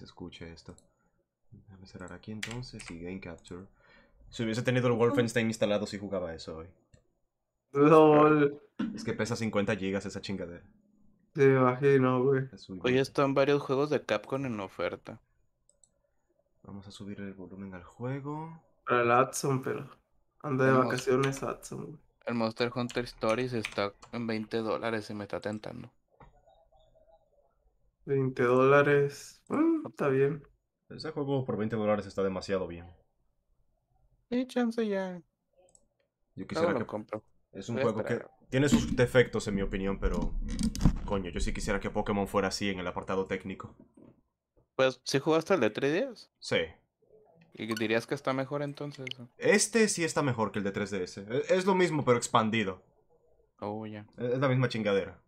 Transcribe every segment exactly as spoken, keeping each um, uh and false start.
escuche esto. Déjame cerrar aquí entonces y Game Capture. Si hubiese tenido el Wolfenstein instalado, si jugaba eso hoy. LOL. Es que pesa cincuenta gigas esa chingadera. Sí, me imagino, güey. Hoy están varios juegos de Capcom en oferta. Vamos a subir el volumen al juego. Para el Adson, pero anda de El vacaciones Adson, güey. El Monster Hunter Stories está en veinte dólares y me está tentando. veinte dólares. Bueno, está bien. Ese juego por veinte dólares está demasiado bien. Y chance ya. Yo Luego quisiera lo que... compro. Es un Voy a juego que esperar. tiene sus defectos en mi opinión, pero... Coño, yo sí quisiera que Pokémon fuera así en el apartado técnico. Pues, ¿sí jugaste el de tres D S? Sí. ¿Y dirías que está mejor entonces? Este sí está mejor que el de tres D S. Es es lo mismo, pero expandido. Oh, ya. Es la misma chingadera.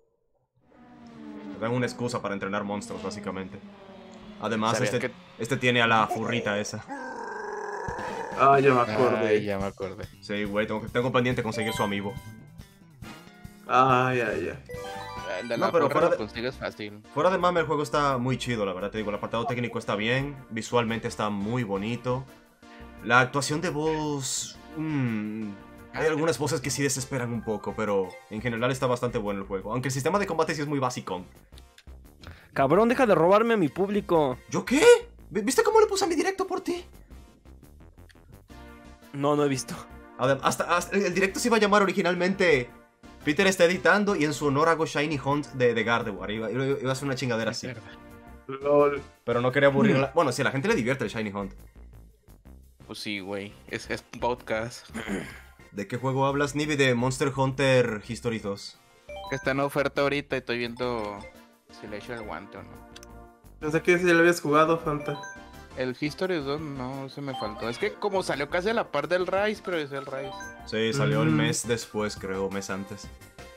Me dan una excusa para entrenar monstruos, básicamente. Además, ¿Sabías este, que- este tiene a la furrita esa. Ah, ya me acordé. Ay, ya me acordé. Sí, güey, tengo, tengo pendiente conseguir su amiibo. Ay, ay, ay. El de No, la pero porra fuera lo de- consigues fácil. Fuera de mame, el juego está muy chido, la verdad te digo. El apartado técnico está bien, visualmente está muy bonito. La actuación de voz... mm, hay algunas voces que sí desesperan un poco, pero en general está bastante bueno el juego. Aunque el sistema de combate sí es muy básico. Cabrón, deja de robarme a mi público. ¿Yo qué? ¿Vi- ¿Viste cómo le puse a mi directo por ti? No, no he visto. Adem- hasta, hasta- el directo se iba a llamar originalmente Peter está editando y en su honor hago Shiny Hunt de, de Gardevoir. Iba, iba, iba a ser una chingadera así. LOL. Pero no quería aburrir. la- Bueno, sí, a la gente le divierte el Shiny Hunt. Pues sí, güey. Es, es podcast. ¿De qué juego hablas, Nibi? De Monster Hunter History dos. Que está en oferta ahorita y estoy viendo si le echo el guante o no. Pensé que si lo habías jugado, Fanta. El History dos no se me faltó. Es que como salió casi a la par del Rise, pero es el Rise. Sí, salió el Mm. mes después, creo, mes antes.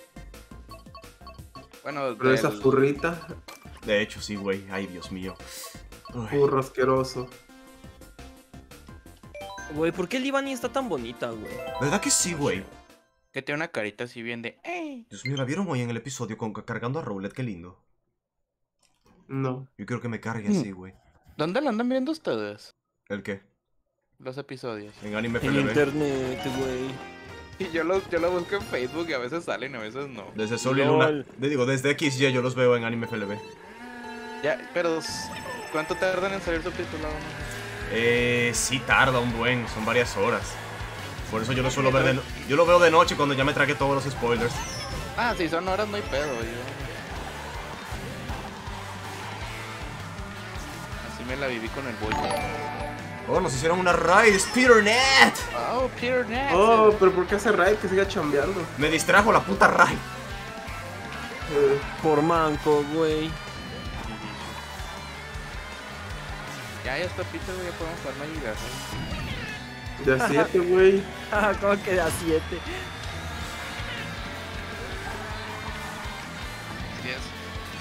Bueno, Pero esa del- furrita, De hecho, sí, güey. Ay, Dios mío. Uy. furro asqueroso. Güey, ¿por qué el Ivani está tan bonita, güey? ¿Verdad que sí, güey? que tiene una carita así bien de... ¡Ey! Dios mío, ¿la vieron hoy en el episodio con, cargando a Rowlet? Qué lindo. No. Yo quiero que me cargue Mm. así, güey. ¿Dónde lo andan viendo ustedes? ¿El qué? Los episodios. En Anime En F L B. internet, güey. Y yo lo, yo lo busco en Facebook y a veces salen y a veces no. Desde Sol y Luna. Lol. Le digo, desde X Y yo los veo en Anime F L B. Ya, pero s- ¿cuánto tardan en salir subtitulado? Eh, sí tarda un buen, son varias horas. Por eso yo lo suelo ver de no- Yo lo veo de noche cuando ya me tragué todos los spoilers. Ah, sí, son horas, no hay pedo. Yo... Así me la viví con el boy. Oh, nos hicieron una raid, Speedernet. Oh, Peter Net. Oh, pero ¿por qué hace raid que siga chambeando? Me distrajo la puta raid. Eh, Por manco, güey. Ya, ya está Peter, güey, ya podemos jugar Magic Garden. de a siete, güey. Ah, ¿cómo que de a siete? Así es.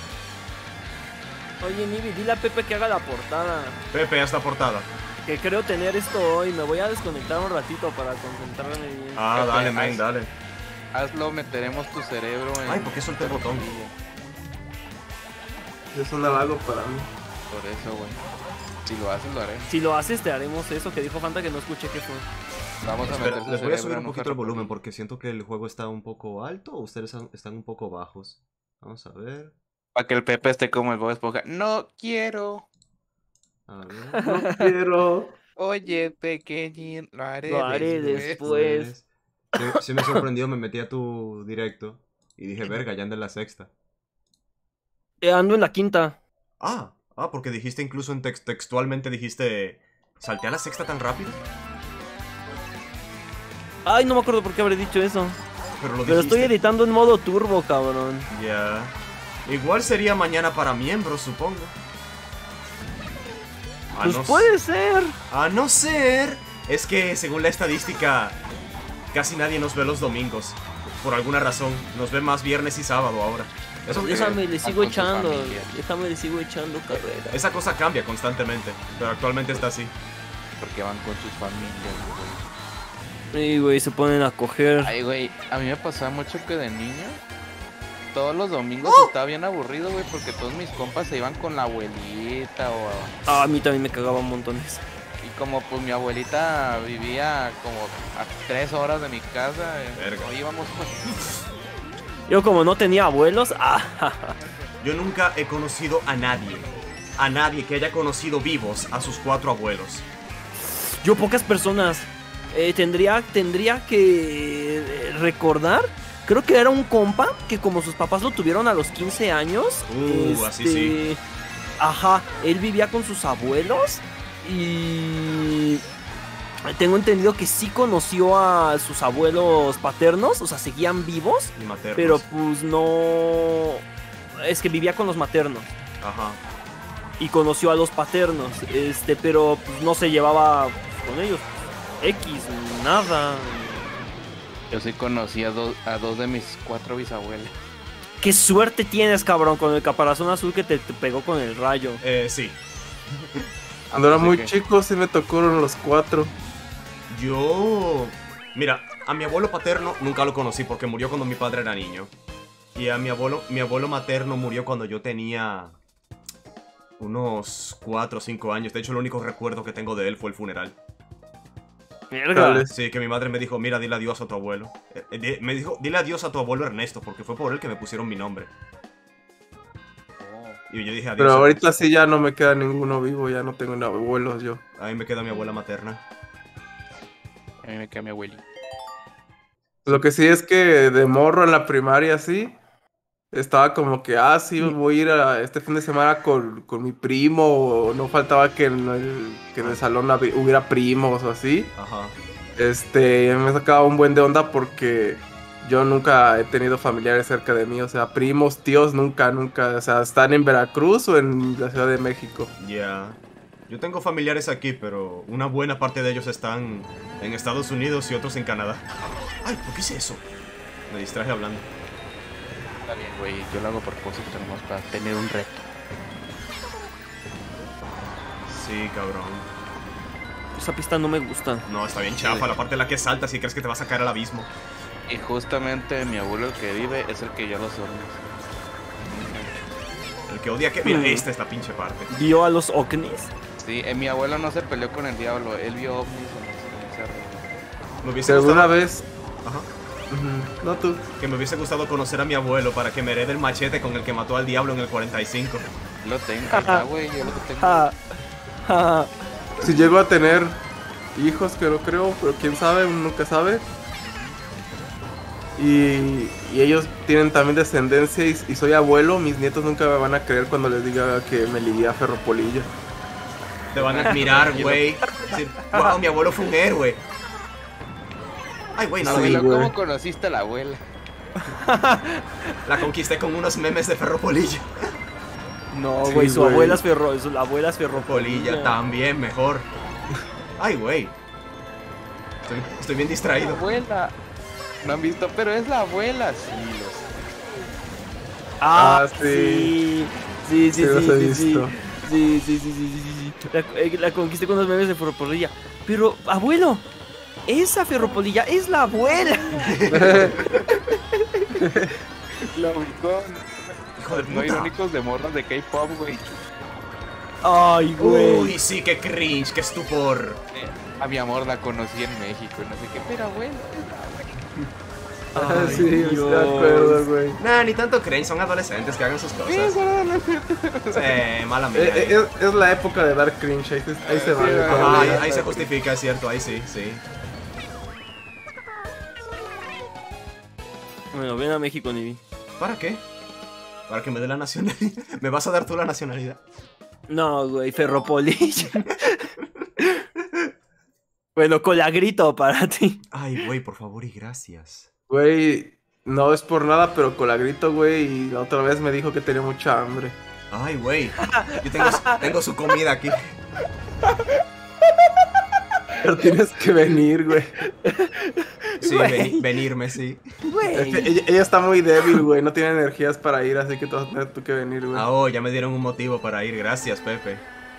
Oye, Nibi, dile a Pepe que haga la portada. Pepe, ya está portada. Que creo tener esto hoy. Me voy a desconectar un ratito para concentrarme bien. Ah, Pepe, dale, man, haz- dale. Hazlo, meteremos tu cerebro en... Ay, ¿por qué solté el botón? Es un halago para mí. Por eso, güey. Si lo haces, lo haré. Si lo haces, te haremos eso que dijo Fanta que no escuché que fue. Vamos a Espera, meter su les voy a cerebro subir en un poquito ferro el volumen por- porque siento que el juego está un poco alto o ustedes han- están un poco bajos. Vamos a ver. Para que el Pepe esté como el Bob Esponja. No quiero. A ver. No quiero. Oye, pequeñín, lo haré, Lo haré después. Sí, sí me sorprendió, me metí a tu directo y dije, verga, ya anda en la sexta. Eh, ando en la quinta. Ah, ah, porque dijiste incluso en text textualmente dijiste, ¿salté a la sexta tan rápido? Ay, no me acuerdo por qué habré dicho eso. Pero lo Pero estoy dijiste. editando en modo turbo, cabrón. Ya. Igual sería mañana para miembros, supongo. A Pues no puede ser. A no ser, es que según la estadística, casi nadie nos ve los domingos. Por alguna razón, nos ve más viernes y sábado ahora. Eso, Déjame, le Están sigo con su echando. familia. Déjame, le sigo echando carrera. esa cosa cambia constantemente, pero actualmente está así. Porque van con sus familias, güey. Y, güey, se ponen a coger. Ay, güey, a mí me pasaba mucho que de niño todos los domingos estaba bien aburrido, güey, porque todos mis compas se iban con la abuelita o... Ah, a mí también me cagaba montones. Y como pues mi abuelita vivía como a tres horas de mi casa, eh, Verga. no íbamos pues... Yo como no tenía abuelos, ah, Yo nunca he conocido a nadie, a nadie que haya conocido vivos a sus cuatro abuelos. yo pocas personas. Eh, tendría, tendría que eh, recordar. Creo que era un compa que como sus papás lo tuvieron a los quince años. Uh, así sí. Ajá, él vivía con sus abuelos y tengo entendido que sí conoció a sus abuelos paternos, o sea, seguían vivos, Y maternos. pero pues no... Es que vivía con los maternos Ajá. y conoció a los paternos, este, pero pues, no se llevaba con ellos. X, nada. Yo sí conocí a, dos a dos de mis cuatro bisabuelos. Qué suerte tienes, cabrón, con el caparazón azul que te, te pegó con el rayo. Eh, sí. Cuando era Así muy que- chico sí me tocaron los cuatro. Yo... Mira, a mi abuelo paterno nunca lo conocí porque murió cuando mi padre era niño. Y a mi abuelo, mi abuelo materno murió cuando yo tenía unos cuatro o cinco años. De hecho, el único recuerdo que tengo de él fue el funeral. Mierda. Dale. Sí, que mi madre me dijo, mira, dile adiós a tu abuelo. Eh, eh, di- me dijo, dile adiós a tu abuelo Ernesto, porque fue por él que me pusieron mi nombre. Y yo dije adiós. Pero adiós. ahorita sí ya no me queda ninguno vivo, ya no tengo ni abuelos yo. A mí me queda mi abuela materna. A mí me queda mi abuelita. Lo que sí es que de morro en la primaria sí, estaba como que, ah, sí, voy a ir a este fin de semana con, con mi primo, o no faltaba que en el, que en el salón habi- hubiera primos o así. Ajá. Este, me sacaba un buen de onda porque yo nunca he tenido familiares cerca de mí, o sea, primos, tíos, nunca, nunca, o sea, están en Veracruz o en la Ciudad de México. Ya. Yo tengo familiares aquí, pero una buena parte de ellos están en Estados Unidos y otros en Canadá. Ay, ¿por qué hice eso? Me distraje hablando. Está bien, güey, yo lo hago a propósito nomás para tener un reto. Sí, cabrón. Esa pista no me gusta. No, está bien chafa, la parte en la que saltas y crees que te vas a caer al abismo. Y justamente mi abuelo el que vive es el que yo los hornos. El que odia que... Mira, Mm. esta es la pinche parte. Vio a los ovnis. Sí, eh, mi abuelo no se peleó con el diablo, él vio ovnis en el cerro. Me Si hubiese alguna gustado... vez, Ajá. ujú, no tú, Que me hubiese gustado conocer a mi abuelo para que me herede el machete con el que mató al diablo en el cuarenta y cinco. Lo tengo, ahí está, güey, yo lo tengo. Ja, ja. si llego a tener hijos, que no creo, pero quién sabe, uno nunca sabe. Y, y ellos tienen también descendencia y, y soy abuelo, mis nietos nunca me van a creer cuando les diga que me ligué a Ferropolillo. Te van a admirar, güey. Decir, wow, mi abuelo fue un héroe. Ay, güey, no, Sí, Abuelo, güey. ¿cómo conociste a la abuela? la conquisté con unos memes de Ferropolillo. No, Sí, güey, su güey. abuela es ferro, su abuela es Polilla ferropolilla. también, mejor. Ay, güey. Estoy, estoy bien La distraído. abuela. No han visto, pero es la abuela, sí, los... Ah, Ah, sí. Sí, sí, Sí, sí, los he sí, sí. visto. Sí, sí, sí, sí, sí, sí, sí. La, eh, la conquisté con los memes de ferropolilla. Pero, abuelo, esa ferropolilla es la abuela. La ubicó. Hijo de No puta. irónicos de morras de K-pop, güey. Ay, güey. Uy, sí, qué cringe, qué estupor. A mi amor la conocí en México y no sé qué, pero abuela. Ay, sí, estoy Dios. de acuerdo, güey. Nah, ni tanto cringe, son adolescentes que hagan sus cosas. Sí, mala mía. Eh, eh, Es, es la época de dar cringe, ahí se, ahí se Sí, vale. ajá, cuando Ajá, ahí, digas- ahí se justifica, es cierto, ahí sí, sí. Bueno, ven a México, Nivi. ¿Para qué? Para que me dé la nacionalidad. ¿Me vas a dar tú la nacionalidad? No, güey, ferropolilla. Bueno, colagrito para ti. Ay, güey, por favor y gracias. Güey, no es por nada, pero Colagrito, güey, y la otra vez me dijo que tenía mucha hambre. Ay, güey. Yo tengo, tengo su comida aquí. Pero tienes que venir, güey. Sí, Güey. veni- venirme, sí. Güey. Este, ella, ella está muy débil, güey, no tiene energías para ir, así que tú vas a tener tú que venir, güey. Ah, oh, ya me dieron un motivo para ir. Gracias, Pepe.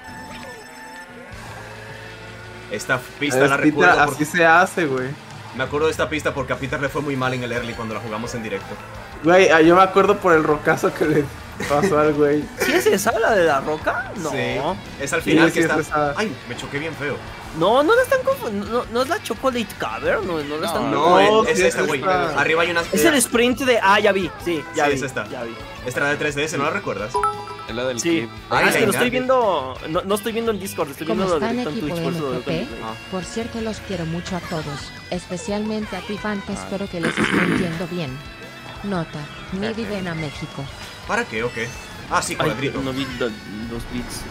Esta pista Es, la Peter, recuerdo así porque... se hace, güey. Me acuerdo de esta pista porque a Peter le fue muy mal en el early cuando la jugamos en directo. Güey, ah, yo me acuerdo por el rocazo que le pasó al güey. ¿Sí es esa la de la roca? No. Sí. Es al Sí, final sí, que es está... esa. Ay, me choqué bien feo. No, no la están confu- no, no es la Chocolate Cavern, no, no la están No, No, es, es sí, esta, es güey. esta. Arriba hay una... Es el sprint de. Ah, ya vi, sí, ya Sí, vi. es esta. Ya vi. Esta era de tres D S, ¿no la recuerdas? Es la del Sí. clip. Ay, Ah, es que lo venga. estoy viendo. No, no estoy viendo en Discord, estoy ¿Cómo viendo lo están, directo en equipo Twitch, por eso lo veo M G P? con- Ah. Por cierto, los quiero mucho a todos, especialmente a ti, Fante, Ah. espero que les estén yendo bien. Nota, Midi ven a México. ¿Para qué o qué? Ah, sí, con Ay, el grito. no vi lo- los beats.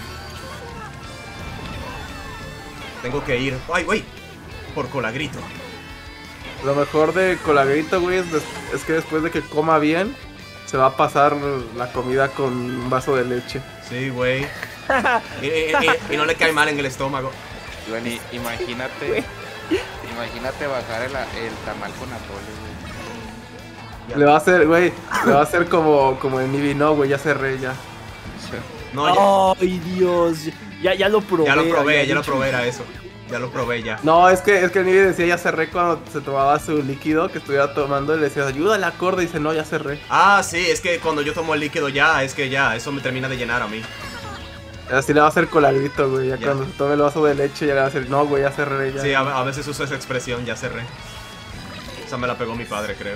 Tengo que ir. Ay, güey. Por colagrito. Lo mejor de Colagrito, güey, es, des- es que después de que coma bien, se va a pasar la comida con un vaso de leche. Sí, güey. y, y- y- y no le cae mal en el estómago. Bueno, y- imagínate. Imagínate bajar el, el tamal con atole, güey. Le va a hacer, güey, le va a hacer como, como en Nibi, no, güey, ya cerré ya. No, ya, Ay, Dios. Ya, ya lo probé. ya lo probé, había ya lo dicho. probé, era eso. Ya lo probé ya. No, es que, es que Nibi decía ya cerré cuando se tomaba su líquido que estuviera tomando y le decías, ayúdale a Corda, y dice, no, ya cerré. Ah, sí, es que cuando yo tomo el líquido ya, es que ya, eso me termina de llenar a mí. Así le va a hacer Colagrito, güey, ya, Ya. cuando se tome el vaso de leche ya le va a decir, no, güey, ya cerré ya. Sí, a, a veces uso esa expresión, ya cerré. Esa me la pegó mi padre, creo.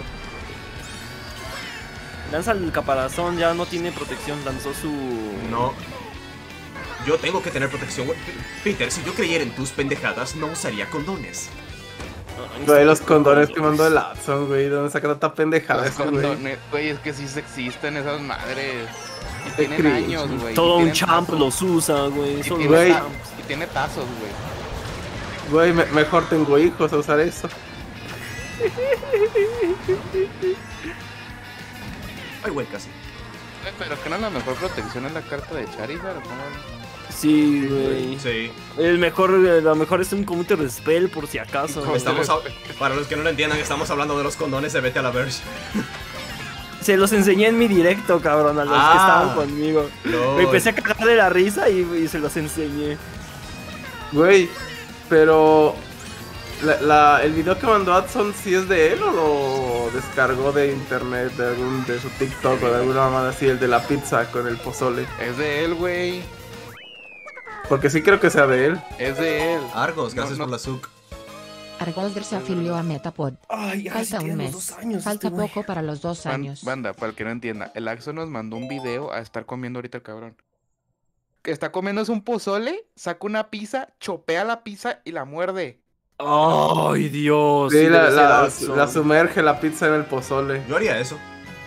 Lanza el caparazón, ya no tiene protección, lanzó su. No. Yo tengo que tener protección. güey. Peter, si yo creyera en tus pendejadas, no usaría condones. Güey, los condones que mandó el Adson, güey, ¿de dónde saca tanta pendejada Los ese, güey? condones, güey, es que sí se existen esas madres. Y Qué tienen cringe. años, güey. Todo y un tienen champ tazos. los usa, güey. Y Son tiene, Güey. ta- y tiene tazos, güey. Güey, me- mejor tengo hijos a usar eso. Ay, güey, casi. Güey, pero que no la mejor protección es la carta de Charizard, ¿o cómo? Sí, güey. Sí. El mejor, lo mejor es un counter spell por si acaso. Counter Estamos a- Para los que no lo entiendan, estamos hablando de los condones de Vete a la Verge. Se los enseñé en mi directo, cabrón, a los Ah. que estaban conmigo. No. Me empecé a cagar de la risa y, y se los enseñé. Güey, pero la, la- el video que mandó Adson, ¿sí es de él o lo descargó de internet, de algún de su TikTok o de alguna mamada así, el de la pizza con el pozole? Es de él, güey. Porque sí creo que sea de él. Es de él. Argos, gracias No, por no. la sub. Argolder se afilió a Metapod. Ay, Falta un mes. Falta poco para los dos Ban- años. Banda, para el que no entienda, el Axo nos mandó un video a estar comiendo ahorita el cabrón. Que está comiéndose un pozole, saca una pizza, chopea la pizza y la muerde. Ay, Dios. Sí, la, debe ser la, Adson. la sumerge la pizza en el pozole. Yo haría eso.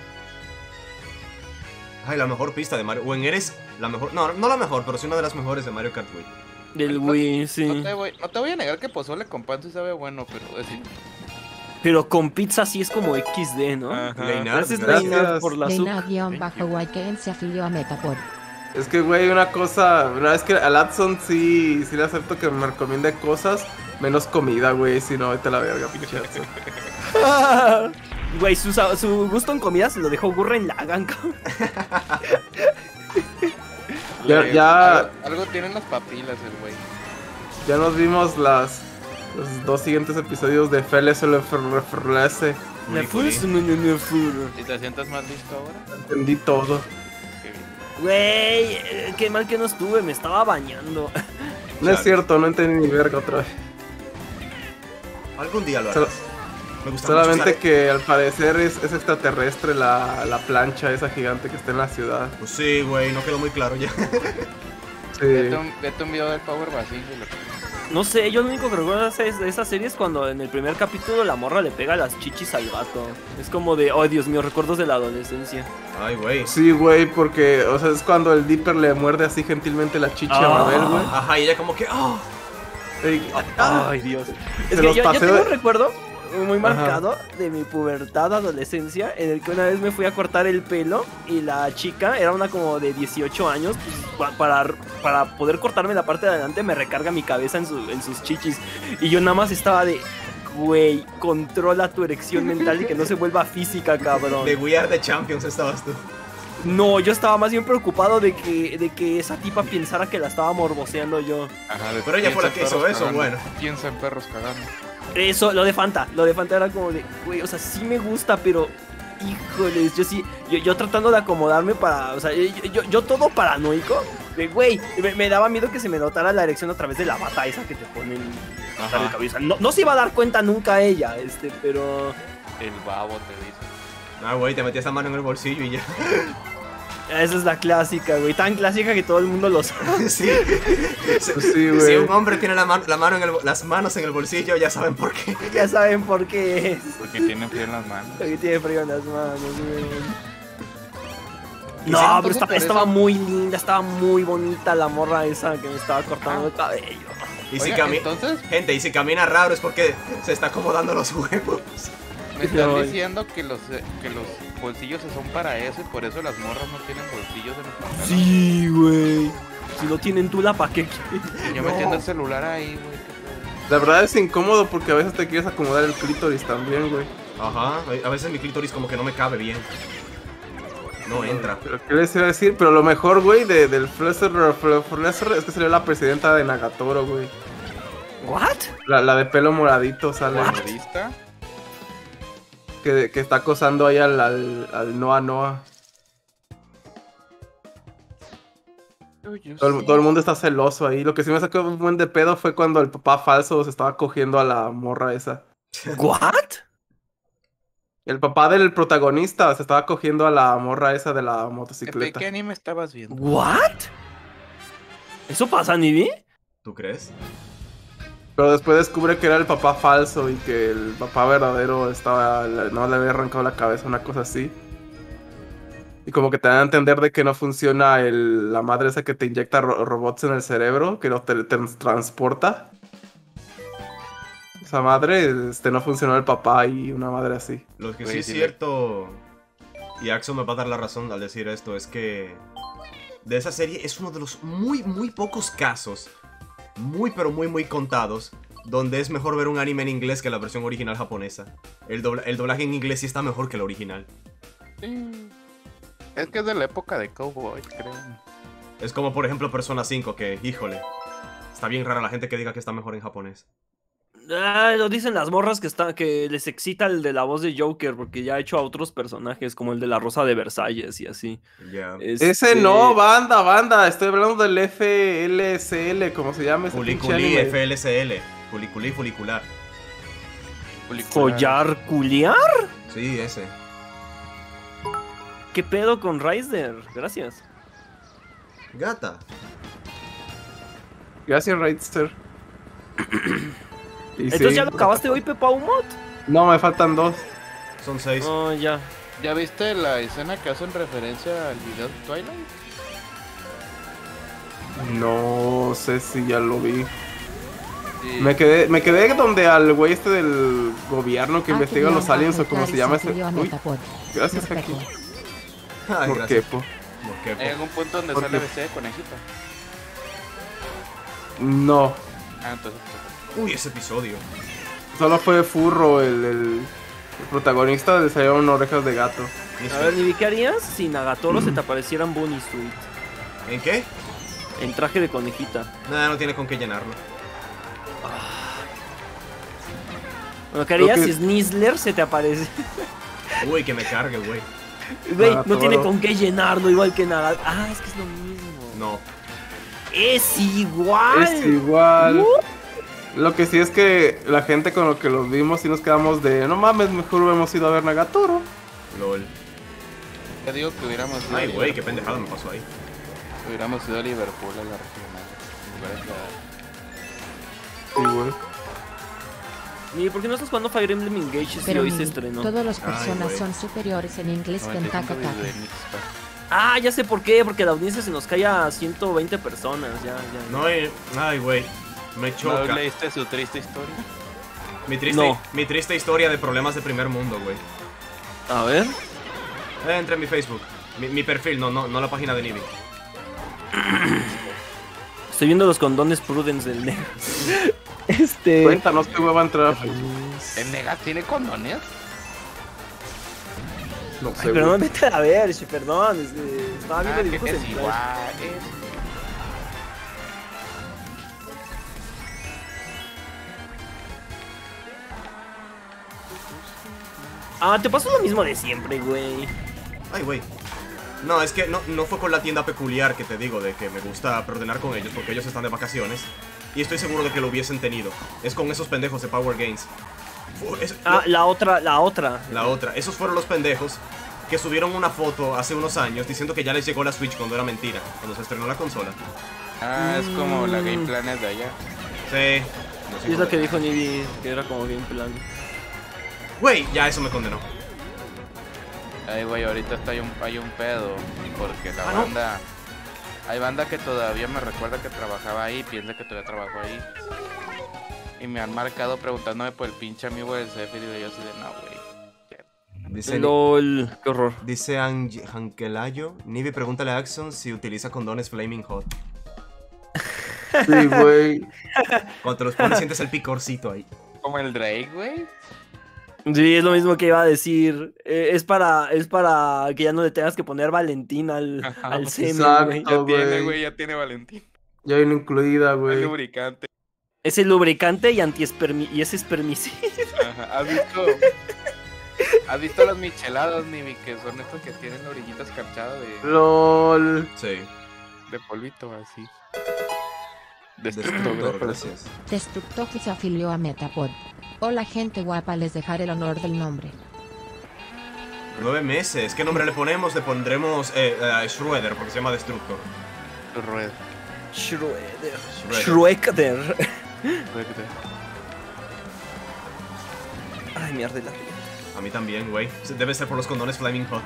Ay, la mejor pista de Mario. O en eres la mejor. No, no la mejor, pero sí una de las mejores de Mario Kart, güey. Del Wii, sí. No te, voy, no te voy a negar que pozole con pan sí sabe bueno, pero así. Pero con pizza sí es como equis de, ¿no? Ajá. Leinard, Gracias, gracias. Leinard, por la sub. Reina-Waken se afilió a Metapod. Es que, güey, una cosa, una vez que al Adson sí, sí le acepto que me recomiende cosas, menos comida, güey, si no, vete a la verga, pinche Adson. Güey, su, sa- su gusto en comida se lo dejó Gurren Lagann, cabrón. Ya, Le- ya, Algo, algo tienen las papilas el güey. ya nos vimos las los dos siguientes episodios de Feles o Refrlese. Me fui, me- me- me fui. ¿Y te sientas más listo ahora? Entendí todo. Qué bien. Güey, eh, qué mal que no estuve, me estaba bañando. No es cierto, no entendí ni verga otra vez. Algún día lo Solo- harás. Me gusta Solamente mucho que al parecer es, es extraterrestre la, la plancha esa gigante que está en la ciudad. usar- Pues sí, güey, no quedó muy claro ya. Sí. Vete, un, vete un video del Power Basil, güey. No sé, yo lo único que recuerdo de esa- de esa serie es cuando en el primer capítulo la morra le pega las chichis al gato. Es como de, oh Dios mío, recuerdos de la adolescencia. Ay, güey. Sí, güey, porque, o sea, es cuando el Dipper le muerde así gentilmente la chicha Ah. a Mabel, güey. Ajá, y ella como que. ¡Oh! Y- Ay, Dios. Es Se que los yo, yo pasé tengo de- un recuerdo muy marcado de mi pubertad, adolescencia, en el que una vez me fui a cortar el pelo y la chica era una como de dieciocho años, pues, pa- para, para poder cortarme la parte de adelante me recarga mi cabeza en, su- en sus chichis. Y yo nada más estaba de, güey, controla tu erección mental y que no se vuelva física, cabrón. De We Are the Champions estabas tú. No, yo estaba más bien preocupado de que, de que esa tipa pensara que la estaba morboseando yo. Ajá, de- Pero ella fue la piensa que en hizo perros eso, cagando. bueno. Piensa en perros cagando. Eso, lo de Fanta, lo de Fanta era como de, güey, o sea, sí me gusta, pero híjoles, yo sí, yo, yo tratando de acomodarme para, o sea, yo, yo, yo todo paranoico, de güey, me, me daba miedo que se me notara la erección a través de la bata esa que te ponen en el cabello. O sea, no, no se iba a dar cuenta nunca ella, este, pero... El babo te dice. Ah, güey, te metías la mano en el bolsillo y ya. Esa es la clásica, güey, tan clásica que todo el mundo lo sabe. Sí. Sí, güey. Si un hombre tiene la, man la mano en el las manos en el bolsillo, ya saben por qué. Ya saben por qué es. Porque tiene frío en las manos. Porque tiene frío en las manos, güey. Y No, sí, pero entonces estaba, por estaba eso- muy linda, estaba muy bonita la morra esa que me estaba cortando el cabello. Y si Oiga, cami- entonces, Gente, y si camina raro es porque se está acomodando los huevos. me están No. diciendo que los, eh, que los bolsillos son para eso y por eso las morras no tienen bolsillos en los pantalones. Sí, güey. Si no tienen tula, ¿para qué quieres? Y yo No. metiendo el celular ahí, güey. qué pedo. La verdad es incómodo porque a veces te quieres acomodar el clítoris también, güey. Ajá, a veces mi clítoris como que no me cabe bien. No entra. Pero ¿qué les iba a decir? Pero lo mejor, güey, de, del Fleser es que salió la presidenta de Nagatoro, güey. ¿What? La, la de pelo moradito sale. ¿Vista? Que, que está acosando ahí al, al, al Noa Noa. Todo, el- todo el mundo está celoso ahí. Lo que sí me sacó un buen de pedo fue cuando el papá falso se estaba cogiendo a la morra esa. ¿What? El papá del protagonista se estaba cogiendo a la morra esa de la ¿De motocicleta. qué anime estabas viendo? ¿What? ¿Eso pasa, Nibi? ¿Tú crees? Pero después descubre que era el papá falso y que el papá verdadero estaba, no le había arrancado la cabeza, una cosa así. Y como que te dan a entender de que no funciona el, la madre esa que te inyecta ro- robots en el cerebro, que no te, te transporta. Esa madre, este, no funcionó el papá y una madre así. Lo que sí Güey, es sí, cierto, y Axo me va a dar la razón al decir esto, es que de esa serie es uno de los muy, muy pocos casos, muy pero muy muy contados, donde es mejor ver un anime en inglés que la versión original japonesa. El, dobla- el doblaje en inglés sí está mejor que el original. Sí. Es que es de la época de Cowboy, creo. Es como por ejemplo Persona cinco, que, híjole, está bien rara la gente que diga que está mejor en japonés. Ah, lo dicen las morras que está, que les excita el de la voz de Joker, porque ya ha hecho a otros personajes, como el de la Rosa de Versalles y así. Ya. Este, Ese no, banda, banda. Estoy hablando del F L S L, como se llama ese pinche Fuliculi, anime. F L S L, Fuliculi Fulicular. ¿Follar culiar? Sí, ese. ¿Qué pedo con Riser? Gracias. Gata. Gracias, Raidster. Y Entonces sí. ya lo acabaste hoy, Pepa Humot. No, me faltan dos. Son seis. Oh, ya. ¿Ya viste la escena que hacen referencia al video de Twilight? No sé si ya lo vi. Sí. Me quedé, me quedé donde al güey este del gobierno que Ah, investiga que los viaja aliens a o como se Clarice llama ese. Julio a Uy, Metapod. gracias, Respeto. Haki. Ay, ¿Por qué, gracias. po? ¿Por qué, po? Hay algún punto donde ¿Por sale qué? B C de conejito. No, Ah, entonces. Uy, ese episodio. solo fue Furro el, el, el protagonista, le salieron orejas de gato. A ver, Nibi, ¿qué harías si Nagatoro se te apareciera en Bunny Suite? ¿En qué? En traje de conejita. Nada, no tiene con qué llenarlo. Bueno, ¿qué harías Creo que- si Snizzler se te aparece? Uy, que me cargue, güey. Güey, no Nagatoro. tiene con qué llenarlo, igual que nada. Ah, es que es lo mismo. No. Es igual. Es igual. Uh. Lo que sí es que la gente con lo que los vimos sí nos quedamos de no mames, mejor hubiéramos ido a ver Nagatoro. LOL. Te digo que hubiéramos ido a Ay, güey, qué Liverpool. pendejada me pasó ahí. Hubiéramos ido a Liverpool a la regional. En lugar de quedar- Sí, güey. ¿Y por qué no estás jugando Fire Emblem Engage si Pero hoy se Nibi, estrenó? todos los Ay, personas güey. son superiores en inglés que en noventa y Taka cinco Taka. de Nixpa. Ah, ya sé por qué, porque la audiencia se nos cae a ciento veinte personas, ya, ya. No, eh, ay, güey. Me ¿No choca. leíste su triste historia? Mi triste, No. mi triste historia de problemas de primer mundo, güey. A ver. Eh, entra en mi Facebook. Mi, mi perfil, no, no, no la página de Nibi. Estoy viendo los condones Prudence del negro. Este. Cuéntanos qué hueva entrar. ¿El Nega tiene condones? No Ay, sé, pero no güey. me mete a ver, sí, perdón. este, estaba viendo Ah, que dibujos es en Flash. igual. Es... Ah, te pasó lo mismo de siempre, güey. Ay, güey. No, es que no, no fue con la tienda peculiar que te digo, de que me gusta preordenar con ellos, porque ellos están de vacaciones. Y estoy seguro de que lo hubiesen tenido. Es con esos pendejos de Power Games. Fu- es- Ah, lo- la otra, la otra. la otra. Esos fueron los pendejos que subieron una foto hace unos años diciendo que ya les llegó la Switch cuando era mentira, cuando se estrenó la consola. Ah, es como la Mm. Game Planet de allá. Sí. No sé Y es lo cómo- que dijo Nibi, que era como bien plan. Güey, ya eso me condenó. Ay, güey, ahorita está hay un, hay un pedo. Porque la Ah, ¿no? banda... Hay banda que todavía me recuerda que trabajaba ahí, piensa que todavía trabajo ahí. Y me han marcado preguntándome por el pinche amigo del C F y digo yo así de no, güey. Dice, LOL, qué horror. dice Ange- Ankelayo. Nivi, pregúntale a Axon si utiliza condones Flaming Hot. Sí, güey. Cuando te los pones sientes el picorcito ahí. Como el Drake, güey. Sí, es lo mismo que iba a decir. Eh, es para es para que ya no le tengas que poner Valentín al, Ajá, al pues, semen, exacto. güey. Ya Oh, tiene, güey. güey, ya tiene Valentín. Ya viene incluida, El güey. lubricante. Es el lubricante y antiespermi y es espermicida. Ajá. ¿Has visto? ¿Has visto los michelados, Nivi? Que son estos que tienen la orillita escarchada de, LOL. Sí. de polvito, así. Destructor, gracias. Destructor que se afilió a Metapod. Hola gente guapa, les dejaré el honor del nombre. Nueve meses. ¿Qué nombre le ponemos? Le pondremos eh, eh, Shredder, porque se llama Destructor. Rueda. Schroeder. Shredder. Schroeder. Ay, mierda la ría. A mí también, güey. Debe ser por los condones Flaming Hot.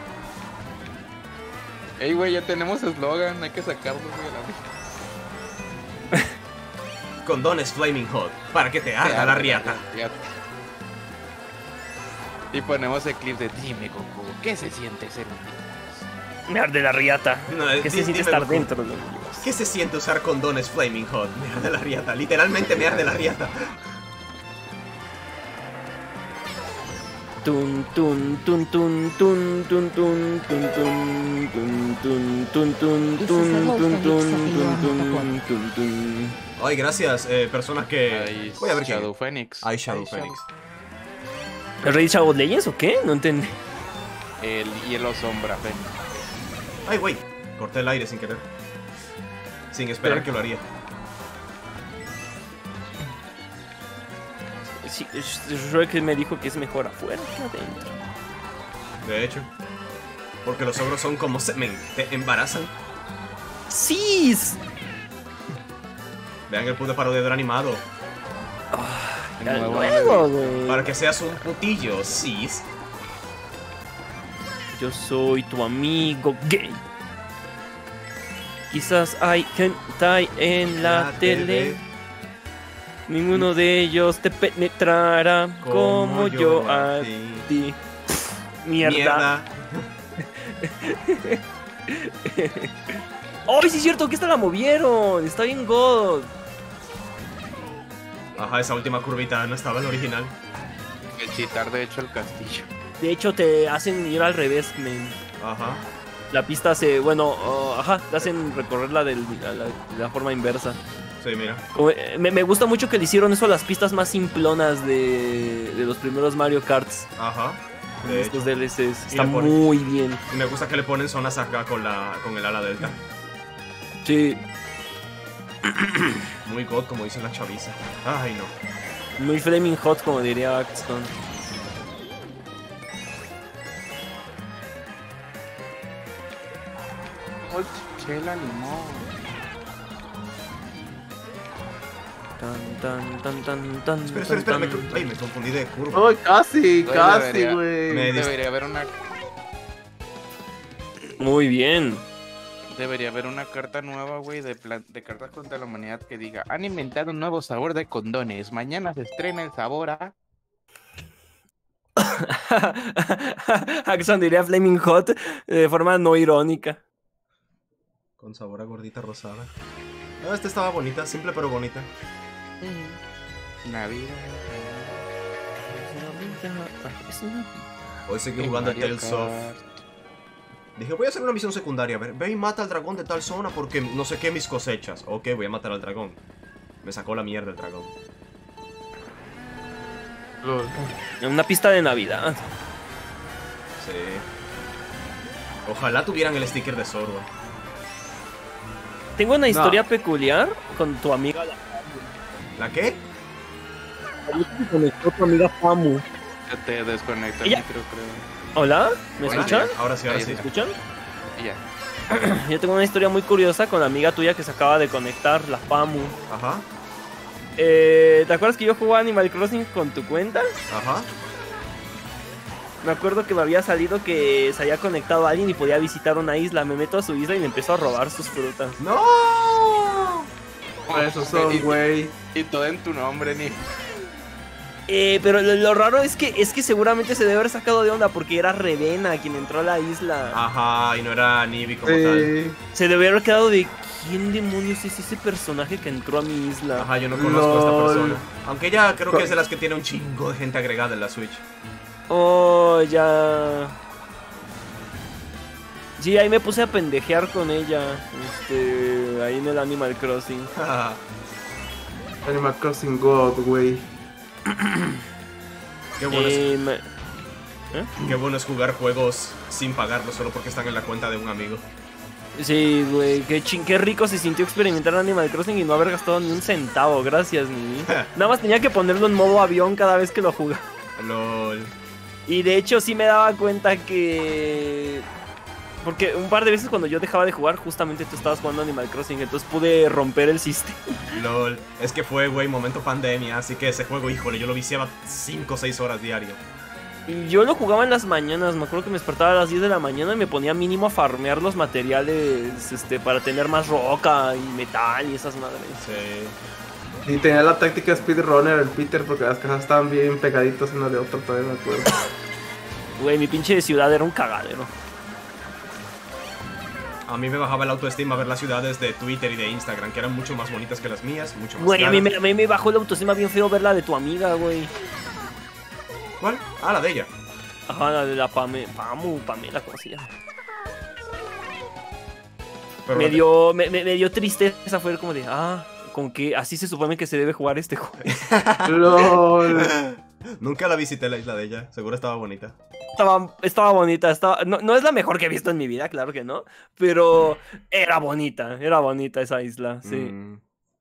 Ey, güey, ya tenemos eslogan. Hay que sacarlo, güey, a la vida. Condones Flaming Hot. Para que te arda la riata. Y ponemos el clip de Dime, Goku, ¿qué se siente ser un Me arde la riata. No, eh, ¿Qué se di- siente dime, estar Goku, dentro de los ¿Qué se siente usar condones Flaming Hot? Me arde la riata. Literalmente me arde la riata. Tun tun tun tun tun tun tun tun tun tun tun tun tun This is tun the whole tun Phoenix tun afiliado a tun Metapod. tun tun. Ay, gracias, eh, personas que... Ay, Voy a ver quién. Shadow Phoenix. Ay, Shadow Ay, Phoenix. ¿El Rey Shadow Legends o qué? No entendí. El hielo sombra, Phoenix. Ay, güey. Corté el aire sin querer. Sin esperar que lo haría. Sí, Shrek me dijo que es mejor afuera que adentro. De hecho. Porque los ogros son como semen. Te embarazan. ¡Sí! Vean el puto parodiador animado. El Ya nuevo luego, güey. Para que seas un putillo, sis. Yo soy tu amigo gay. Quizás hay hentai en la, tele. Ninguno de ellos te penetrará como, yo a ti. Mierda. ¡Oh, sí es cierto! Que esta la movieron. Está bien god. Ajá, esa última curvita no estaba en el original. El chitar, de hecho, el castillo. De hecho, te hacen ir al revés, men. Ajá. La pista se... Bueno, oh, ajá, te hacen recorrerla de la, de la forma inversa. Sí, mira. Como, eh, Me, me gusta mucho que le hicieron eso a las pistas más simplonas de, de los primeros Mario Karts. Ajá. De Estos hecho. D L Cs. Y Está le ponen- muy bien. Y me gusta que le ponen zonas acá con la con el ala delta. Sí, Muy god, como dice la chaviza. Ay, no. muy flaming hot, como diría Axton. Chela limón. Tan, tan, tan, tan, tan. Espera, espera, espera. tan, Me, tan. ay, me confundí de curva. Ay, casi, Güey, casi, debería- güey. Me- Debería haber una Muy bien. debería haber una carta nueva, güey, de plan- de cartas contra la humanidad que diga, han inventado un nuevo sabor de condones. Mañana se estrena el sabor a Axton diría flaming hot de forma no irónica. Con sabor a gordita rosada. Ah, esta estaba bonita, simple pero bonita. Navidad. Hoy seguí en jugando el Mario Tales of. Kart. Dije, voy a hacer una misión secundaria. A ver, ve y mata al dragón de tal zona porque no sé qué mis cosechas. Ok, voy a matar al dragón. Me sacó la mierda el dragón. Lol. En una pista de Navidad. Sí. Ojalá tuvieran el sticker de Zorro. Tengo una historia peculiar con tu amiga. ¿La qué? Se conectó tu amiga Famu. Se te desconecta el Ella- micro, creo. Hola, ¿me Hola. escuchan? Ahora sí, ahora Ahí sí. ¿Me escuchan? Y ya. Yo tengo una historia muy curiosa con la amiga tuya que se acaba de conectar, la Famu. Ajá, Eh, ¿Te acuerdas que yo jugaba Animal Crossing con tu cuenta? ajá. Me acuerdo que me había salido que se había conectado a alguien y podía visitar una isla. Me meto a su isla y le empezó a robar sus frutas. ¡No! Por eso son, güey. Y todo en tu nombre, ni. Eh, pero lo, lo raro es que es que seguramente se debe haber sacado de onda porque era Revena quien entró a la isla. Ajá, y no era Nibi como tal. Sí. Se debe haber quedado de ¿quién demonios es ese personaje que entró a mi isla? Ajá, yo no conozco a esta Lol. persona. Aunque ella creo que es de las que tiene un chingo de gente agregada en la Switch. Oh, ya. Sí, ahí me puse a pendejear con ella. Este, ahí en el Animal Crossing. Animal Crossing God, güey. Qué bueno, es, Eh, me- qué bueno es jugar juegos sin pagarlos solo porque están en la cuenta de un amigo. Sí, güey, qué, chin- qué rico se sintió experimentar Animal Crossing y no haber gastado ni un centavo, gracias, ni. Nada más tenía que ponerlo en modo avión cada vez que lo jugaba. LOL. Y de hecho sí me daba cuenta que... Porque un par de veces cuando yo dejaba de jugar, justamente tú estabas jugando Animal Crossing, entonces pude romper el sistema. LOL. Es que fue, güey, momento pandemia, así que ese juego, híjole, yo lo viciaba cinco o seis horas diario. Y yo lo jugaba en las mañanas, me acuerdo que me despertaba a las diez de la mañana y me ponía mínimo a farmear los materiales este, para tener más roca y metal y esas madres. Sí. Y tenía la táctica speedrunner el Peter porque las casas estaban bien pegaditas una de otra, todavía me acuerdo. Güey, mi pinche ciudad era un cagadero. A mí me bajaba el autoestima ver las ciudades de Twitter y de Instagram, que eran mucho más bonitas que las mías, mucho más Güey, a mí, caras. me, a mí me bajó el autoestima bien feo ver la de tu amiga, güey. ¿Cuál? Ah, la de ella. Ajá, la de la Pame, Pamu, Pamela, ¿cómo se llama? Pero Me la de- dio, me, me- me dio tristeza, fue como de, ah, con que así se supone que se debe jugar este juego. LOL. Nunca la visité la isla de ella, seguro estaba bonita. Estaba, estaba bonita, estaba, no, no es la mejor que he visto en mi vida, claro que no, pero era bonita, era bonita esa isla, sí. Mm.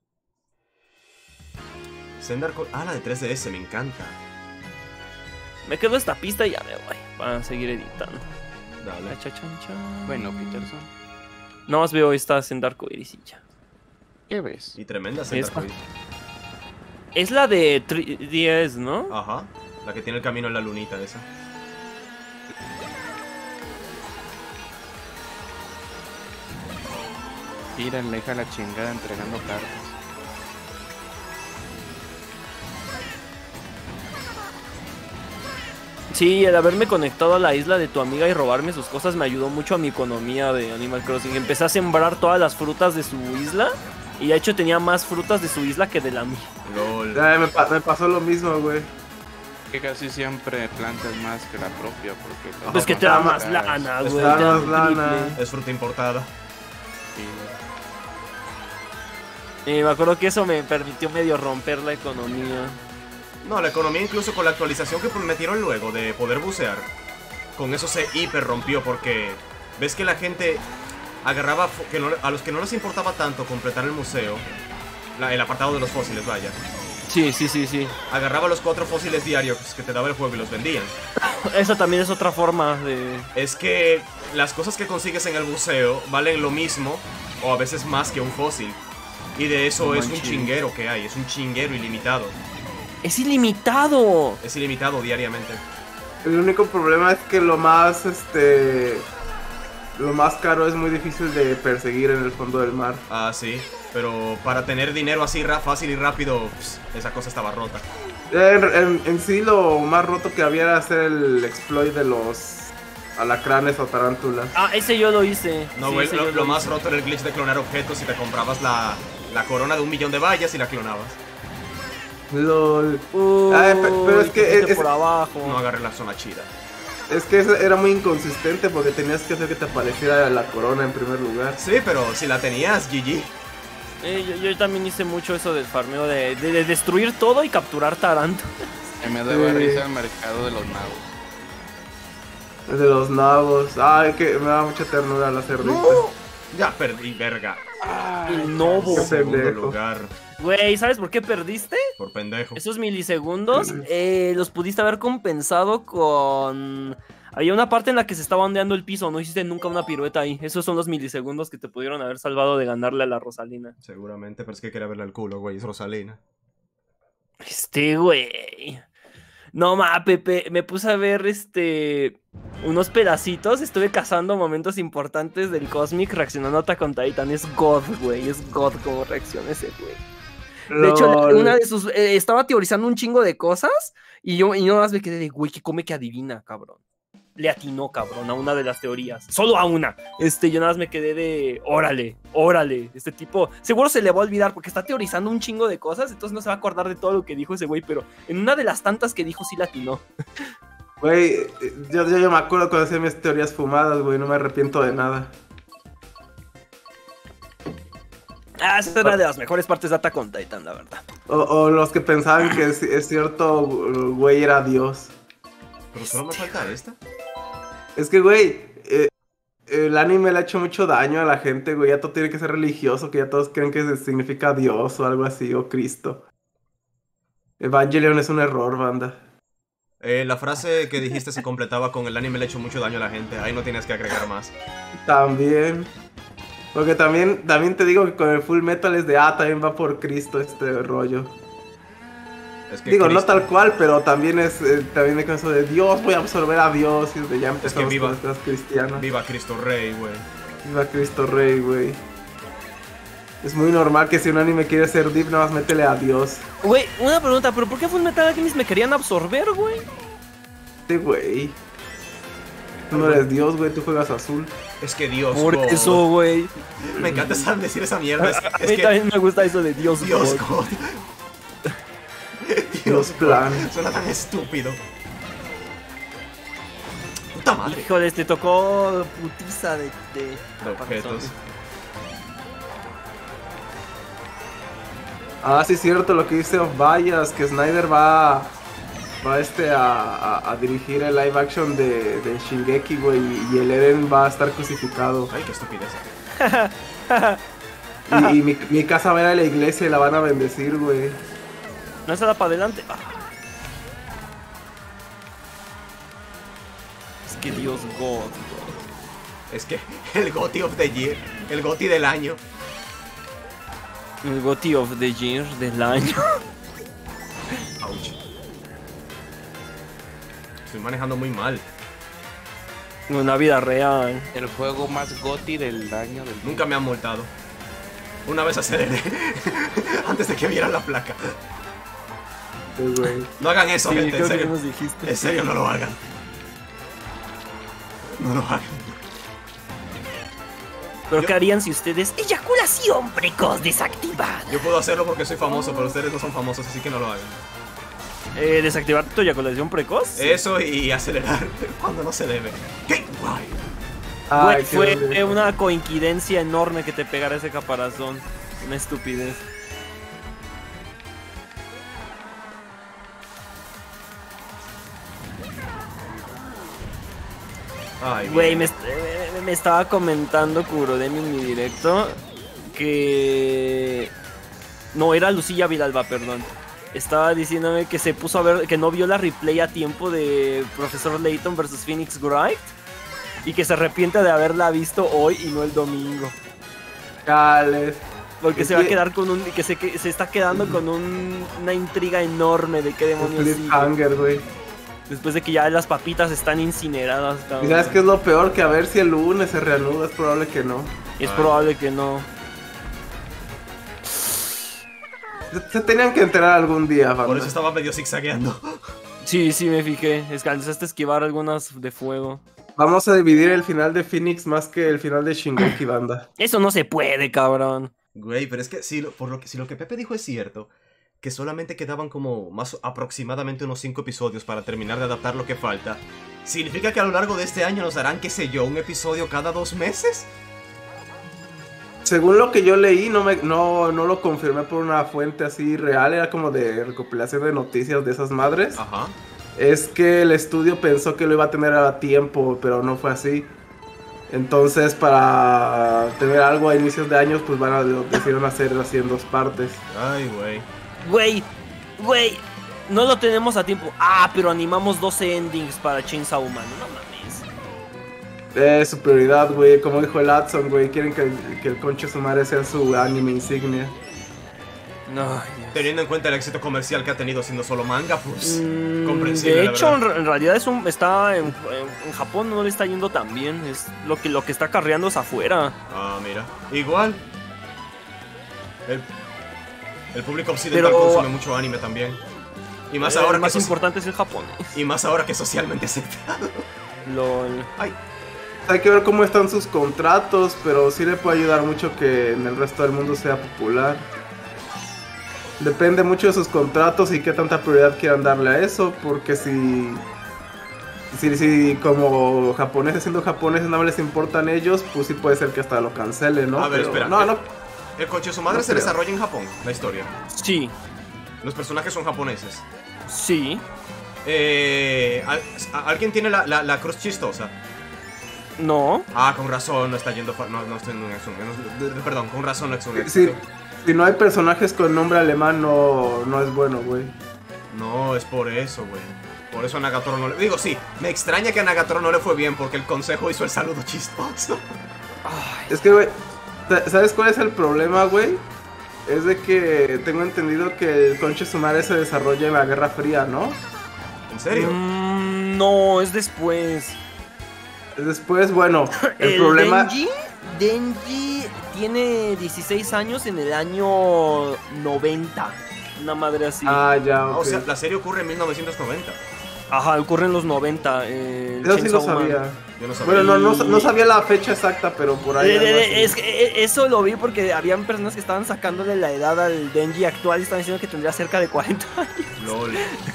Zendar Co- Ah, la de tres D S, me encanta. Me quedo esta pista y ya me voy para seguir editando. Dale. Cha, chan, chan. Bueno, Peterson. Nada más veo estas en Dark Iris y ya. ¿Qué ves? Y tremenda Zendar Esta. Co- Es la de tres D S, ¿no? Ajá. La que tiene el camino en la lunita, esa. Tira, deja la chingada entregando cartas. Sí, el haberme conectado a la isla de tu amiga y robarme sus cosas me ayudó mucho a mi economía de Animal Crossing. Empecé a sembrar todas las frutas de su isla y de hecho tenía más frutas de su isla que de la mía. LOL. Ay, me, pa- me pasó lo mismo, güey. Que casi siempre plantas más que la propia, porque... Ajá, Pues que te da Ajá, más lana, es güey. da te da más el lana. triple. Es fruta importada. Sí. Y me acuerdo que eso me permitió medio romper la economía. No, la economía incluso con la actualización que metieron luego de poder bucear, con eso se hiper rompió porque ves que la gente agarraba, fo- que no- a los que no les importaba tanto completar el museo, la- el apartado de los fósiles, vaya, Sí, sí, sí, sí. agarraba los cuatro fósiles diarios que te daba el juego y los vendían. Esa también es otra forma de... Es que las cosas que consigues en el buceo valen lo mismo o a veces más que un fósil. Y de eso No es un manches. chinguero que hay, es un chinguero ilimitado. ¡Es ilimitado! Es ilimitado diariamente. El único problema es que lo más, este... Lo más caro es muy difícil de perseguir en el fondo del mar. Ah, sí. Pero para tener dinero así ra- fácil y rápido, pss, esa cosa estaba rota. En, en- en sí lo más roto que había era hacer el exploit de los alacranes o tarántulas. Ah, ese yo lo hice. No, Sí, güey, ese lo, yo lo más hice. roto era el glitch de clonar objetos y te comprabas la, la corona de un millón de vallas y la clonabas. LOL. Uy, Ay, pe- pero es que te fuiste es- por abajo. No agarré la zona chida. Es que eso era muy inconsistente porque tenías que hacer que te apareciera la corona en primer lugar. Sí, pero si la tenías, G G. Eh, yo, yo también hice mucho eso del farmeo de, de- de destruir todo y capturar tarántulas. Que me daba Sí. risa el mercado de los magos. El de los nabos. Ay, que me da mucha ternura la cerdita. ¡No! Ya perdí, verga. El Novo. Qué Segundo pendejo. lugar. Güey, ¿sabes por qué perdiste? Por pendejo. Esos milisegundos eh, los pudiste haber compensado con... Había una parte en la que se estaba ondeando el piso, no hiciste nunca una pirueta ahí. Esos son los milisegundos que te pudieron haber salvado de ganarle a la Rosalina. Seguramente, pero es que quería verle el culo, güey. Es Rosalina. Este, güey. No, ma, Pepe, me puse a ver este... unos pedacitos, estuve cazando momentos importantes del Cosmic reaccionando a Attack on Titan. Es God, güey, es God como reacciona ese güey. De hecho, Lol. una de sus... eh, estaba teorizando un chingo de cosas y yo, y yo nada más me quedé de, güey, que come que adivina, cabrón. Le atinó, cabrón, a una de las teorías. Solo a una. Este, yo nada más me quedé de, órale, órale. Este tipo, seguro se le va a olvidar porque está teorizando un chingo de cosas, entonces no se va a acordar de todo lo que dijo ese güey, pero en una de las tantas que dijo sí le atinó. Güey, yo, yo, yo me acuerdo cuando hacía mis teorías fumadas, güey. No me arrepiento de nada. Ah, esa era de las mejores partes de Attack on Titan, la verdad. O, o los que pensaban que es, es cierto, güey, era Dios. Pero solo me falta esta. Es que, güey, eh, el anime le ha hecho mucho daño a la gente, güey. Ya todo tiene que ser religioso, que ya todos creen que significa Dios o algo así, o Cristo. Evangelion es un error, banda. Eh, la frase que dijiste se completaba con el anime le ha hecho mucho daño a la gente. Ahí no tienes que agregar más. También. Porque también, también te digo que con el Full Metal es de, ah, también va por Cristo este rollo. Es que Digo, no Cristo- tal cual, pero también es eh, también de eso de Dios, voy a absorber a Dios. Y desde ya empezamos viva- con las cosas cristianas. Viva Cristo Rey, güey. Viva Cristo Rey, güey. Es muy normal que si un anime quiere ser deep, nada más métele a Dios. Güey, una pregunta, ¿pero por qué Full Metal Alchemist me querían absorber, güey? Sí, güey. Tú no eres Dios, güey, tú juegas azul. Es que Dios. Por God. eso, güey. Me encanta saber decir esa mierda. Es, A es mí que también me gusta eso de Dios, Dios God. God. Dios Dios plan. God. Suena tan estúpido. Puta madre. Híjole, te tocó putiza de... de... De objetos. Ah, sí, cierto, lo que dice Of Bias, que Snyder va, va este a, a, a dirigir el live action de, de Shingeki, güey, y el Eren va a estar crucificado. Ay, qué estupidez. Y, y mi, mi casa va a ir a la iglesia y la van a bendecir, güey. No se da para adelante. Ah. Es que Dios, God. Es que el GOTY of the Year. El GOTY del año. El GOTY of the Year del año. Ouch. Estoy manejando muy mal. Una vida real. El juego más goti del año del Nunca me han multado. Una vez aceleré. Antes de que vieran la placa. Sí, güey. No hagan eso, Sí, gente. En creo que serio. nos dijiste. En serio, no lo hagan. No lo hagan. Pero Yo- ¿qué harían si ustedes... Eyaculación precoz desactivada. Yo puedo hacerlo porque soy famoso, pero ustedes no son famosos, así que no lo hagan. Eh, ¿Desactivar tu eyaculación precoz? Eso y acelerar cuando no se debe. ¡Qué guay! Güey, Ay, qué fue horrible. una coincidencia enorme que te pegara ese caparazón. Una estupidez. Ay, Güey, bien. me, est- eh, me estaba comentando Kurodemi en mi directo que... No, era Lucilla Villalba, perdón. Estaba diciéndome que se puso a ver, que no vio la replay a tiempo de Profesor Layton versus Phoenix Wright y que se arrepiente de haberla visto hoy y no el domingo. Chales. Porque Es se va a que- quedar con un... que se, que se está quedando con un- una intriga enorme de qué Un demonios sigue. cliffhanger, güey. Después de que ya las papitas están incineradas, cabrón. ¿Y sabes qué es lo peor? Que a ver si el lunes se reanuda, es probable que no. Es Ay. probable que no. Se, se tenían que enterar algún día, banda. Por eso estaba medio zigzagueando. Sí, sí me fijé. Es que alcanzaste a esquivar algunas de fuego. Vamos a dividir el final de Phoenix más que el final de Shingeki, banda. Eso no se puede, cabrón. Güey, pero es que si lo, por lo que, si lo que Pepe dijo es cierto, que solamente quedaban como más aproximadamente unos cinco episodios para terminar de adaptar lo que falta, ¿significa que a lo largo de este año nos darán, qué sé yo, un episodio cada dos meses? según lo que yo leí, no, me, no, no lo confirmé por una fuente así real, era como de recopilación de noticias de esas madres. Ajá. Es que el estudio pensó que lo iba a tener a tiempo, pero no fue así. Entonces, para tener algo a inicios de años, pues van a decidieron hacer así en dos partes. Ay, güey. Güey, güey, no lo tenemos a tiempo. Ah, pero animamos doce endings para Chainsaw Man, no mames. Es su prioridad, güey. Como dijo el Adson, güey. Quieren que, que el Concha su madre sea su anime insignia. No, Dios. Teniendo en cuenta el éxito comercial que ha tenido siendo solo manga, pues Mm, comprensible. de la hecho, en, verdad. re- en realidad es un, está en, en- en Japón no le está yendo tan bien. Es lo que lo que está carreando es afuera. Ah, mira. Igual. El, el público occidental Pero- consume mucho anime también. Y más Eh, ahora el más que soci- importante es el japonés. y más ahora que es socialmente aceptado. Lol. Ay. Hay que ver cómo están sus contratos, pero sí le puede ayudar mucho que en el resto del mundo sea popular. Depende mucho de sus contratos y qué tanta prioridad quieran darle a eso, porque si... Si, si como japoneses siendo japoneses no les importan ellos, pues sí puede ser que hasta lo cancelen, ¿no? A ver, Pero espera. No, no. El coche de su madre No se creo. desarrolla en Japón, la historia. Sí, Los personajes son japoneses. sí. Eh, ¿al- a- ¿Alguien tiene la, la, la cruz chistosa? No. Ah, con razón no está yendo... fa- No, no, estoy- no es un... no es- perdón, con razón no es un Si, éxito. si no hay personajes con nombre alemán, no, no es bueno, güey. No, es por eso, güey. Por eso a Nagatoro no le... Digo, sí, me extraña que a Nagatoro no le fue bien porque el consejo hizo el saludo chistoso. Ay, Es que, güey, sa- ¿sabes cuál es el problema, güey? Es de que tengo entendido que el Concha Sumare se desarrolla en la Guerra Fría, ¿no? ¿En serio? mm, no, es después. Después, bueno, el, El problema... Denji, Denji tiene dieciséis años en el año noventa. Una madre así. Ah, ya, Ah, ok. o sea, la serie ocurre en mil novecientos noventa. Ajá, ocurre en los noventa. eh, el Eso sí lo Chainsaw Man. sabía. Yo no sabía. Bueno, no, no, no sabía la fecha exacta, pero por ahí... Eh, algo eh, así. es que eh, eso lo vi porque habían personas que estaban sacándole la edad al Denji actual y estaban diciendo que tendría cerca de cuarenta años. LOL.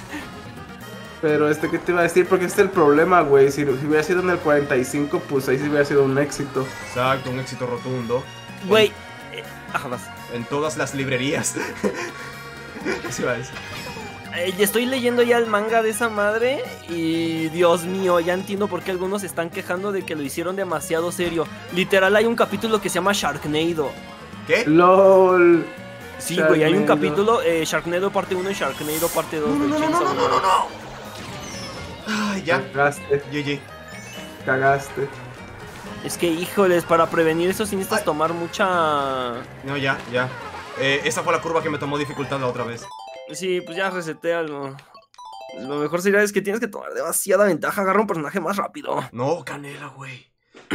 Pero este, ¿qué te iba a decir? Porque este es el problema, güey. Si, si hubiera sido en el cuarenta y cinco, pues ahí sí hubiera sido un éxito. Exacto, un éxito rotundo. Güey, eh, ajá, vas. En todas las librerías. ¿Qué se iba a decir? Eh, ya estoy leyendo ya el manga de esa madre y Dios mío, ya entiendo por qué algunos se están quejando de que lo hicieron demasiado serio. Literal hay un capítulo que se llama Sharknado. ¿Qué? LOL. Sí, güey, hay un Sharknado. capítulo, eh, Sharknado parte uno y Sharknado parte dos. No, del no, no, no, Chainsaw no, no, no, Man. no. Ay, ya. Cagaste, G G. cagaste. Es que, híjoles, para prevenir eso sí necesitas Ay. tomar mucha... No, ya, ya. Eh, esa fue la curva que me tomó dificultad la otra vez. Sí, pues ya resetealo. Lo mejor sería es que tienes que tomar demasiada ventaja, agarra un personaje más rápido. No, Canela, güey.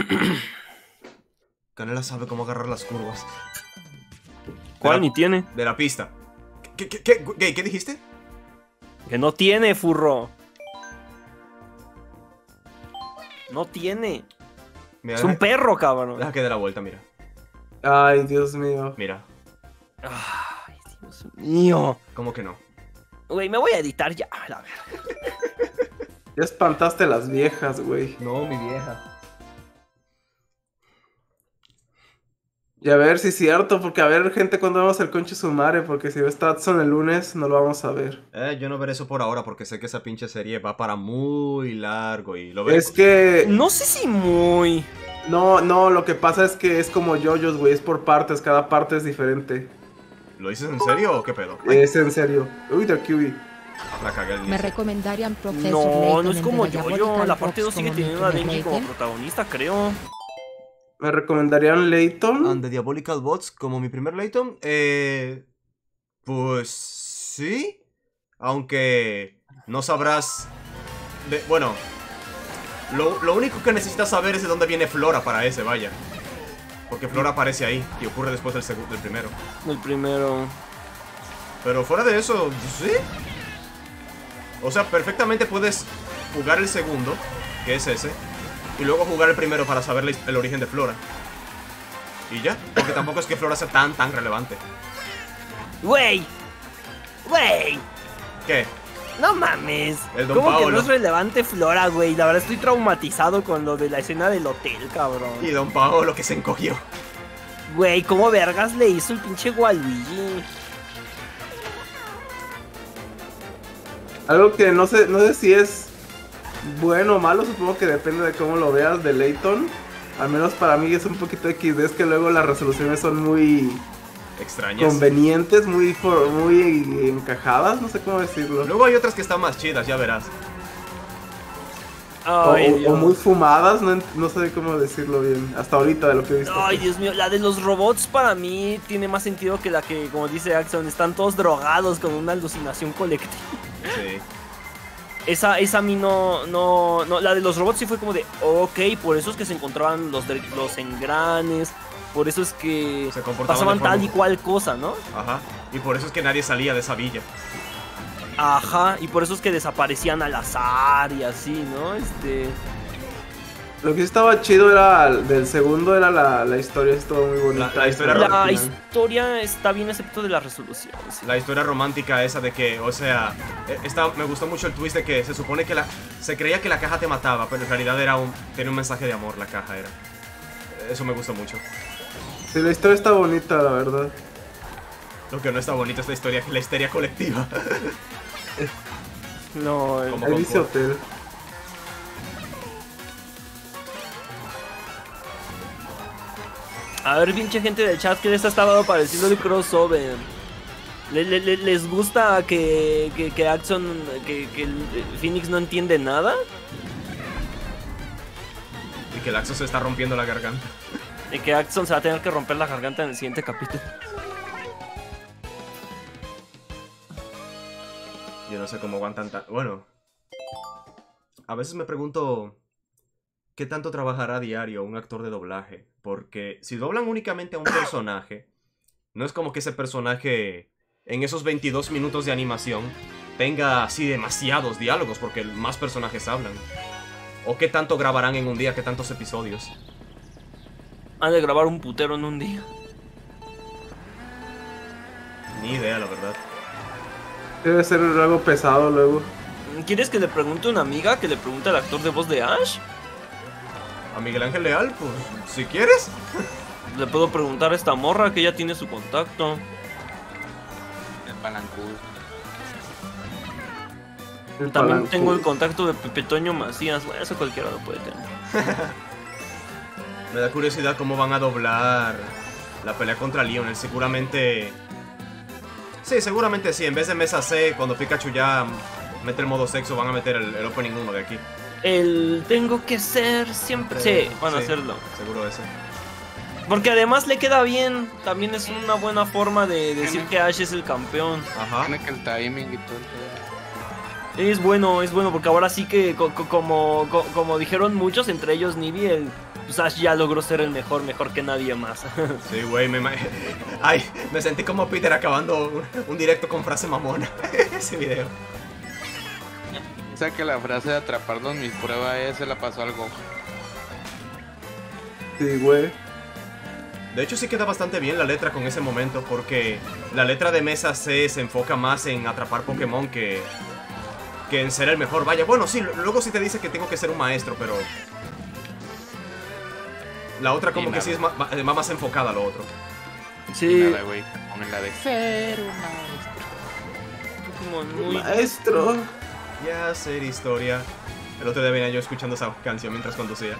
Canela sabe cómo agarrar las curvas. ¿Cuál De ni la, tiene? de la pista. ¿Qué, qué, qué, qué, qué dijiste? Que no tiene, furro. No tiene. Mira, Es un deja, perro, cabrón. deja que dé la vuelta, mira. Ay, Dios mío. Mira. Ay, Dios mío. ¿Cómo que no? Güey, me voy a editar ya. A ver. Ya espantaste a las viejas, güey. No, mi vieja. Y a ver si es cierto, porque a ver, gente, cuando vemos el Concha Sumare, porque si ves Tatson el lunes, no lo vamos a ver. Eh, yo no veré eso por ahora porque sé que esa pinche serie va para muy largo y lo veré. Es que... No sé si muy. No, no, lo que pasa es que es como yoyos, güey, es por partes, cada parte es diferente. ¿Lo dices en serio o qué pedo? Ay, Es en serio. Uy, de Q B. la cagué al Me inicio. recomendarían Professor No, Layton no es en como The yo, yo. Diabolical La parte dos Box sigue como teniendo a Mickey Denji como Layton. protagonista, creo. ¿Me recomendarían Layton? And the Diabolical Bots como mi primer Layton. Eh. Pues. Sí. Aunque. No sabrás. de- bueno. Lo, lo único que necesitas saber es de dónde viene Flora para ese, vaya. Porque Flora aparece ahí y ocurre después del, segu- del primero. El primero. Pero fuera de eso, sí. O sea, perfectamente puedes jugar el segundo, que es ese, y luego jugar el primero para saber la- el origen de Flora. Y ya, porque tampoco es que Flora sea tan, tan relevante. Güey. Güey. ¿Qué? No mames. El Don ¿Cómo que Paolo. no es relevante Flora, güey? La verdad estoy traumatizado con lo de la escena del hotel, cabrón. Y Don Paolo que se encogió. Güey, ¿cómo vergas le hizo el pinche Waluigi? Algo que no sé, no sé si es bueno o malo, supongo que depende de cómo lo veas, de Layton. Al menos para mí es un poquito equis de, es que luego las resoluciones son muy Extrañas. convenientes, muy, for- muy encajadas, no sé cómo decirlo. Luego hay otras que están más chidas, ya verás. O, Ay, o- o Dios. muy fumadas, no, en- no sé cómo decirlo bien, hasta ahorita de lo que he visto. Ay, Dios mío, la de los robots para mí tiene más sentido que la que, como dice Axon, están todos drogados con una alucinación colectiva. Sí. Esa, esa a mí no, no, no, la de los robots sí fue como de, ok, por eso es que se encontraban los, de- los engranes, por eso es que Se comportaban pasaban de forma- tal y cual cosa, ¿no? Ajá. Y por eso es que nadie salía de esa villa. Ajá, y por eso es que desaparecían al azar y así, ¿no? Este... Lo que sí estaba chido era, del segundo era la, la historia, estuvo muy bonita. La- la historia Al La final. historia está bien excepto de las resoluciones. La historia romántica esa de que, o sea, eh, esta, me gustó mucho el twist de que se supone que la... Se creía que la caja te mataba, pero en realidad era un... Tenía un mensaje de amor la caja, era. Eso me gustó mucho. Sí, la historia está bonita, la verdad. Lo que no está bonito es la historia, la histeria colectiva. No, Como- Ahí dice hotel. a ver, pinche gente del chat, ¿qué les ha estado pareciendo el crossover? ¿Le- le- le- ¿Les gusta que, que, que Axon, que, que el Phoenix no entiende nada? Y que el Axo se está rompiendo la garganta. Y que Axon se va a tener que romper la garganta en el siguiente capítulo. Yo no sé cómo aguantan tan... Bueno. A veces me pregunto... ¿Qué tanto trabajará a diario un actor de doblaje? Porque si doblan únicamente a un personaje, no es como que ese personaje en esos veintidós minutos de animación tenga así demasiados diálogos, porque más personajes hablan. ¿O qué tanto grabarán en un día? ¿Qué tantos episodios? Han de grabar un putero en un día. Ni idea, la verdad. Debe ser algo pesado luego. ¿Quieres que le pregunte a una amiga que le pregunte al actor de voz de Ash? ¿A Miguel Ángel Leal? Pues, si quieres. Le puedo preguntar a esta morra que ya tiene su contacto. El palancú. El También palanco. tengo el contacto de Pepe Toño Macías. Bueno, eso cualquiera lo puede tener. Me da curiosidad cómo van a doblar la pelea contra Lionel. Seguramente... Sí, seguramente sí. En vez de Mesa C, cuando Pikachu ya mete el modo sexo, van a meter el, el Opening uno de aquí. El tengo que ser siempre. Sí, van a Sí, hacerlo. Seguro ese. Porque además le queda bien. También es una buena forma de decir que Ash es el campeón. Ajá. Tiene que el timing y todo el pedo. Es bueno, es bueno, porque ahora sí que, co- co- como, co- como dijeron muchos, entre ellos Nibi, el pues Ash ya logró ser el mejor, mejor que nadie más. Sí, güey, me... ma- Ay, me sentí como Peter acabando un, un directo con frase mamona. Ese video. O sea que la frase de atraparnos mis pruebas es, se la pasó algo. Sí, güey. De hecho, sí queda bastante bien la letra con ese momento, porque la letra de Mesa C se enfoca más en atrapar Pokémon que, que en ser el mejor. Vaya, bueno, sí, luego sí te dice que tengo que ser un maestro, pero... La otra como Y que nada. sí es ma- ma- va más enfocada a lo otro. Sí, Nada, güey. Pongan la de ser un maestro. Pokémon muy... Maestro. Ya hacer historia. El otro día venía yo escuchando esa canción mientras conducía.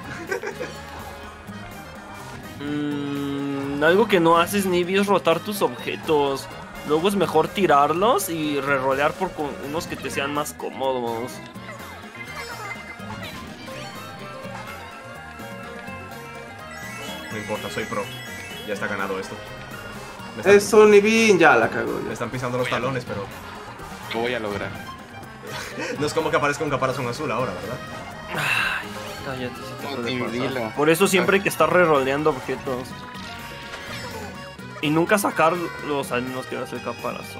Mm, algo que no haces, Nibi, es rotar tus objetos. Luego es mejor tirarlos y rerolear por con- unos que te sean más cómodos. No importa, soy pro. Ya está ganado esto. Me están, Eso, ni bien, ya la cagó. me Ya. están pisando los talones, pero... Lo voy a lograr. No es como que aparezca un caparazón azul ahora, ¿verdad? Ay, cállate, si te No, puede ni pasar. dilo. Por eso siempre hay que estar reroleando objetos. Y nunca sacar los al menos que veas el caparazón.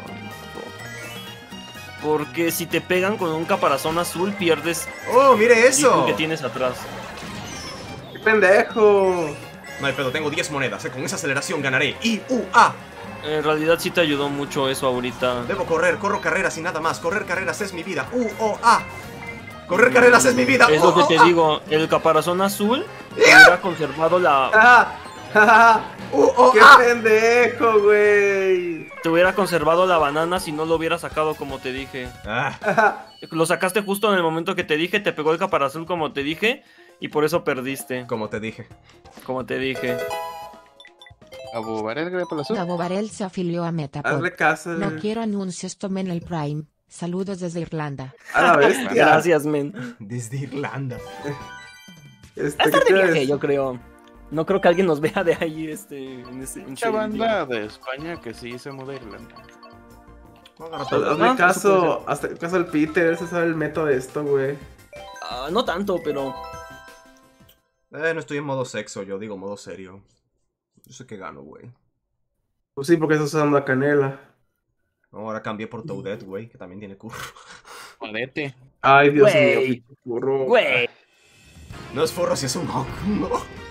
Porque si te pegan con un caparazón azul, pierdes ¡Oh, mire el eso! ítem que tienes atrás. ¡Qué pendejo! No hay pedo, tengo diez monedas. eh, Con esa aceleración ganaré. ¡I U A! En realidad sí te ayudó mucho eso ahorita. Debo correr, corro carreras y nada más. Correr carreras es mi vida. ¡U O A! ¡Correr carreras es mi vida! Es ¡U lo que O te A! digo, el caparazón azul hubiera conservado la... ¡Ah! uh, oh, ¡Qué ah. pendejo, güey! Te hubiera conservado la banana si no lo hubiera sacado como te dije. Ah. Lo sacaste justo en el momento que te dije, te pegó el caparazón como te dije, y por eso perdiste. Como te dije. Como te dije. Gabo Varel, gracias por la sub. Gabo Varel se afilió a Metapod. Hazle caso. No quiero anuncios, tomen el Prime. Saludos desde Irlanda. A la bestia. Gracias, men. Desde Irlanda. Este, A estar de ¿qué viaje, crees? yo creo. No creo que alguien nos vea de ahí, este... En ese, en Mucha ese banda día. de España que sí se muda a Irlanda. Hazle Ah, caso, hazle caso al Peter, ese sabe el método de esto, güey. Ah, no tanto, pero... Eh, no estoy en modo sexo, yo digo modo serio. Yo sé que gano, güey. Pues sí, porque estás usando la canela. No, ahora cambié por Toadette, güey, que también tiene curro. Jodete. Ay, Dios Güey. mío, pinche burro. Güey. No es furro si es un honk, no.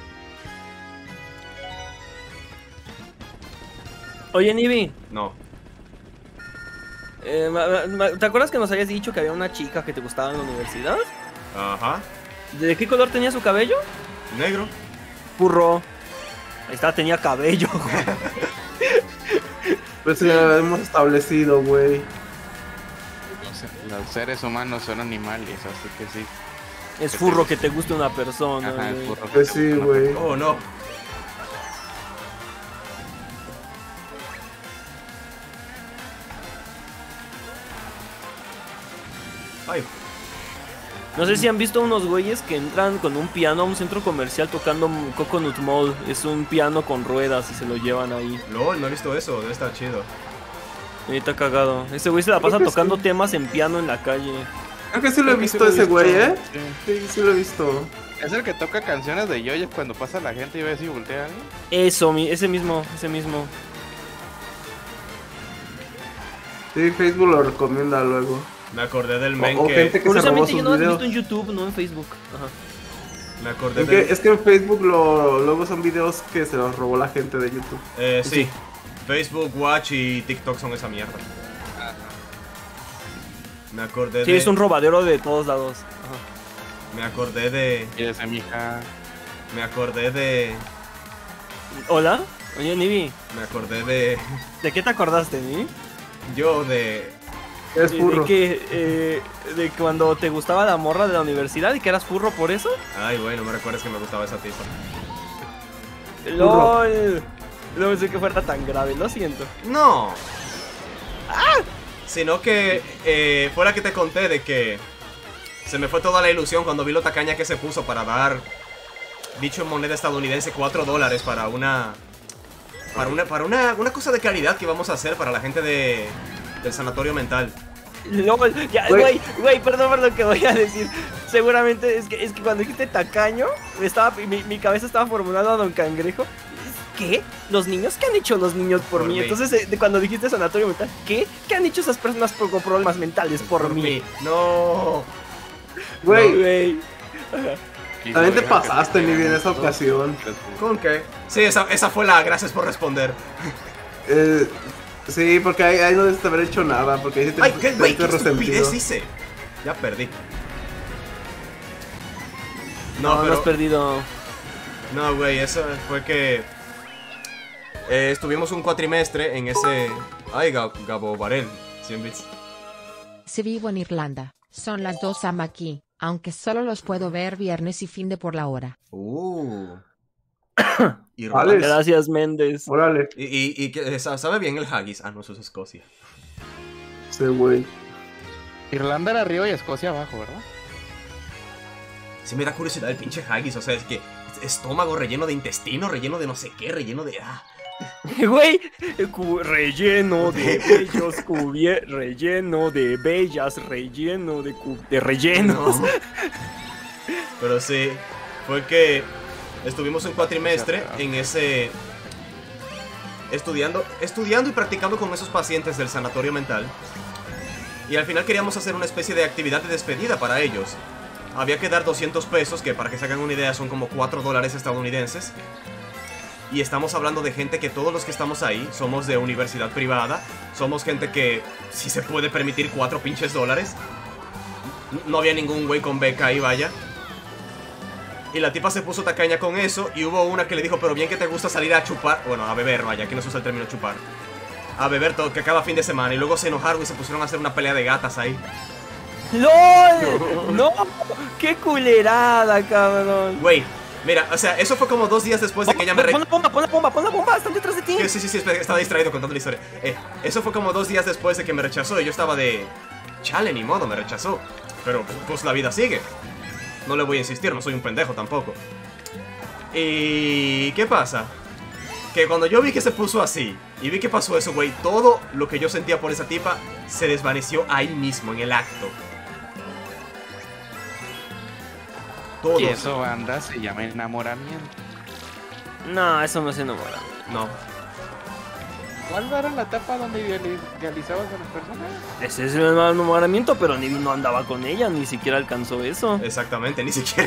Oye, Nibi, No. eh, ma- ma- ¿te acuerdas que nos habías dicho que había una chica que te gustaba en la universidad? Ajá. ¿De qué color tenía su cabello? Negro. Purro. Ahí está, tenía cabello. Pues ya lo hemos establecido, güey. Los, los seres humanos son animales, así que sí. Es furro que te guste una persona. Ajá, güey. es burro que Pues te sí, gusta una güey. Oh, no. Ay, No sé si han visto unos güeyes que entran con un piano a un centro comercial tocando Coconut Mall. Es un piano con ruedas y se lo llevan ahí. lol, no he visto eso, debe estar chido. Ahorita cagado. Ese güey se la pasa Creo que tocando sí. temas en piano en la calle. Creo que sí lo he Creo que sí visto lo he ese visto. güey, ¿eh? Sí. Sí, sí lo he visto. Es el que toca canciones de Yoyes cuando pasa la gente y ve si voltea a alguien. Eso, mi- ese mismo, ese mismo. Sí, Facebook lo recomienda luego. Me acordé del men O, o que... gente que se robó Curiosamente sus yo no lo he videos. visto en YouTube, no en Facebook. Ajá. Me acordé Es que, del... es que en Facebook lo, luego son videos que se los robó la gente de YouTube. Eh, sí. Facebook, Watch y TikTok son esa mierda. Me acordé Sí, de... es un robadero de todos lados. Ajá. Me acordé de... Y esa mija. Me acordé de... ¿Hola? Oye, Nibi, Me acordé de... ¿de qué te acordaste, Nibi? Yo de... Es ¿De, furro. de que, eh, de cuando te gustaba la morra de la universidad y que eras furro por eso? Ay, güey, no me recuerdes que me gustaba esa tipa. LOL. No pensé que fuera tan grave, lo siento. No. Sino que eh, fue la que te conté de que se me fue toda la ilusión cuando vi lo tacaña que se puso para dar, dicho en moneda estadounidense, cuatro dólares para una... Para una, para una, una cosa de caridad que íbamos a hacer para la gente de, del sanatorio mental. LOL, ya, Güey. güey, güey, perdón por lo que voy a decir. Seguramente es que, es que cuando dijiste tacaño, estaba, mi, mi cabeza estaba formulando a Don Cangrejo. ¿Qué? ¿Los niños? ¿Qué han hecho los niños por, Por mí? mí. Entonces, eh, de cuando dijiste sanatorio mental, ¿qué? ¿Qué han hecho esas personas con problemas mentales por, mí? No. Güey, Güey. también te pasaste, ni bien, en esa ocasión. ¿Con qué? Sí, esa, esa fue la... Gracias por responder. Eh, sí, porque ahí, ahí no debes haber hecho nada, porque ahí sí te Ay, qué, te güey, qué viste resentido. estupidez hice. Ya perdí. No, No, no, pero... has perdido. No, güey, eso fue que... eh, estuvimos un cuatrimestre en ese... Ay, Gab- Gabo Varel, cien bits. Si vivo en Irlanda, son las dos am aquí, aunque solo los puedo ver viernes y fin de por la hora. Uh. Y, Vale. Gracias, Méndez. Órale, y, y, y que, sa- ¿sabe bien el haggis? Ah, no, eso es Escocia. ese güey. Irlanda era arriba y Escocia abajo, ¿verdad? Sí me da curiosidad el pinche haggis, o sea, es que... Estómago relleno de intestino, relleno de no sé qué, relleno de... Ah. Güey, cu- relleno de bellos cubiertos, relleno de bellas, relleno de, cu- de rellenos. No. Pero sí, fue que estuvimos un cuatrimestre en ese... Estudiando, estudiando y practicando con esos pacientes del sanatorio mental. Y al final queríamos hacer una especie de actividad de despedida para ellos. Había que dar doscientos pesos, que para que se hagan una idea son como cuatro dólares estadounidenses. Y estamos hablando de gente que todos los que estamos ahí somos de universidad privada. Somos gente que si se puede permitir cuatro pinches dólares. No había ningún güey con beca ahí, vaya. Y la tipa se puso tacaña con eso. Y hubo una que le dijo, pero bien que te gusta salir a chupar. Bueno, a beber, vaya, aquí no se usa el término chupar. A beber todo, que cada fin de semana. Y luego se enojaron y se pusieron a hacer una pelea de gatas ahí. ¡Lol! ¡No! ¡Qué culerada, cabrón! Güey, mira, o sea, eso fue como dos días después de que ella me... Pon la bomba, pon la bomba, pon la bomba, están detrás de ti. Sí, sí, sí, espera, estaba distraído contando la historia. Eh, eso fue como dos días después de que me rechazó y yo estaba de... Chale, ni modo, me rechazó. Pero pues la vida sigue. No le voy a insistir, no soy un pendejo tampoco. ¿Y qué pasa? Que cuando yo vi que se puso así y vi que pasó eso, güey, todo lo que yo sentía por esa tipa se desvaneció ahí mismo, en el acto. Todo. Y eso, banda, se llama enamoramiento. No, eso no es enamorado. No. ¿Cuál era la etapa donde ideali- idealizabas a las personas? Ese es el enamoramiento, pero Nibi no andaba con ella, ni siquiera alcanzó eso. Exactamente, ni siquiera.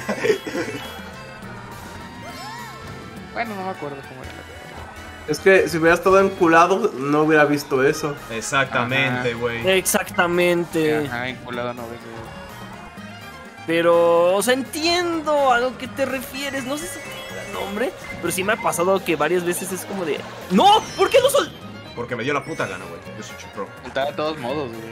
Bueno, no me acuerdo cómo era la etapa. Es que si hubiera estado enculado, no hubiera visto eso. Exactamente, Ajá. güey. Exactamente. Ajá, enculado no ves. Pero, o sea, entiendo a lo que te refieres. No sé si tenga nombre, pero sí me ha pasado que varias veces es como de... ¡No! ¿Por qué no sol...? Porque me dio la puta gana, güey. Yo soy chupro. Está de todos modos, güey.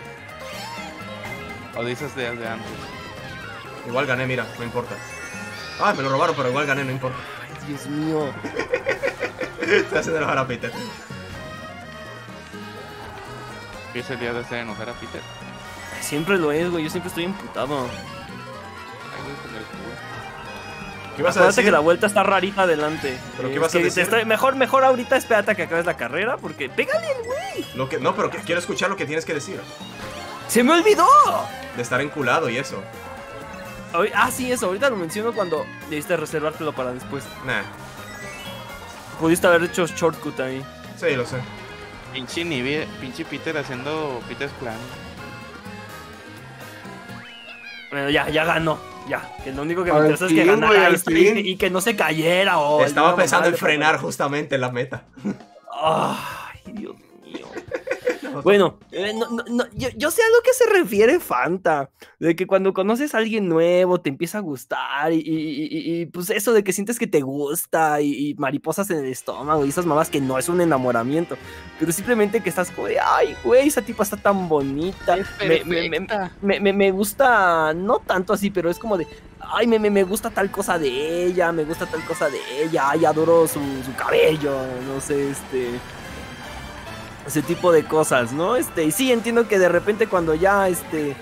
O dices de, de antes. Igual gané, mira, no importa. Ah, me lo robaron, pero igual gané, no importa. Ay, Dios mío. Te hace enojar a Peter. ¿Qué es el día de hacer enojar a Peter? Siempre lo es, güey. Yo siempre estoy imputado. Ay, güey, con el culo. ¿Qué ibas a Acuérdate decir? que la vuelta está rarita adelante. ¿Pero qué Es ibas a que te decir? estoy- Mejor, mejor ahorita espérate a que acabes la carrera, porque... ¡Pégale, güey! Lo que... No, pero que- quiero escuchar lo que tienes que decir. ¡Se me olvidó! De estar enculado y eso. Ahori- Ah, sí, eso. Ahorita lo menciono cuando debiste reservártelo para después. Nah. Pudiste haber hecho shortcut ahí. Sí, lo sé. Pinche Nibi, pinche Peter haciendo Peter's plan. Bueno, ya, ya ganó. Ya. Que lo único que me Al interesa es que fin, ganara güey, al esta fin. y, y que no se cayera. O Estaba alguna pensando en mamada de- frenar justamente la meta. Ay, Dios mío. Bueno, eh, no, no, no, yo, yo sé a lo que se refiere Fanta, de que cuando conoces a alguien nuevo te empieza a gustar y, y- y- y- y, pues eso de que sientes que te gusta y, y mariposas en el estómago y esas mamás que no es un enamoramiento, pero simplemente que estás como de, ay, güey, esa tipa está tan bonita, me, me- me- me- me- me gusta, no tanto así, pero es como de, ay, me, me, me gusta tal cosa de ella, me gusta tal cosa de ella, ay, adoro su, su cabello, no sé, este... ese tipo de cosas, ¿no? Este, y sí, entiendo que de repente cuando ya, este...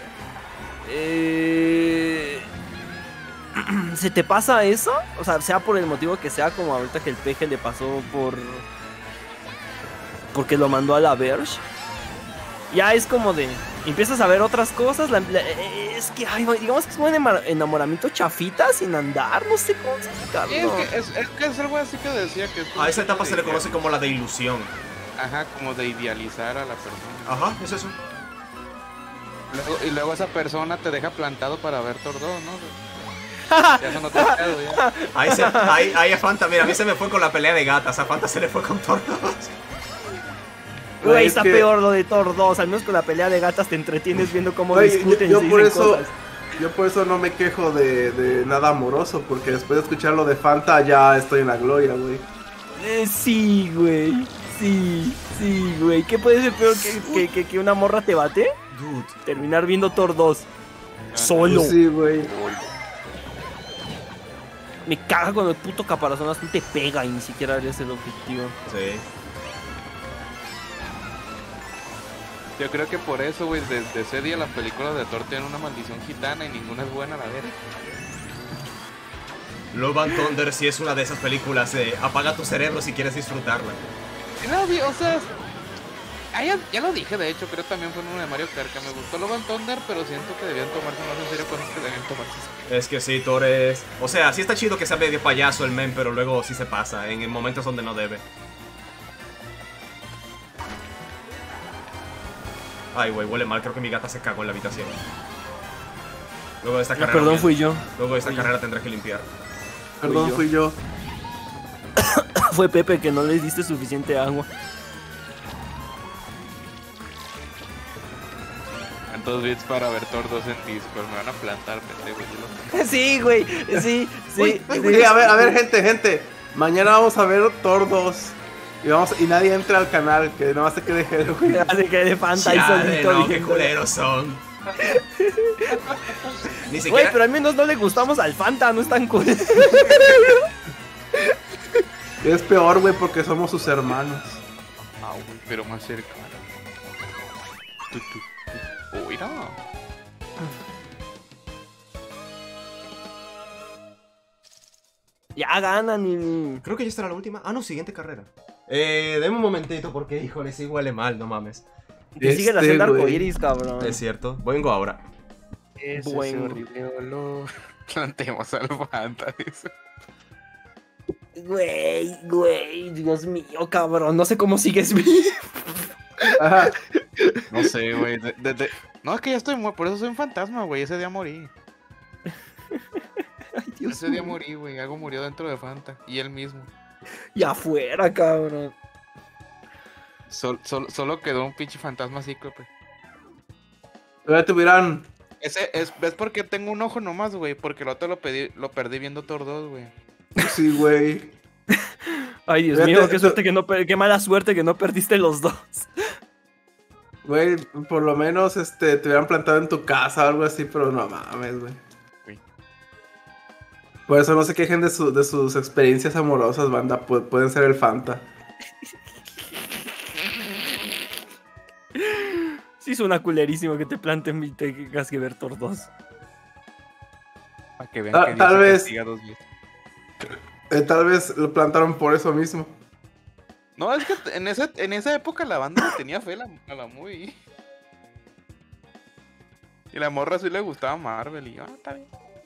eh, se te pasa eso, o sea, sea por el motivo que sea, como ahorita que el peje le pasó por... porque lo mandó a la Verge. Ya es como de... empiezas a ver otras cosas, la- la- es que, ay, digamos que es un enamor- enamoramiento chafita, sin andar, no sé cómo explicarlo. Sí, es, que es, es que es algo así que decía que... es como A esa etapa de se le idea- conoce como la de ilusión. Ajá, como de idealizar a la persona. Ajá, es eso. Luego- y luego esa persona te deja plantado para ver Thor dos, ¿no? Ya eso no te ha quedado, ya. Ahí, se, ahí, ahí a Fanta, mira, a mí se me fue con la pelea de gatas. A Fanta se le fue con Thor dos. Güey, Es está que- peor lo de Thor dos, al menos con la pelea de gatas te entretienes viendo cómo Güey, discuten yo, y se yo por dicen eso, cosas. yo por eso no me quejo de, de nada amoroso, porque después de escuchar lo de Fanta ya estoy en la gloria, güey. Eh, sí, güey. Sí, sí, güey. ¿Qué puede ser peor que, que, que, que una morra te bate? Dude. Terminar viendo Thor dos. Solo. Pues sí, güey. Me caga cuando el puto caparazón azul te pega y ni siquiera eres el objetivo. Sí. Yo creo que por eso, güey, desde ese día las películas de Thor tienen una maldición gitana y ninguna es buena a la verga. Love and Thunder sí es una de esas películas de apaga tu cerebro si quieres disfrutarla. Sí, no, vi- o sea, ah, ya, ya lo dije, de hecho, creo también fue en uno de Mario Kart que me gustó Love and Thunder, pero siento que debían tomarse más en serio cosas que debían tomarse. Es que sí, Thor es... O sea, sí está chido que sea medio payaso el men, pero luego sí se pasa, en momentos donde no debe. Ay, güey, huele mal, creo que mi gata se cagó en la habitación. Luego de esta Ah, carrera... perdón, fui yo. Luego de esta fui carrera tendré que limpiar. Perdón, yo. fui yo. Fue Pepe que no les diste suficiente agua. ¿Cuántos bits para ver Thor dos en Discord? Me van a plantar, pendejo. yo lo- Sí, güey, sí, sí. Uy, ay, sí. güey. Sí, a ver, a ver, gente, gente. Mañana vamos a ver Thor dos. Y, vamos, y nadie entra al canal, que nomás se quede Jero, güey. Así que de Fanta y Chale, solito no, qué viendo. culeros son. Ni Güey, siquiera... pero al menos no le gustamos al Fanta, no es tan cool. Es peor, güey, porque somos sus hermanos. Ah, güey, pero más cerca. Tu, tu, tu. Uy, no. Ya ganan y... Creo que ya estará la última. Ah, no, siguiente carrera. Eh, deme un momentito porque, híjole, sí huele mal, no mames. Que sigue la Este, senda güey. arcoiris, cabrón. Es cierto. Vengo ahora. Ese Bueno. horrible olor. Plantemos al Fanta, dice. Güey, güey, Dios mío, cabrón. No sé cómo sigues vivo. Ajá. No sé, güey. de- de- de- No, es que ya estoy muerto. Por eso soy un fantasma, güey. Ese día morí. Ay, Dios Ese día mío. morí, güey. Algo murió dentro de Fanta. Y él mismo. Y afuera, cabrón. Sol- sol- solo quedó un pinche fantasma cíclope. Todavía tuvieran. Ese es, ¿ves por qué tengo un ojo nomás, güey? Porque el otro lo, pedí, lo perdí viendo Thor dos, güey. Sí, güey. Ay, Dios Fíjate, mío, qué esto- suerte que no per- qué mala suerte que no perdiste los dos. Güey, por lo menos este, te hubieran plantado en tu casa o algo así, pero no mames, güey. Uy. Por eso no se quejen de, su- de sus experiencias amorosas, banda. pu- pueden ser el Fanta. Sí, suena culerísimo que te planten y tengas que ver Thor dos. Para que vean Ah, que Dios tal se vez. castiga dos veces. Eh, tal vez lo plantaron por eso mismo. No, es que en esa, en esa época la banda le tenía fe a la, a la movie. Y la morra sí le gustaba Marvel y yo, ah, está bien.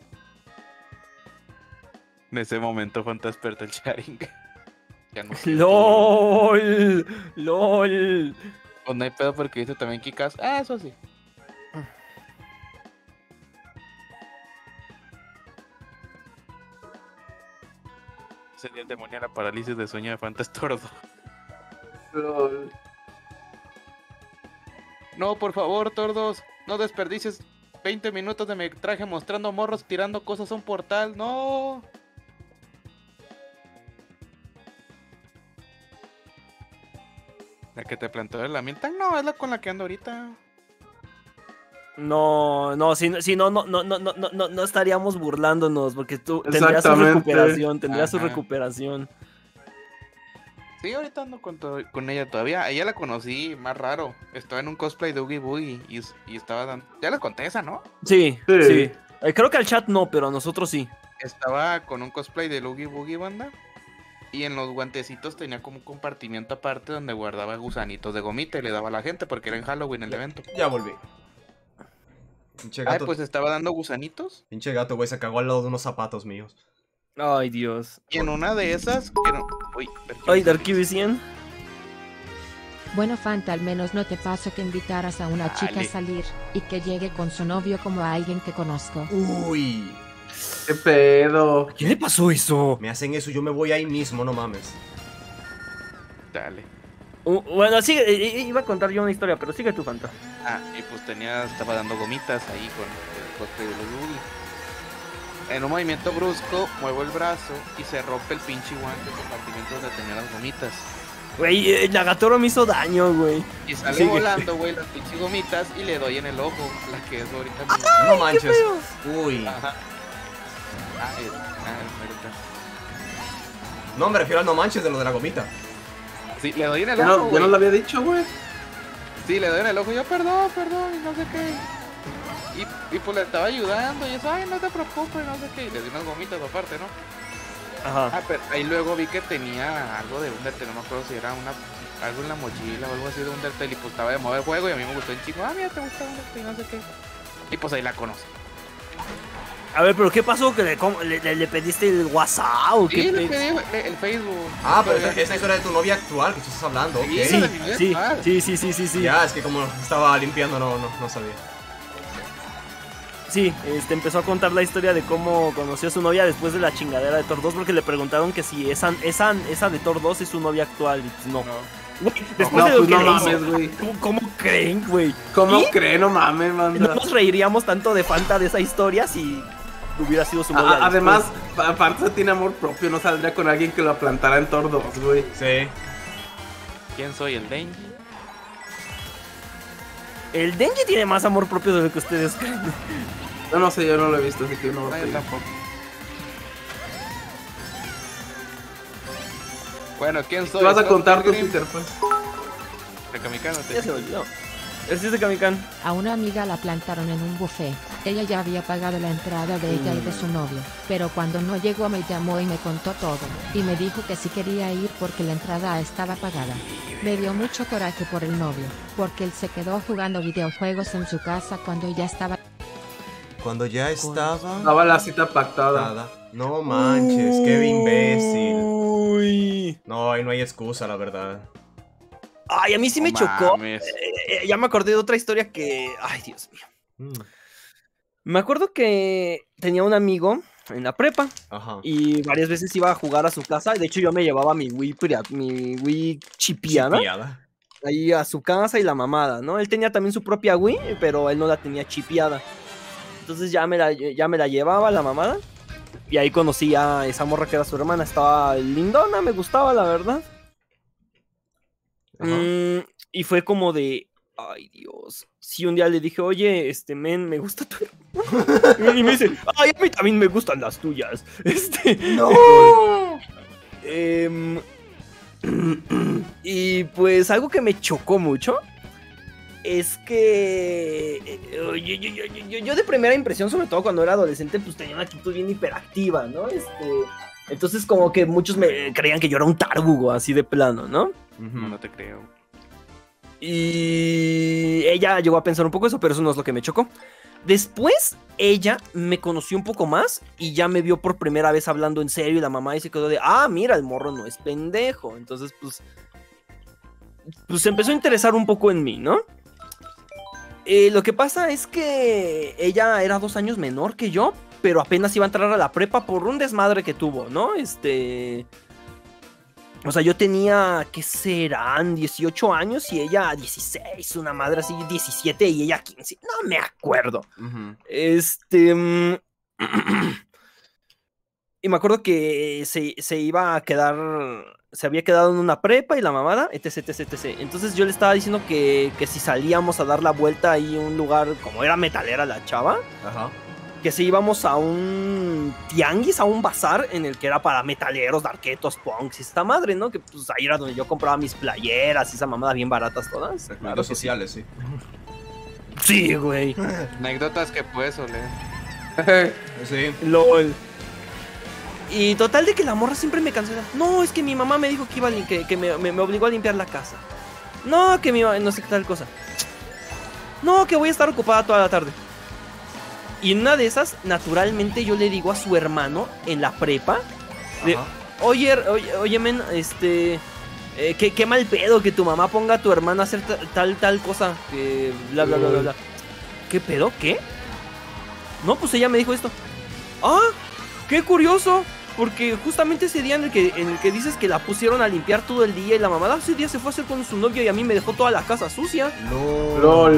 En ese momento Fanta despertó el Sharing. Ya no sé. LOL, LOL. Pues no hay pedo porque dice también Kikas. Ah, eso sí. Sería el demonio de la parálisis de sueño de Fanta es tordo. Lol. No, por favor, tordos, no desperdicies veinte minutos de metraje mostrando morros tirando cosas a un portal. No. La que te plantó de la mienta, no, es la con la que ando ahorita. No, no, si, si no, no, no, no, no, no, no, no estaríamos burlándonos porque tú tendrías su Exactamente. recuperación, tendrías su Ajá. recuperación. Sí, ahorita ando con, to- con ella todavía. A ella la conocí, más raro. Estaba en un cosplay de Oogie Boogie y, y estaba dando... Ya les conté esa, ¿no? Sí, Sí. sí. Eh, creo que al chat no, pero a nosotros sí. Estaba con un cosplay de Oogie Boogie, banda. Y en los guantecitos tenía como un compartimiento aparte donde guardaba gusanitos de gomita y le daba a la gente porque era en Halloween el evento. Ya volví. Pinche Ay, gato, pues estaba dando gusanitos. pinche gato, güey, se cagó al lado de unos zapatos míos. Ay, Dios. Y en una de esas... Que no... Uy, Ay, Darkivisian. Bueno, Fanta, al menos no te pasa que invitaras a una chica a Dale. salir y que llegue con su novio como a alguien que conozco. Uy, ¿Qué pedo? ¿Qué le pasó eso? me hacen eso, yo me voy ahí mismo, no mames. Dale. Uh, bueno, sigue, i- i- iba a contar yo una historia, pero sigue tu Fanta. Ah, y pues tenía... Estaba dando gomitas ahí con el cosplay de Oogie Boogie. En un movimiento brusco, muevo el brazo y se rompe el pinche guante del compartimento donde tenía las gomitas. Güey, el Nagatoro me hizo daño, güey. Y sale Sigue. volando, güey, las pinches gomitas y le doy en el ojo, la que es ahorita mismo. No manches. Uy. Ajá. Ah, eh, ah, ahorita. No, me refiero al no manches de lo de la gomita. Sí, le doy en el Ya ojo, no, ya güey. no lo había dicho, güey. Sí, le doy en el ojo. Yo, perdón, perdón, y no sé qué. Y, y pues le estaba ayudando. Y eso, ay, no te preocupes, no sé qué. Y le di unas gomitas aparte, ¿no? Ajá. Ah, pero ahí luego vi que tenía algo de Undertale. No me acuerdo si era una algo en la mochila o algo así de Undertale. Y pues estaba de moda el juego. Y a mí me gustó el chico. Ah, mira, te gusta Undertale, no sé qué. Y pues ahí la conocí. A ver, pero ¿qué pasó? ¿Que le, cómo- le, le- le pediste el WhatsApp o qué Sí, le pe- pedí el, el Facebook. Ah, pero Pero esa, esa historia de tu novia actual que tú estás hablando, ok. Sí, Sí, de mi vida sí, actual. sí, sí, sí, sí, sí. Ya, es que como estaba limpiando no, no, no sabía. Sí, este, empezó a contar la historia de cómo conoció a su novia después de la chingadera de Thor dos porque le preguntaron que si esa, esa, esa de Thor dos es su novia actual y pues no. No. Güey, después No, de lo pues que no le hizo, mames, güey. ¿cómo- ¿cómo creen, güey? ¿Cómo ¿Y? creen? No mames, No manda. nos reiríamos tanto de Fanta de esa historia si hubiera sido su novia. A- Además, después. aparte tiene amor propio, no saldría con alguien que lo plantara en Thor dos, güey. Sí. ¿Quién soy? ¿El Denji? El Denji tiene más amor propio de lo que ustedes creen. Yo no sé, yo no lo he visto, así que no lo No, yo sé. tampoco. Bueno, ¿quién soy? Te vas a ¿Scott contar tu Pilgrim? Peter, pues. De Kamikano, te- Ya se me olvidó. El sí es de Kamikan. A una amiga la plantaron en un buffet. Ella ya había pagado la entrada de ella y de su novio, pero cuando no llegó me llamó y me contó todo, y me dijo que si quería ir porque la entrada estaba pagada. Me dio mucho coraje por el novio, porque él se quedó jugando videojuegos en su casa cuando ella estaba... Cuando ya estaba... Estaba la cita pactada. Nada. No manches, qué imbécil. Uy. No, ahí no hay excusa, la verdad. Ay, a mí sí me No chocó. mames. Eh, eh, ya me acordé de otra historia que... Ay, Dios mío. Mm, Me acuerdo que tenía un amigo en la prepa Ajá. y varias veces iba a jugar a su casa. De hecho, yo me llevaba mi Wii, pirat- mi Wii chipiana Chipiada. ahí a su casa y la mamada, ¿no? Él tenía también su propia Wii, pero él no la tenía chipiada. Entonces ya me la, ya me la llevaba la mamada. Y ahí conocí a esa morra que era su hermana. Estaba lindona, me gustaba, la verdad. Ajá. Mm, y fue como de, ay Dios. Si un día le dije, oye, este men, me gusta tu hermano. Y me dice, ay, a mí también me gustan las tuyas. Este. ¡No! Em, y pues algo que me chocó mucho es que eh, yo, yo- yo- yo- yo de primera impresión, sobre todo cuando era adolescente, pues tenía una actitud bien hiperactiva, ¿no? Este, entonces como que muchos me creían que yo era un tarbugo, así de plano, ¿no? No, no te creo. Y ella llegó a pensar un poco eso, pero eso no es lo que me chocó. Después, ella me conoció un poco más y ya me vio por primera vez hablando en serio y la mamá y se quedó de, ah, mira, el morro no es pendejo. Entonces, pues, pues se empezó a interesar un poco en mí, ¿no? Eh, lo que pasa es que ella era dos años menor que yo, pero apenas iba a entrar a la prepa por un desmadre que tuvo, ¿no? Este... O sea, yo tenía, ¿qué serán? dieciocho años y ella dieciséis, una madre así, diecisiete y ella quince. No me acuerdo. Ujú. Este... mm, y me acuerdo que se, se iba a quedar... Se había quedado en una prepa y la mamada, etc, etc, etcétera. Entonces yo le estaba diciendo que, que si salíamos a dar la vuelta ahí a un lugar, como era metalera la chava, Ajá. que si íbamos a un tianguis, a un bazar en el que era para metaleros, darketos, punks y esta madre, ¿no? Que pues ahí era donde yo compraba mis playeras y esa mamada bien baratas todas. Claro Recluidos que sí. sociales, sí. Sí, güey. Anécdotas que puedes oler. Sí. LOL. Y total de que la morra siempre me cancela. No, es que mi mamá me dijo que iba a lim- que, que me, me- me obligó a limpiar la casa. No, que mi mamá, no sé qué tal cosa. No, que voy a estar ocupada toda la tarde. Y en una de esas, naturalmente yo le digo a su hermano en la prepa, de, Ajá. oye, er- oye, oye, men, este, eh, qué, qué mal pedo que tu mamá ponga a tu hermana a hacer ta- tal, tal cosa, que bla, bla, bla, bla, bla. ¿Qué pedo? ¿Qué? No, pues ella me dijo esto. Ah, qué curioso, porque justamente ese día en el que, en el que dices que la pusieron a limpiar todo el día y la mamada, ese día se fue a hacer con su novio y a mí me dejó toda la casa sucia. No. LOL.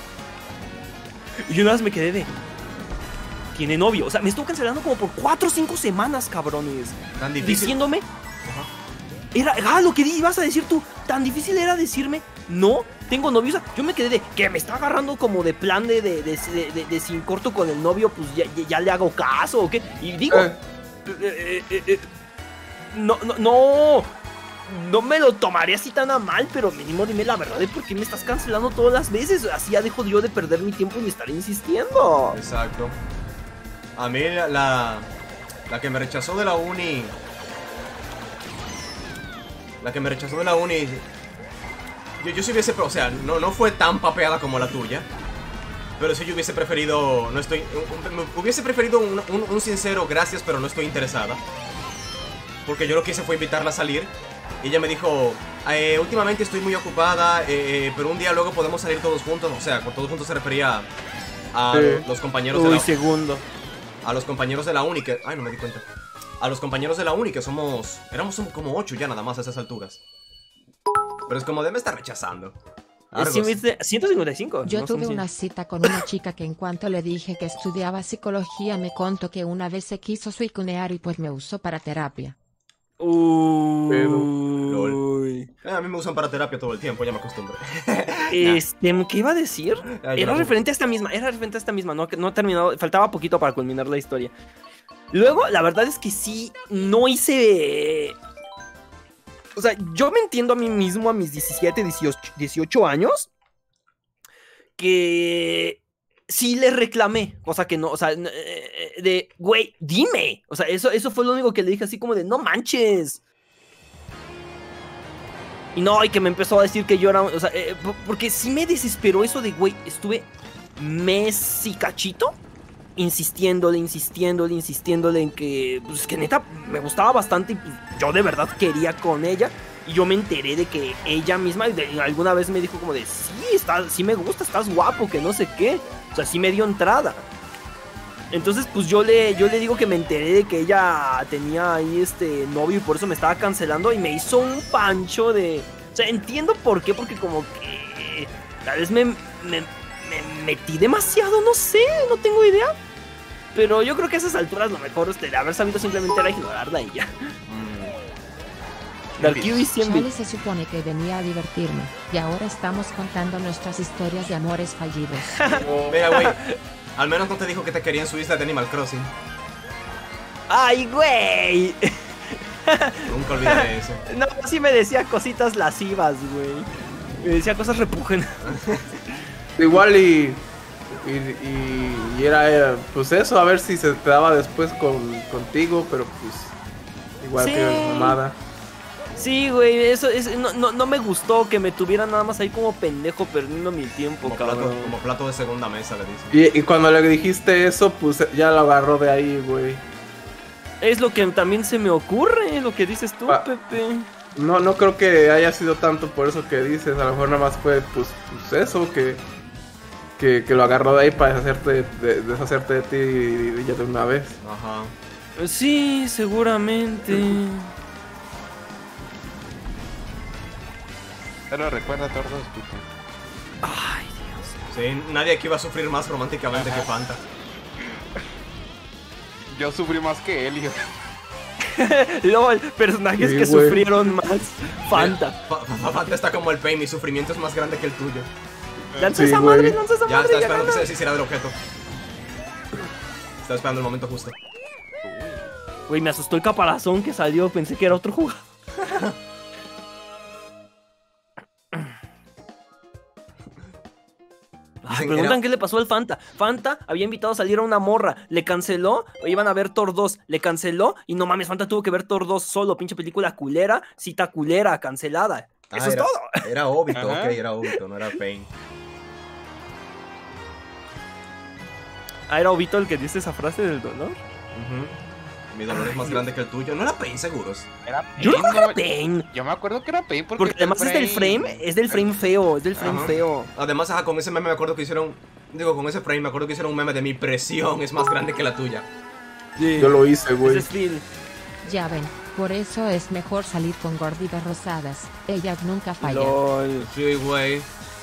Y yo nada más me quedé de... Tiene novio, o sea, me estuvo cancelando como por cuatro o cinco semanas, cabrones. Tan difícil. Diciéndome... Era, ah, lo que di- ibas a decir tú, tan difícil era decirme, no, tengo novio. O sea, yo me quedé de que me está agarrando como de plan de, de, de, de, de- de sin corto con el novio, pues ya, ya- ya le hago caso o qué. Y digo, Eh. eh, eh, eh, no, no, no, no me lo tomaré así tan a mal, pero mínimo dime la verdad de por qué me estás cancelando todas las veces. Así ya dejo yo de perder mi tiempo y estar insistiendo. Exacto. A mí la, la, la que me rechazó de la uni... La que me rechazó de la uni... Yo, yo sí hubiese... O sea, no, no fue tan papeada como la tuya. Pero sí yo hubiese preferido... No estoy... un- un- Hubiese preferido un, un- un sincero gracias, pero no estoy interesada. Porque yo lo que hice fue invitarla a salir. Y ella me dijo... "Eh, últimamente estoy muy ocupada, eh, pero un día luego podemos salir todos juntos". O sea, con todos juntos se refería a Sí. los compañeros de Uy, la segundo. a los compañeros de la uni que... Ay, no me di cuenta. A los compañeros de la uni que somos... Éramos como ocho ya nada más a esas alturas. Pero es como de me está rechazando. Es ciento cincuenta y cinco. Yo no tuve son una cien. cita con una chica que en cuanto le dije que estudiaba psicología me contó que una vez se quiso suicunear y pues me usó para terapia. Uy. Eh, a mí me usan para terapia todo el tiempo, ya me acostumbré. Este, ¿qué iba a decir? Ay, Era bravo. referente a esta misma, era referente a esta misma, no, no he terminado, faltaba poquito para culminar la historia. Luego, la verdad es que sí, no hice... O sea, yo me entiendo a mí mismo a mis diecisiete, dieciocho, dieciocho años, que sí le reclamé, cosa que no, o sea, de, güey, dime. O sea, eso, eso fue lo único que le dije así como de, no manches. Y no, y que me empezó a decir que yo era, o sea, eh, porque sí me desesperó eso de, güey, estuve mes y cachito insistiéndole, insistiéndole, insistiéndole en que, pues que neta me gustaba bastante y pues, yo de verdad quería con ella. Y yo me enteré de que ella misma de, alguna vez me dijo como de, sí, está, sí me gusta, estás guapo, que no sé qué. O sea, sí me dio entrada. Entonces, pues yo le, yo le digo que me enteré de que ella tenía ahí este novio y por eso me estaba cancelando y me hizo un pancho de... O sea, entiendo por qué, porque como que tal vez me, me, me metí demasiado, no sé, no tengo idea. Pero yo creo que a esas alturas lo mejor este, de haber sabido simplemente era ignorarla y ya. Darkiwi cien Charlie se supone que venía a divertirme, y ahora estamos contando nuestras historias de amores fallidos. Mira, güey, al menos no te dijo que te quería en su isla de Animal Crossing. ¡Ay, güey! Nunca olvidaré eso. No, sí me decía cositas lascivas, güey. Me decía cosas repugnantes. Igual y, y, y, y era, era, pues eso, a ver si se te daba después con, contigo, pero pues igual Sí. que mamada. Sí, güey, eso es, no, no, no me gustó que me tuvieran nada más ahí como pendejo perdiendo mi tiempo, Como cabrón. plato, como plato de segunda mesa, le dicen. Y, y cuando le dijiste eso, pues ya lo agarró de ahí, güey. Es lo que también se me ocurre, lo que dices tú, Ah. Pepe. No, no creo que haya sido tanto por eso que dices, a lo mejor nada más fue pues, pues eso, que, que, que lo agarró de ahí para deshacerte de, deshacerte de ti y, y ya de una vez. Ajá. Sí, seguramente. Pero recuerda, tordos, puto. Ay, Sí, nadie aquí va a sufrir más románticamente que Fanta. Yo sufrí más que él, hijo. Dios. LOL, personajes Sí, que güey. sufrieron más. Fanta. Fa- fa- Fanta está como el pain, mi sufrimiento es más grande que el tuyo. Lanza Sí, esa güey. madre, lanza esa Ya madre, está ya esperando que se gana. deshiciera del objeto. Estaba esperando el momento justo. Güey, me asustó el caparazón que salió, pensé que era otro jugador. Ah, Dicen, preguntan era- qué le pasó al Fanta. Fanta había invitado a salir a una morra, le canceló, iban a ver Thor dos, le canceló y no mames, Fanta tuvo que ver Thor dos solo, pinche película culera, cita culera, cancelada. Ah, Eso es era- todo. Era Obito, Ajá. ok, era Obito, no era Pain. Ah, era Obito el que dice esa frase del dolor. Ujú. Mi dolor es más grande que el tuyo. No era Pain, seguros. Era Yo no Pain, creo no, Pain. Yo me acuerdo que era Pain porque, Porque está el además es del frame, es del frame feo, es del frame Ajá. feo. Además, ajá, con ese meme me acuerdo que hicieron. Digo, con ese frame me acuerdo que hicieron un meme de mi presión es más grande que la tuya. Yo lo hice, güey. Ese es Phil. Ya ven, por eso es mejor salir con gorditas rosadas, ellas nunca fallan. LOL. Sí, güey.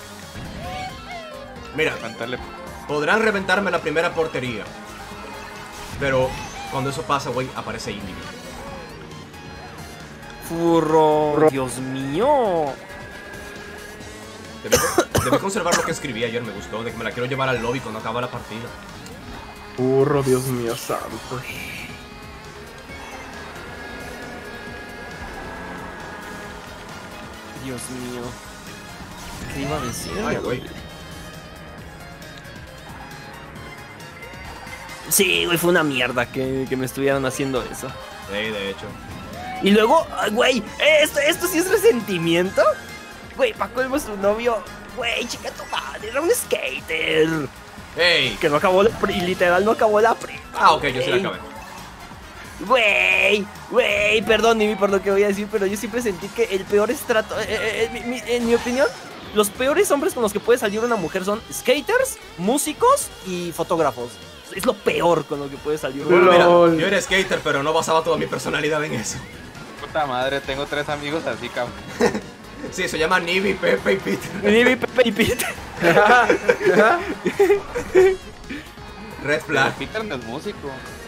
Mira, Cantarle. podrán reventarme la primera portería. Pero cuando eso pasa, güey, aparece Indy. Furro. Furro. Dios mío. Debí, debí conservar lo que escribí ayer, me gustó. De que me la quiero llevar al lobby cuando acaba la partida. Burro, Dios mío santo. Dios mío. ¿Qué iba a decir? Ay, güey. Sí, güey, fue una mierda que, que me estuvieran haciendo eso. Sí, de hecho. Y luego, ay, güey, esto, esto sí es resentimiento. Güey, pa' colmo su novio. Güey, chica tu madre, era un skater. ¡Ey! Que no acabó la pre- literal no acabó la prepa. Ah, ok, yo sí la güey. acabé. Güey, güey, perdón Nimi por lo que voy a decir, pero yo siempre sentí que el peor estrato, eh, eh, eh, mi- en mi opinión, los peores hombres con los que puede salir una mujer son skaters, músicos y fotógrafos. Es lo peor con lo que puede salir una Bueno, mujer. mira, Lol. yo era skater, pero no basaba toda mi personalidad en eso. Puta madre, tengo tres amigos así, cabrón. Sí, se llama Nibi, Pepe y Peter. Nibi, Pepe y Peter. Red flag. Peter no es músico.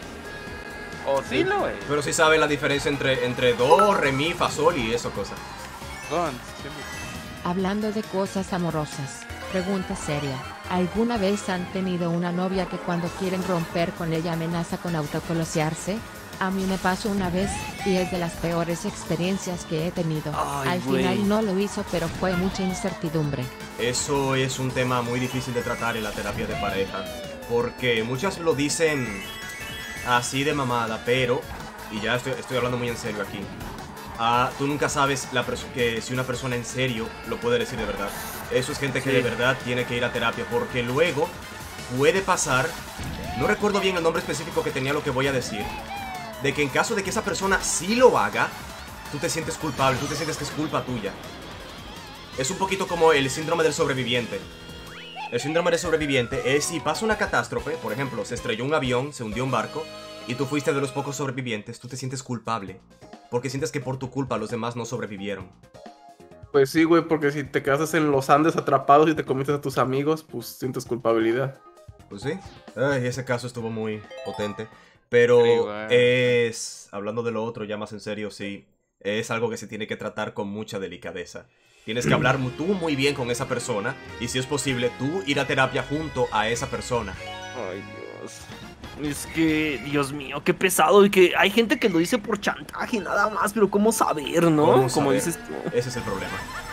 O sí lo es. Pero sí saben la diferencia entre, entre do, re, mi, fa, sol y eso cosa. Gon, siempre. Hablando de cosas amorosas, pregunta seria. ¿Alguna vez han tenido una novia que cuando quieren romper con ella amenaza con autocolosearse? A mí me pasó una vez, y es de las peores experiencias que he tenido. Ay, Al güey. final no lo hizo, pero fue mucha incertidumbre. Eso es un tema muy difícil de tratar en la terapia de pareja. Porque muchas lo dicen así de mamada, pero, y ya estoy, estoy hablando muy en serio aquí, ah, tú nunca sabes la perso- que si una persona en serio lo puede decir de verdad. Eso es gente que Sí. de verdad tiene que ir a terapia, porque luego puede pasar, no recuerdo bien el nombre específico que tenía lo que voy a decir, de que en caso de que esa persona sí lo haga, tú te sientes culpable, tú te sientes que es culpa tuya. Es un poquito como el síndrome del sobreviviente. El síndrome del sobreviviente es si pasa una catástrofe, por ejemplo, se estrelló un avión, se hundió un barco, y tú fuiste de los pocos sobrevivientes, tú te sientes culpable. Porque sientes que por tu culpa los demás no sobrevivieron. Pues sí, güey, porque si te quedas en los Andes atrapados y te comiste a tus amigos, pues sientes culpabilidad. Pues sí. Ay, ese caso estuvo muy potente. Pero Sí, güey. es... Hablando de lo otro, ya más en serio, sí. Es algo que se tiene que tratar con mucha delicadeza. Tienes que hablar mu- tú muy bien con esa persona. Y si es posible, tú ir a terapia junto a esa persona. Ay, Dios. Es que, Dios mío, qué pesado. Y que hay gente que lo dice por chantaje, nada más. Pero ¿cómo saber, no? ¿Cómo Como saber? dices tú. Ese es el problema.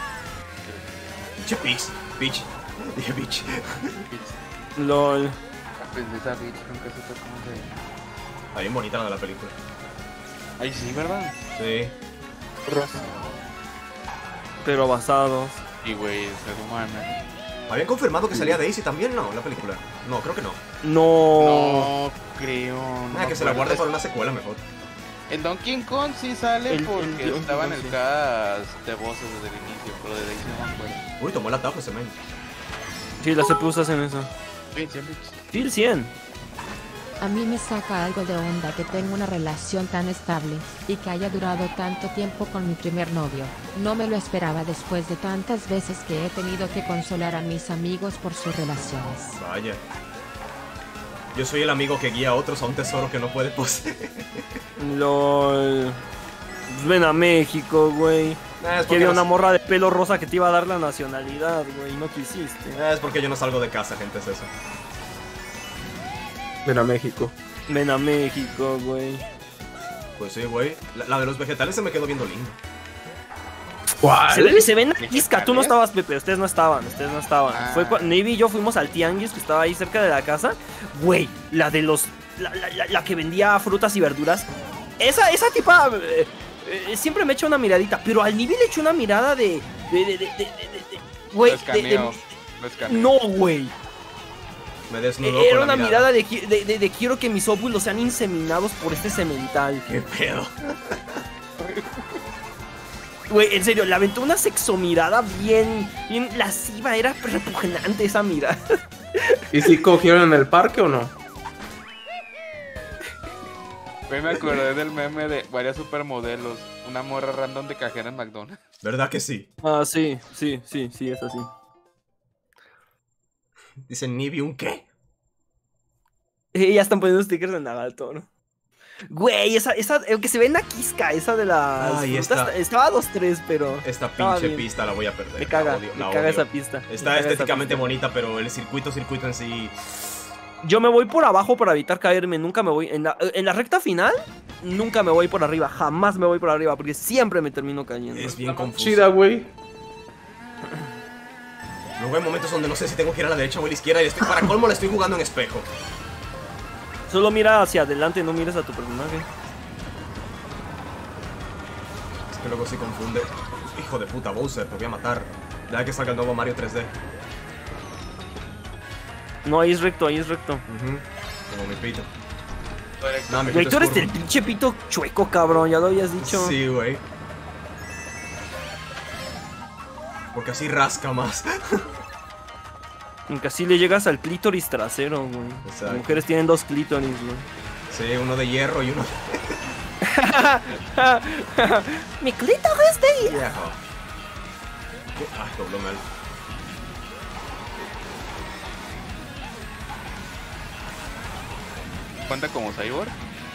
Pinche Peach. Peach. Dije Peach. LOL. La princesa Peach, nunca supe cómo se... Está bien bonita la de la película. Ay, sí, ¿verdad? Sí. Rosa. Pero basados. Y güey, ser humana. ¿Habían confirmado que salía Daisy también? No, la película. No, creo que no. No. No creo. No Ah, me que se la acuerdo. guarde para una secuela mejor. En Donkey Kong sí sale El- porque el- el- estaba en el sí. cast de voces desde el inicio, pero de Daisy no me acuerdo. Uy, tomó el atajo ese men. Sí, las C P Us hacen eso. Sí, siempre. Sí, el cien. A mí me saca algo de onda que tenga una relación tan estable, y que haya durado tanto tiempo con mi primer novio. No me lo esperaba después de tantas veces que he tenido que consolar a mis amigos por sus relaciones. Vaya. Yo soy el amigo que guía a otros a un tesoro que no puede poseer. LOL. Pues ven a México, güey. Ah, es, Que había porque una no, morra de pelo rosa que te iba a dar la nacionalidad, güey. No quisiste. ah, es porque yo no salgo de casa, gente, es eso. Ven a México. Ven a México, güey. Pues sí, güey. La, la de los vegetales se me quedó viendo lindo. ¿Cuál? Se, ve- se ven a ¿De Quisca. qué Tú no tal, eh? estabas, Pepe. Ustedes no estaban. Ustedes no estaban. Ah. Fue cuando Navy y yo fuimos al tianguis que estaba ahí cerca de la casa. Güey, la de los. La, la- la- la que vendía frutas y verduras. Esa, esa tipa. eh, eh, siempre me echa una miradita. Pero al Navy le eché una mirada de. de. de. de. de. de- de- güey. Lo de- escaneo. de- Lo escaneo. No, güey. Me desnudó Era con la una mirada. mirada de, qui- de, de- de quiero que mis óvulos sean inseminados por este cemental. ¿Qué pedo? Güey, en serio, le aventó una sexomirada bien, bien lasciva, era repugnante esa mirada. ¿Y si cogieron en el parque o no? Güey, me acordé del meme de varias supermodelos. Una morra random de cajera en McDonald's. ¿Verdad que sí? Ah, sí, sí, sí, sí, es así. Dicen Nibi, ¿un qué? Eh, ya están poniendo stickers de Nagato, ¿no? Güey, esa, esa, eh, que se ve en la Quisca, esa de las Ay, frutas, esta- estaba a dos tres, pero Esta estaba pinche bien. pista la voy a perder. me caga, La odio, me la caga odio. esa pista. me Está caga esa estéticamente pista. bonita, pero el circuito, circuito en sí... Yo me voy por abajo para evitar caerme, nunca me voy, en la, en la recta final, nunca me voy por arriba, jamás me voy por arriba, porque siempre me termino cayendo. Es bien confuso. Chida, güey. Luego hay momentos donde no sé si tengo que ir a la derecha o a la izquierda y estoy, para colmo la estoy jugando en espejo. Solo mira hacia adelante, no mires a tu personaje. Es que luego se confunde. Hijo de puta, Bowser, te voy a matar. Ya que salga el nuevo Mario tres D. No, ahí es recto, ahí es recto. Ujú. Como mi pito. No, mi Güey, pito tú es eres del curvo. pinche pito chueco, cabrón, ya lo habías dicho. Sí, güey. Porque así rasca más. Aunque así le llegas al clítoris trasero, güey. Exacto. Las mujeres tienen dos clítoris, güey. Sí, uno de hierro y uno Mi clítoris de de viejo. ¿Qué? Ah, dobló mal. ¿Cuenta como Cyborg?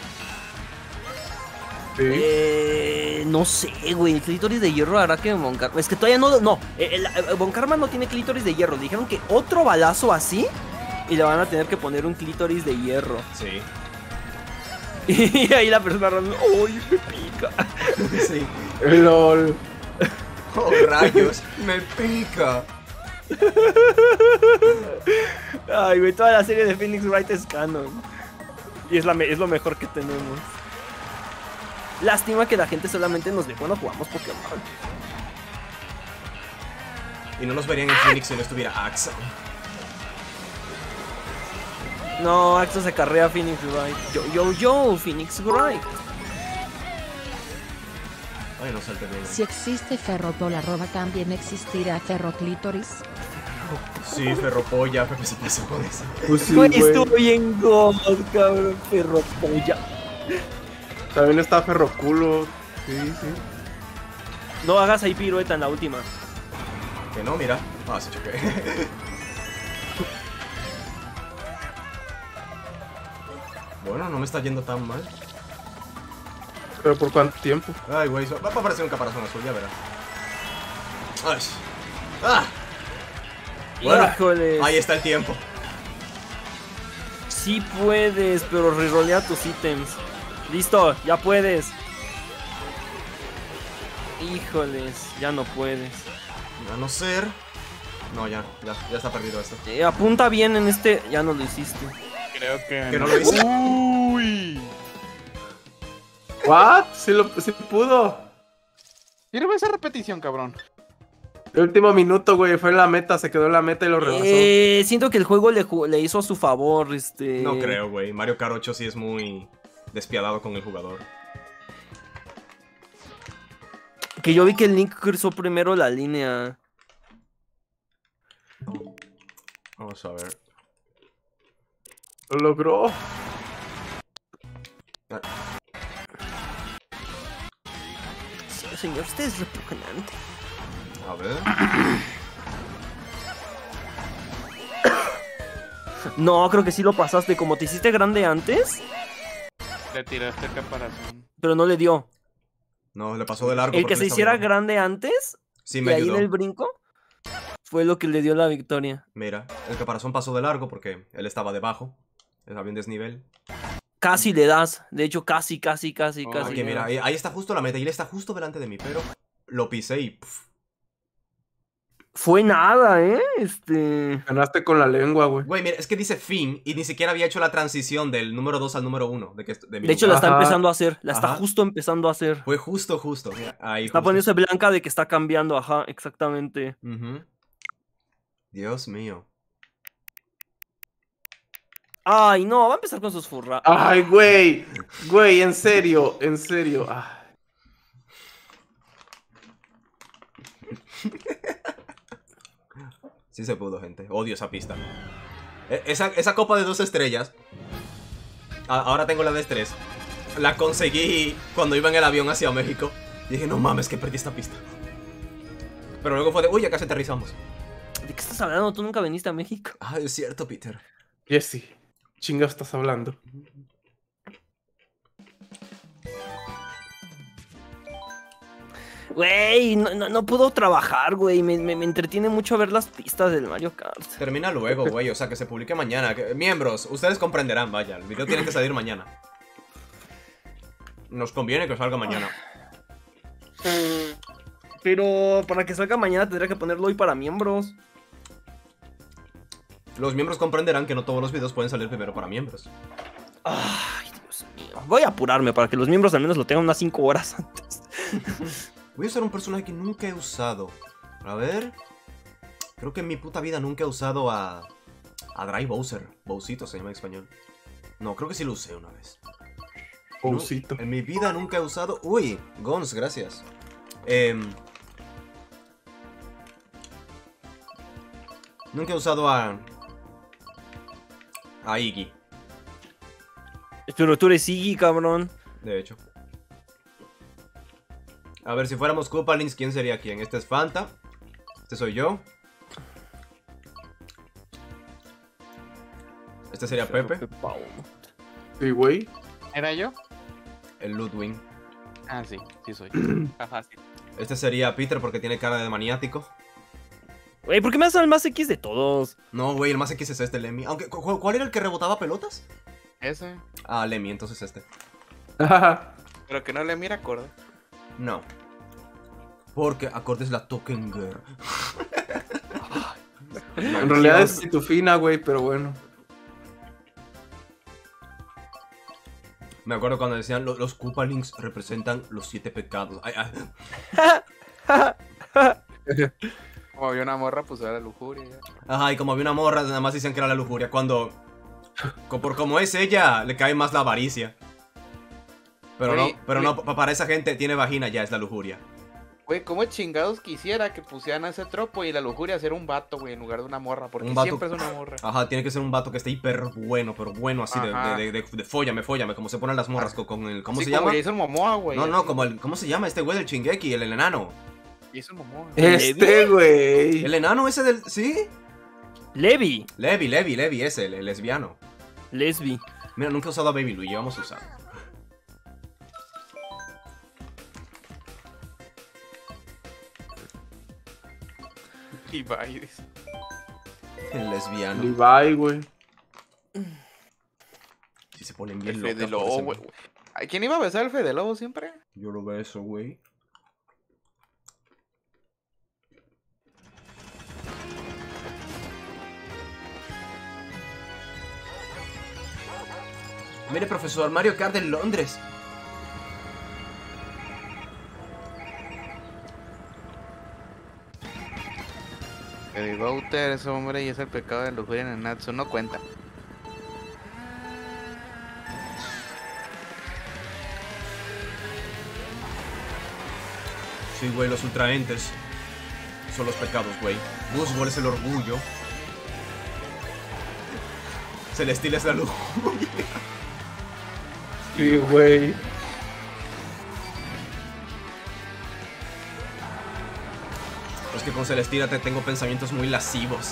Sí. Eh, no sé, güey. Clítoris de hierro hará que Von Karma. Es que todavía no. No, eh, el- eh, Von Karma no tiene clítoris de hierro. Dijeron que otro balazo así y le van a tener que poner un clítoris de hierro. Sí. Y ahí la persona random, ¡uy, me pica! Sí. LOL. Oh, rayos. Me pica. Ay, güey, toda la serie de Phoenix Wright es canon. Y es, la me- es lo mejor que tenemos. Lástima que la gente solamente nos ve cuando jugamos Pokémon. Y no nos verían en Phoenix si no estuviera Axa. No, Axo se carrea a Phoenix Wright. Yo, yo, yo, Phoenix Wright. Ay, no salte bien. Si existe ferropol arroba también existirá ferroclítoris. Sí, ferropolla, Pepe se pasó con eso. Pues sí, Güey, güey. estuvo bien god, cabrón, perro polla. También está Ferroculo. Sí, sí. No hagas ahí pirueta en la última. Que no, mira. Ah, sí, choqué. Bueno, no me está yendo tan mal. Pero ¿por cuánto tiempo? Ay, güey, va a aparecer un caparazón azul, ya verás. Ay. ¡Ah! Bueno, Híjoles. ahí está el tiempo. Sí puedes, pero rerolea tus ítems. Listo, ya puedes. Híjoles, ya no puedes. A no ser... No, ya, ya, ya está perdido esto. Eh, apunta bien en este. Ya no lo hiciste. Creo que... Que no lo hice. Uy. ¿What? Sí, lo, sí pudo. Sirve esa repetición, cabrón. El último minuto, güey, fue en la meta, se quedó en la meta y lo rebasó. Eh, siento que el juego le, ju- le hizo a su favor. Este. No creo, güey. Mario Kart ocho sí es muy despiadado con el jugador. Que yo vi que el Link cruzó primero la línea. Vamos a ver. Lo logró. Sí, señor, usted es repugnante. A ver. No, creo que sí lo pasaste. Como te hiciste grande antes, Le tiraste el caparazón. pero no le dio. No, le pasó de largo. El porque que le se estaba hiciera ayudando. grande antes, Sí, y me ahí en ayudó. el brinco, fue lo que le dio la victoria. Mira, el caparazón pasó de largo porque él estaba debajo. Había un desnivel. Casi le das. De hecho, casi, casi, casi, Oh, casi. Aquí, le mira, das. ahí, ahí está justo la meta y él está justo delante de mí, pero lo pisé y... pf, Fue nada, ¿eh? Este. Ganaste con la lengua, güey. Güey, mira, es que dice fin y ni siquiera había hecho la transición del número dos al número uno. De, que, de, mi De hecho, la lugar. está Ajá. empezando a hacer. La está Ajá. justo empezando a hacer. Fue justo, justo. Mira, ahí Está justo. poniéndose blanca de que está cambiando. Ajá, exactamente. Ujú. Dios mío. Ay, no, va a empezar con sus furras. Ay, güey. Güey, en serio, en serio. Ah. Sí se pudo, gente. Odio esa pista. E- Esa, esa copa de dos estrellas. a- Ahora tengo la de tres. La conseguí cuando iba en el avión hacia México. Y dije, no mames, que perdí esta pista. Pero luego fue de, uy, ya casi aterrizamos. ¿De qué estás hablando? Tú nunca viniste a México. Ah, es cierto, Peter. Jesse, chinga estás hablando. Güey, no, no, no puedo trabajar, güey. Me, me, me entretiene mucho ver las pistas del Mario Kart. Termina luego, güey. O sea, que se publique mañana. Que- Miembros, ustedes comprenderán, vaya. El video tiene que salir mañana. Nos conviene que salga mañana. Pero para que salga mañana tendría que ponerlo hoy para miembros. Los miembros comprenderán que no todos los videos pueden salir primero para miembros. Ay, Dios mío. Voy a apurarme para que los miembros al menos lo tengan unas cinco horas antes. Voy a usar un personaje que nunca he usado. A ver. Creo que en mi puta vida nunca he usado a... A Dry Bowser. Bowsito se llama en español. No, creo que sí lo usé una vez. No, Pausito. en mi vida nunca he usado... Uy, Gons, gracias. Em, Nunca he usado a... A Iggy, Pero tú eres Iggy, cabrón. de hecho. A ver, si fuéramos Koopalins, ¿quién sería quién? Este es Fanta. Este soy yo. Este sería Pepe. Sí, güey. ¿Era yo? El Ludwig. Ah, sí, sí soy. Está fácil. Este sería Peter porque tiene cara de maniático. Güey, ¿por qué me has dado el más X de todos? No, güey, el más X es este, Lemmy. Aunque, ¿cu- ¿cuál era el que rebotaba pelotas? Ese. Ah, Lemmy, entonces este. Pero que no le mira acorde. No. Porque acorde es la Token Girl. En realidad es Pitufina, güey, pero bueno. Me acuerdo cuando decían "Lo- los Koopalings representan los siete pecados. Ay, ay. Como había una morra, pues era la lujuria. Ya. Ajá, y como había una morra, nada más dicen que era la lujuria. Cuando, co- por como es ella, le cae más la avaricia. Pero Güey, no, pero güey. no, pa- para esa gente tiene vagina ya es la lujuria. Güey, ¿cómo chingados quisiera que pusieran a ese tropo y la lujuria ser un vato, güey, en lugar de una morra? Porque Un vato- siempre es una morra. Ajá, tiene que ser un vato que esté hiper bueno, pero bueno así de, Ajá. de, de, de, de fóllame, fóllame, como se ponen las morras con, con el, ¿cómo Sí, se como llama? Jason Momoa, güey. No, no, así. como el, ¿cómo se llama este güey del Shingeki, el, el enano? Jason Momoa. Este, güey. El enano ese del, ¿sí? Levi. Levi, Levi, Levi ese, el, el lesbiano. Lesbi. Mira, nunca he usado a Baby Luigi, vamos a usar. Y Baides. El lesbiano. Levi, güey. Si se ponen bien El locas Fede por ese Lobo, güey. Ay, ¿quién iba a besar al Fede Lobo siempre? Yo lo beso, güey. Mire, profesor, Mario Kart en Londres. Fede Bauter, ese hombre y es el pecado de lujuria en el Natsu. No cuenta. Sí, güey, los ultraentes son los pecados, güey. Buzzball es el orgullo. Celestil es la luz. Sí, güey. Es que con Celestina te tengo pensamientos muy lascivos.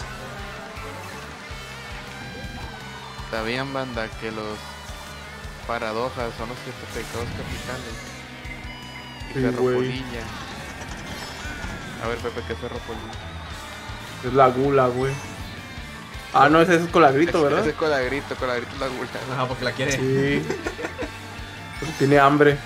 ¿Sabían, banda, que los paradojas son los siete pecados capitales? Y Sí, güey. ferropolilla. A ver, Pepe, ¿qué es ferropolilla? Es la gula, güey. Ah, no, ese es colagrito, ¿verdad? Ese es colagrito, colagrito es la gula. Ajá, porque la quiere. Sí. Porque tiene hambre.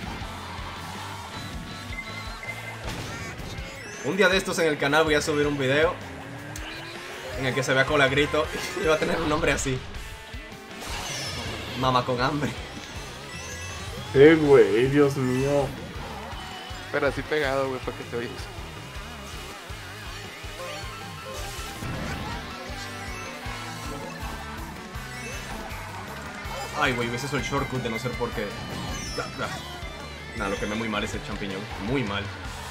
Un día de estos en el canal voy a subir un video en el que se vea Colagrito y va a tener un nombre así. Mama con hambre. Eh, güey, Dios mío. Pero así pegado, güey, para que te oigas. Ay, güey, hubiese hecho el shortcut de no ser porque... Nada, lo quemé muy mal ese champiñón. Muy mal.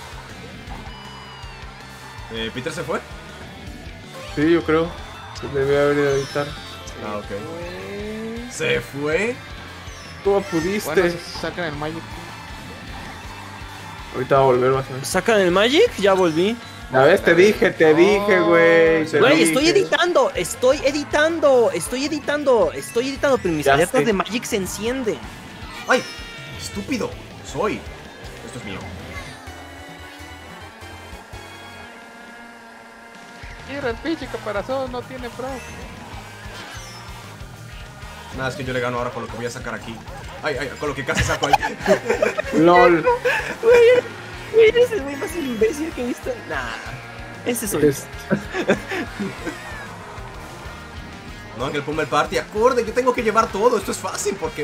Eh, ¿Peter se fue? Sí, yo creo. Se debe haber ido a editar. Ah, ok. ¿Se fue? ¿Cómo pudiste? Bueno, sacan el Magic. Ahorita va a volver, vas a ver. ¿Sacan el Magic? Ya volví. Ya ves, te dije, te dije, güey. te Güey, dije. estoy editando, estoy editando, estoy editando, estoy editando, pero mis Ya alertas sé. de Magic se encienden. ¡Ay! ¡Estúpido! Soy. Esto es mío. Mira, el pinche caparazón no tiene pro. Nada, es que yo le gano ahora con lo que voy a sacar aquí. Ay, ay, con lo que casi saco ahí. LOL. Güey, eres el güey más imbécil que he visto. Nah, ese soy yo. Es- No, en el Pummel Party, acorde, yo tengo que llevar todo. Esto es fácil porque...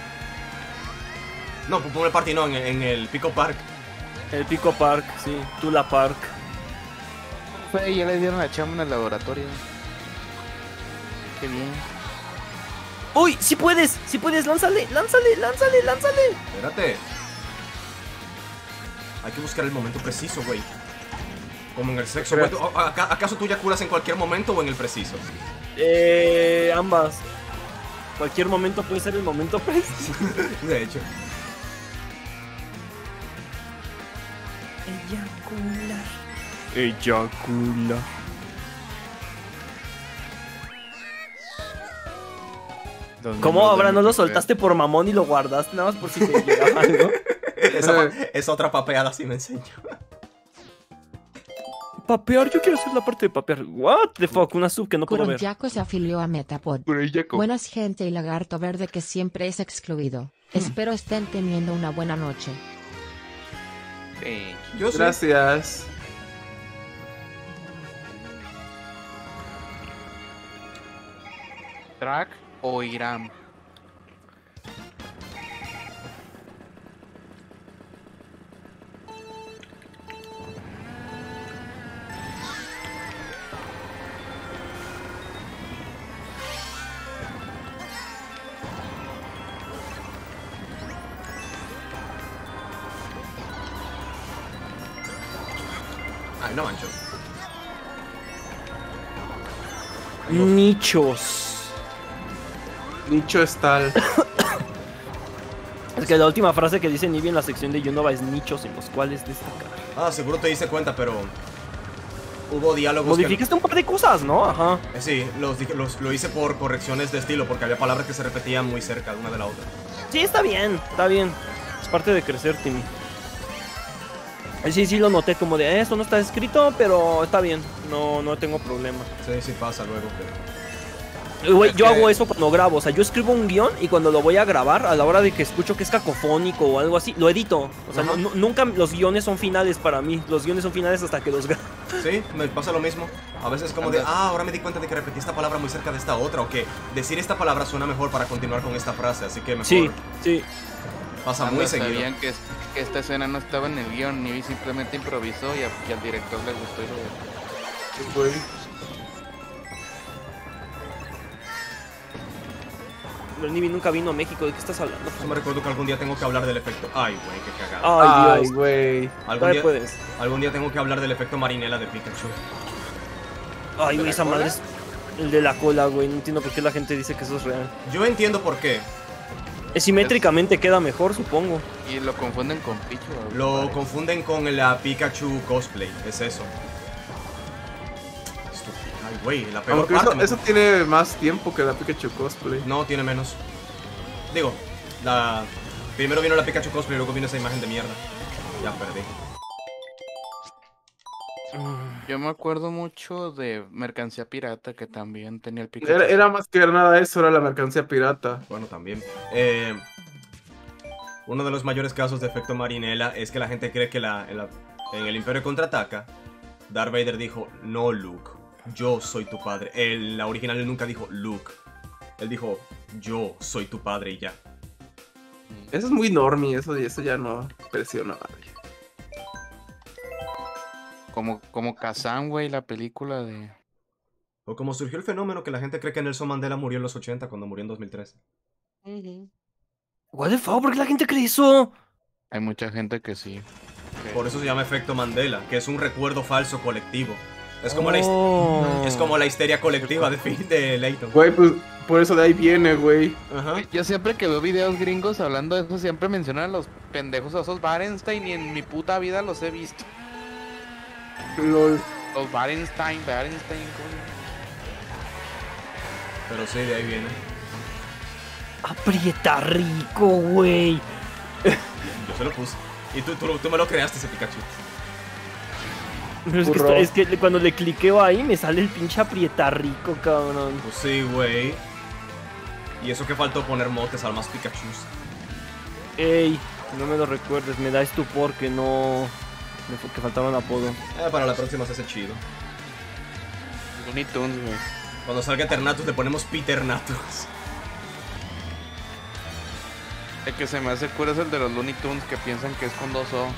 No, Pummel Party no, en, en el Pico Park. El Pico Park, sí, Tula Park. Fue, ya le dieron la chamba en el laboratorio. Qué bien. Uy, si puedes, si puedes, lánzale, lánzale, lánzale, lánzale. Espérate. Hay que buscar el momento preciso, güey. Como en el sexo. güey. ¿Tú- aca- ¿Acaso tú ya curas en cualquier momento o en el preciso? Eh, ambas. Cualquier momento puede ser el momento preciso. De hecho. Eyacular. Eyacula. ¿Cómo ahora no lo soltaste por mamón y lo guardaste nada más por si te llegaba algo? Esa, esa otra papeada sí me enseñó. Papear, yo quiero hacer la parte de papear. What the fuck, una sub que no puedo ver. Kuroyaku se afilió a Metapod. Kuroyaku. Buenas gente y lagarto verde que siempre es excluido. Espero estén teniendo una buena noche. Sí. Yo sí. Gracias. Track o Iram. Ay, no mancho. Nichos. Nicho es tal. Es que la última frase que dice Nibi en la sección de Yunova es nichos en los cuales destacar. Ah, seguro te diste cuenta, pero hubo diálogos Modificaste un par de cosas, ¿no? Ajá. que... Eh, sí, los, dije- los- lo hice por correcciones de estilo, porque había palabras que se repetían muy cerca de una de la otra. Sí, está bien, está bien. Es parte de crecer, Timmy. Ahí sí, sí lo noté como de, eh, esto no está escrito, pero está bien. No, no tengo problema. Sí, sí pasa luego, pero... Eh, Güey, Es yo que- hago eso cuando grabo, o sea, yo escribo un guión y cuando lo voy a grabar, a la hora de que escucho que es cacofónico o algo así, lo edito. O sea, Ajá. no- no- nunca los guiones son finales para mí, los guiones son finales hasta que los grabo. Sí, me pasa lo mismo. A veces como de, ah, ahora me di cuenta de que repetí esta palabra muy cerca de esta otra, o que decir esta palabra suena mejor para continuar con esta frase, así que mejor. Sí, sí. Pasa Anda, muy seguido. sabían que, es- que esta escena no estaba en el guión, Nibi simplemente improvisó y, a- y al director le gustó y lo Güey. Pero Nibi nunca vino a México, ¿de qué estás hablando? Yo me recuerdo que algún día tengo que hablar del efecto. Ay, güey, qué cagada. Ay, Ay, Dios. güey. Algún Todavía día, puedes. algún día tengo que hablar del efecto Marinela de Pikachu. Ay, ¿De güey, la esa cola? madre es el de la cola, güey. No entiendo por qué la gente dice que eso es real. Yo entiendo por qué. Es simétricamente queda mejor, supongo. Y lo confunden con Pichu. Lo parece. confunden con la Pikachu cosplay, es eso. Estúpido. Ay, güey, la peor Aunque parte. eso, me- eso tiene más tiempo que la Pikachu cosplay. No, tiene menos. Digo, la... primero vino la Pikachu cosplay y luego vino esa imagen de mierda. Ya perdí. Yo me acuerdo mucho de Mercancía Pirata que también tenía el Pikachu. Era, era más que nada eso, era la mercancía pirata. Bueno, también. Eh, uno de los mayores casos de efecto Marinela es que la gente cree que la, en, la- en el Imperio Contraataca, Darth Vader dijo, no Luke, yo soy tu padre. En la original él nunca dijo Luke. Él dijo, yo soy tu padre y ya. Eso es muy normie, eso, eso ya no presiona a nadie. Como, como Kazan, güey, la película de... O como surgió el fenómeno que la gente cree que Nelson Mandela murió en los ochenta cuando murió en dos mil tres. What the fuck, ¿por qué la gente cree eso? Hay mucha gente que sí. que- Por eso se llama efecto Mandela, que es un recuerdo falso colectivo. Es como, la, his- Oh. es como la histeria colectiva de, Phil- de Layton. Güey, pues por eso de ahí viene, güey. Ajá. Yo siempre que veo videos gringos hablando de eso, siempre mencionan a los pendejos a esos Barenstein y en mi puta vida los he visto. Lol. Los Barenstein, Barenstein, ¿cómo se llama? Pero sí, de ahí viene. Aprieta rico, güey. Yo se lo puse. Y tú, tú, tú me lo creaste ese Pikachu. Pero es que, Burro. esto- es que cuando le cliqueo ahí me sale el pinche aprieta rico, cabrón. Pues sí, güey. Y eso que faltó poner motes al más Pikachus. Ey, no me lo recuerdes, me da estupor que no... me fu- que faltaba un apodo. Eh, para la próxima se hace chido. Looney Tunes, güey. Cuando salga Eternatus le ponemos Peternatus. El que se me hace cura es el de los Looney Tunes que piensan que es con dos O.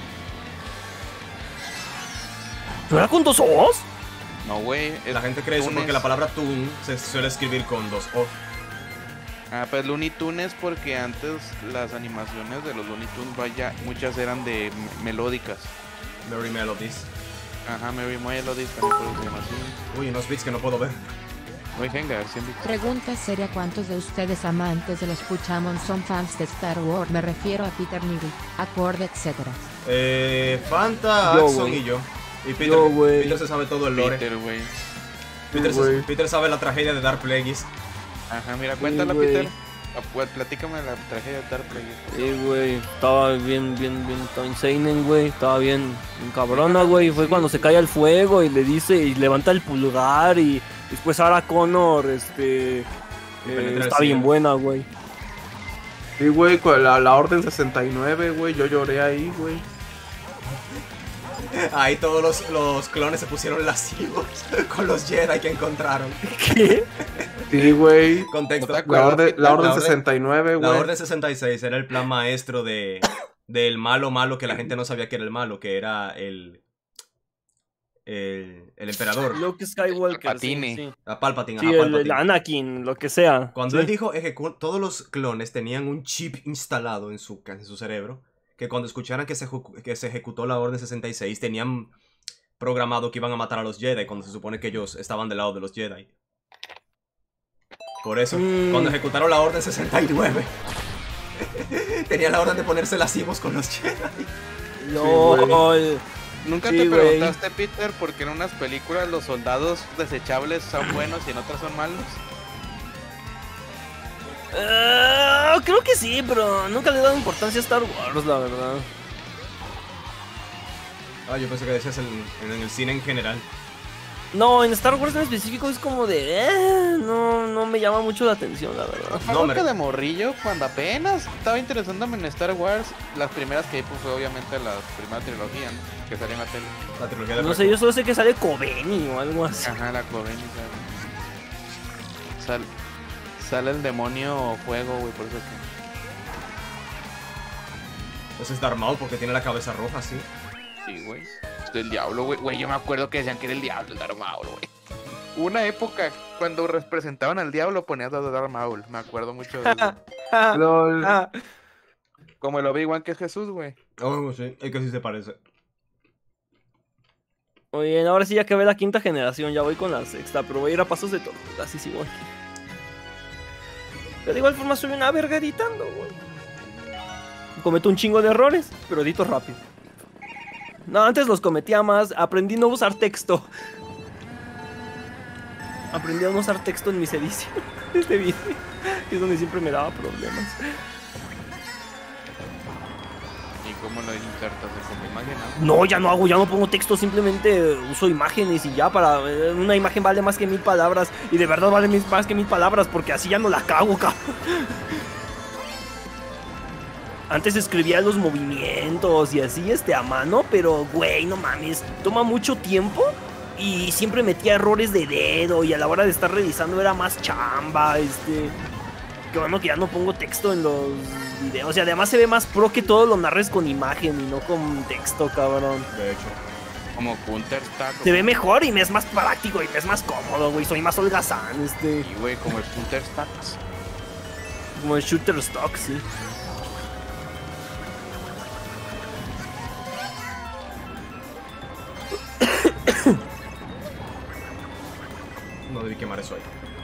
¿No era con dos O's? No, güey. es La gente cree eso Tunes. porque la palabra Toon se suele escribir con dos O. Ah, pues Looney Tunes porque antes las animaciones de los Looney Tunes, vaya, muchas eran de m- melódicas. Merry Melodies. Ajá, Mary Melodies también por eso se llama así. Uy, unos beats que no puedo ver. Muy Hengar, siempre. Pregunta seria: ¿cuántos de ustedes amantes de los Puchamon son fans de Star Wars? Me refiero a Peter Nibby, Acorde, etcétera. Eh, Fanta, Yo, Axon güey. y yo. Y Peter, Yo, güey. Peter se sabe todo el lore. Peter, güey. Peter, Sí, güey. Peter sabe la tragedia de Dark Plagueis. Ajá, mira, cuéntala, güey. Peter. Ah, pues, platícame la tragedia de Dark Plagueis. Sí, güey, estaba bien, bien, bien, estaba insane, güey, estaba bien, bien cabrona, güey, fue cuando se cae al fuego y le dice, y levanta el pulgar y después Sarah Connor, este, eh, penetra el está bien cielo. buena, güey. Sí, güey, con la, la Orden sesenta y nueve, güey, yo lloré ahí, güey. Ahí todos los, los clones se pusieron lascivos con los Jedi que encontraron. ¿Qué? Sí, güey. Contexto. ¿No te La acuerdas, orden, Peter? la orden La orden- sesenta y nueve, La güey. Orden sesenta y seis era el plan maestro de del malo malo que la gente no sabía que era el malo, que era el el, el emperador, Luke Skywalker, Palpatine. sí, sí. a Palpatine, Sí, ajá, el, Palpatine. el Anakin, lo que sea. Cuando sí. él dijo ejecu- todos los clones tenían un chip instalado en su, en su cerebro, que cuando escucharan que se, ejecu- que se ejecutó la Orden sesenta y seis tenían programado que iban a matar a los Jedi cuando se supone que ellos estaban del lado de los Jedi. Por eso, Mm. cuando ejecutaron la Orden sesenta y nueve, tenían la orden de ponerse lascivos con los Jedi. LOL. ¿Nunca Sí, te güey. preguntaste, Peter, por qué en unas películas los soldados desechables son buenos y en otras son malos? Ah, creo que sí, pero nunca le he dado importancia a Star Wars, la verdad. Ah, yo pensé que decías en, en- en el cine en general. No, en Star Wars en específico es como de... eh, no, no me llama mucho la atención, la verdad. No, No, me- que de morrillo, cuando apenas estaba interesándome en Star Wars, las primeras que vi pues, fue obviamente la primera trilogía, ¿no? Que salió en la tele. La trilogía de No sé, yo solo sé que sale Kobeni o algo así. Ajá, la Coven, Sal, sale el demonio fuego, güey, por eso que... Ese es Darth Maul porque tiene la cabeza roja, sí. Sí, güey. Es del diablo, güey. Güey, yo me acuerdo que decían que era el diablo, el Darth Maul, güey. Hubo una época cuando representaban al diablo ponían a Darth Maul. Me acuerdo mucho de eso. Lol. Ah, Como el Obi-Wan que es Jesús, güey. Oh, sí, es que sí se parece. Oye, ahora sí ya acabé la quinta generación, ya voy con la sexta, pero voy a ir a pasos de tortuga, así sigo aquí. Pero de igual forma soy una verga editando, güey. Cometo un chingo de errores, pero edito rápido. No, antes los cometía más, aprendí a no usar texto. Aprendí a no usar texto en mis ediciones de video, que es donde siempre me daba problemas. ¿Y cómo lo insertas? ¿Es como imagen? ¿No? No, ya no hago, ya no pongo texto, simplemente uso imágenes y ya para... eh, Una imagen vale más que mil palabras y de verdad vale mis- más que mil palabras porque así ya no la cago, cabrón. Antes escribía los movimientos y así, este, a mano, pero, güey, no mames, toma mucho tiempo y siempre metía errores de dedo y a la hora de estar revisando era más chamba, este... Que bueno que ya no pongo texto en los videos y además se ve más pro que todo lo narres con imagen y no con texto, cabrón. De hecho. Como Counter Stack. Se ve mejor y me es más práctico y me es más cómodo, güey, soy más holgazán, este... Sí, güey, como el Counter Stack. Como el shooter stock, sí. No debí quemar eso ahí.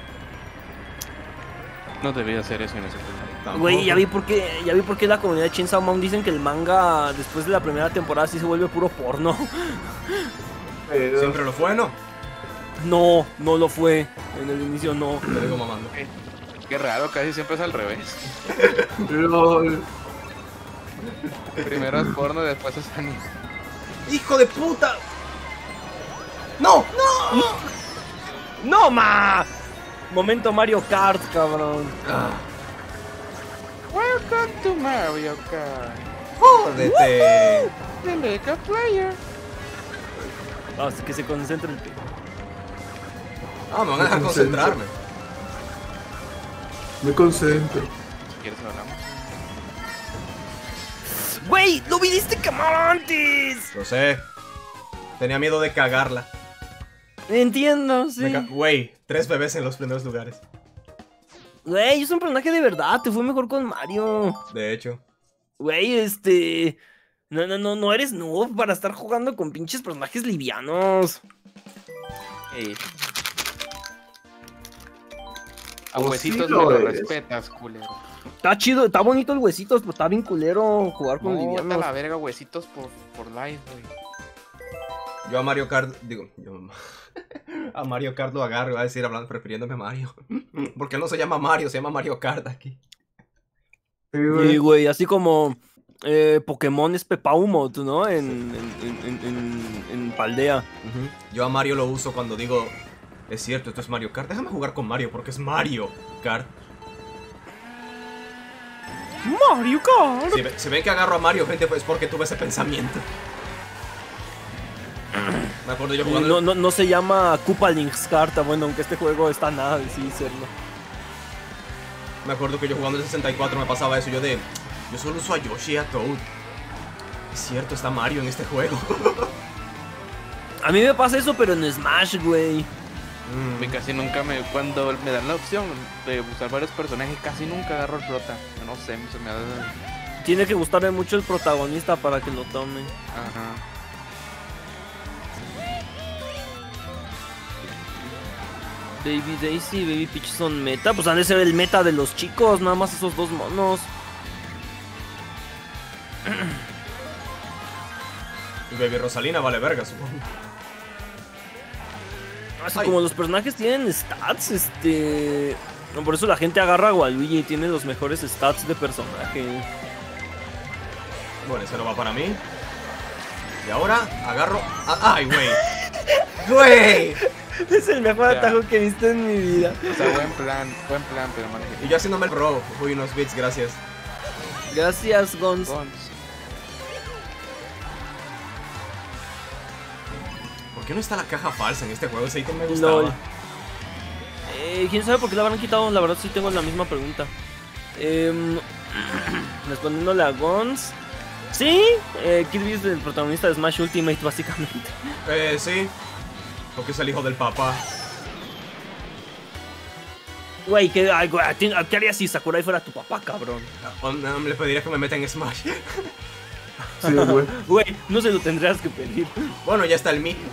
No debía hacer eso en ese punto. Tampoco. Güey, ya vi por qué, ya vi por qué la comunidad de Chainsaw Man dicen que el manga después de la primera temporada sí se vuelve puro porno. Pero- Siempre lo fue, ¿no? No, no lo fue. En el inicio no. Te digo mamando. Qué raro, casi siempre es al revés. Lol. Primero es porno, después es anime. ¡Hijo de puta! ¡No! ¡No! ¡No, ma! Momento Mario Kart, cabrón. Ah, Welcome to Mario Kart. ¡Jódete! The Mega Player. Vamos, que se concentre el... Ah, me van a dejar concentrarme. Me concentro. Si quieres hablamos. ¡Güey! ¡Lo viniste quemar antes! Lo sé. Tenía miedo de cagarla. Entiendo, sí. Me ca- Güey, tres bebés en los primeros lugares. Güey, yo soy un personaje de verdad, te fue mejor con Mario. De hecho. Güey, este... No, no, no, no eres noob para estar jugando con pinches personajes livianos. Ey. A Pues huesitos sí me lo lo eres. respetas, culero. Está chido, está bonito el huesitos, pero está bien culero jugar con No, vete a livianos. la verga, huesitos por, por live, güey. Yo a Mario Kart, digo, yo a Mario Kart lo agarro, iba a decir hablando, refiriéndome a Mario. Porque él no se llama Mario, se llama Mario Kart aquí. Sí, güey. Y, güey, así como eh, Pokémon es Pepaumot, ¿no? En, en, en, en, en Paldea. Uh-huh. Yo a Mario lo uso cuando digo, es cierto, esto es Mario Kart. Déjame jugar con Mario porque es Mario Kart. Mario Kart. Si, ve, si ven que agarro a Mario, gente, pues es porque tuve ese pensamiento. Me acuerdo yo jugando... No, no, no se llama Koopa Link's Carta, bueno, aunque este juego está nada de sí serlo. Me acuerdo que yo jugando el sesenta y cuatro me pasaba eso, yo de... Yo solo uso a Yoshi y a Toad. Es cierto, está Mario en este juego. A mí me pasa eso, pero en Smash, güey. Mm. Me casi nunca me... Cuando me dan la opción de usar varios personajes, casi nunca agarro el prota. No sé, se me da... Tiene que gustarle mucho el protagonista para que lo tome. Ajá. Baby Daisy y Baby Peach son meta. Pues han de ser el meta de los chicos, nada más esos dos monos. Y Baby Rosalina vale verga, supongo. Así Ay. como los personajes tienen stats, este... no, por eso la gente agarra a Waluigi y tiene los mejores stats de personaje. Bueno, ese no va para mí. Y ahora agarro... a- ¡Ay, güey! ¡Güey! Es el mejor Ya. atajo que he visto en mi vida. O sea, buen plan, buen plan, pero man. Y yo haciéndome el pro. Uy, unos bits, gracias. Gracias, Gons. ¿Por qué no está la caja falsa en este juego? Ese ítem me gustaba. LOL. Eh, ¿Quién sabe por qué la habrán quitado? La verdad sí tengo la misma pregunta. Eh, respondiéndole a Gons. Sí, eh, Kirby es el protagonista de Smash Ultimate, básicamente. Eh, sí. Porque es el hijo del papá. Güey, ¿qué, ay, güey, ¿qué qué harías si Sakurai fuera tu papá, cabrón? Um, um, le pediría que me meta en Smash. Sí, güey. Güey, no se lo tendrías que pedir. Bueno, ya está el Mi.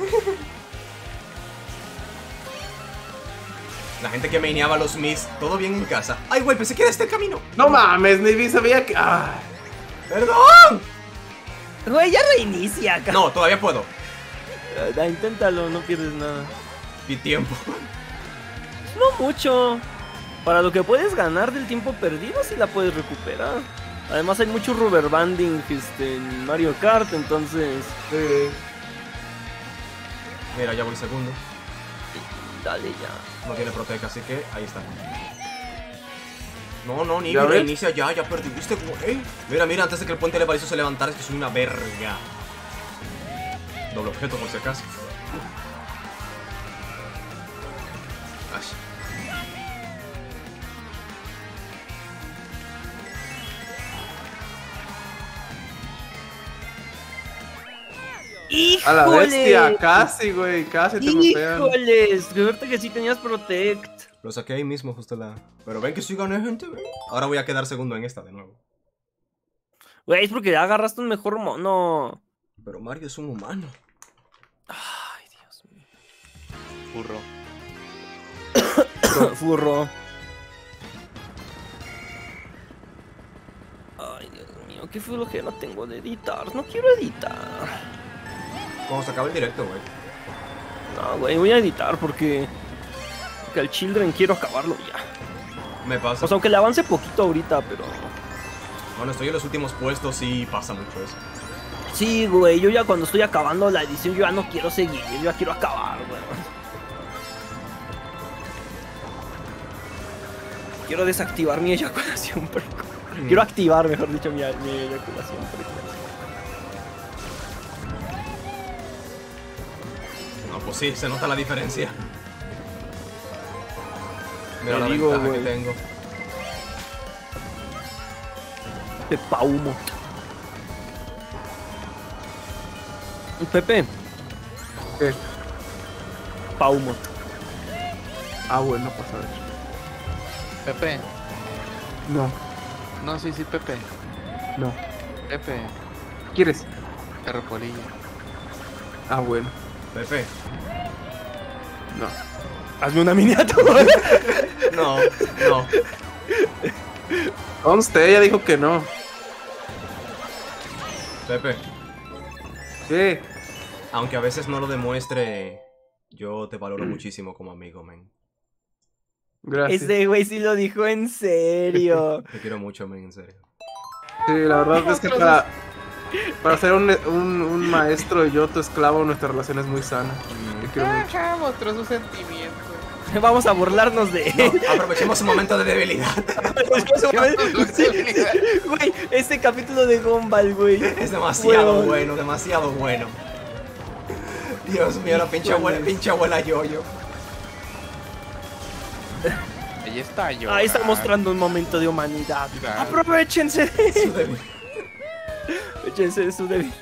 La gente que maineaba los Mis, todo bien en casa. Ay, güey, pensé que era este el camino. No mames, Navy sabía que. ¡Ah! ¡Perdón! Güey, ya reinicia, cabrón. No, todavía puedo. Da, inténtalo, no pierdes nada. Y tiempo. No mucho. Para lo que puedes ganar del tiempo perdido, sí la puedes recuperar. Además hay mucho rubber banding este, en Mario Kart, entonces... Sí. Mira, ya voy segundo. Dale ya. No tiene proteca, así que ahí está. No, no, ni ¿Ya ves? reinicia ya, ya perdiste, güey. Mira, mira, antes de que el puente levadizo se levantara, es que soy una verga. Doble objeto, por si acaso. Ay. A la bestia, ¡Híjole! casi, güey, casi te golpean. ¡Híjoles! Suerte que sí tenías Protect. Lo saqué ahí mismo, justo la... Pero ven que sí gané, gente, ven. Ahora voy a quedar segundo en esta de nuevo. Güey, es porque ya agarraste un mejor mono. Pero Mario es un humano. Ay, Dios mío. Burro. Furro. Ay, Dios mío, qué flojera tengo de editar. No quiero editar. Cuando se acabe el directo, güey. No, güey, voy a editar porque... porque al Children quiero acabarlo ya. Me pasa. O sea, aunque le avance poquito ahorita, pero... Cuando estoy en los últimos puestos, sí pasa mucho eso. Sí, güey, yo ya cuando estoy acabando la edición, yo ya no quiero seguir, yo ya quiero acabar, güey. Quiero desactivar mi eyaculación precoz. Mm. Quiero activar, mejor dicho, mi, mi eyaculación precoz. No, pues sí, se nota la diferencia. Mira Te la digo, ventaja güey. que tengo. Pepa humo. Pepe, ¿Qué? Paumo. Ah, bueno, pasa a ver. Pepe. No, No, sí, sí, Pepe. no. Pepe. ¿Quieres? Perro polilla. Ah, bueno. Pepe. No. Hazme una miniatura. No, no. Conste, ella dijo que no. Pepe. Sí. Aunque a veces no lo demuestre, yo te valoro muchísimo como amigo, men. Gracias. Ese güey sí lo dijo en serio. Te quiero mucho, men, en serio. Sí, la verdad es que para, para ser un, un, un maestro y yo tu esclavo, nuestra relación es muy sana. Te quiero mucho. Ajá, mostró sus sentimientos. Vamos a burlarnos de él. No, aprovechemos un momento de debilidad. Güey, este capítulo de Gumball, güey. Es demasiado Bueno. bueno, demasiado bueno. Dios mío, la pinche abuela, pinche abuela Yoyo. Ahí está yo. Ahí está mostrando un momento de humanidad. Claro. Aprovechense. Su débil. Aprovechense de su débil.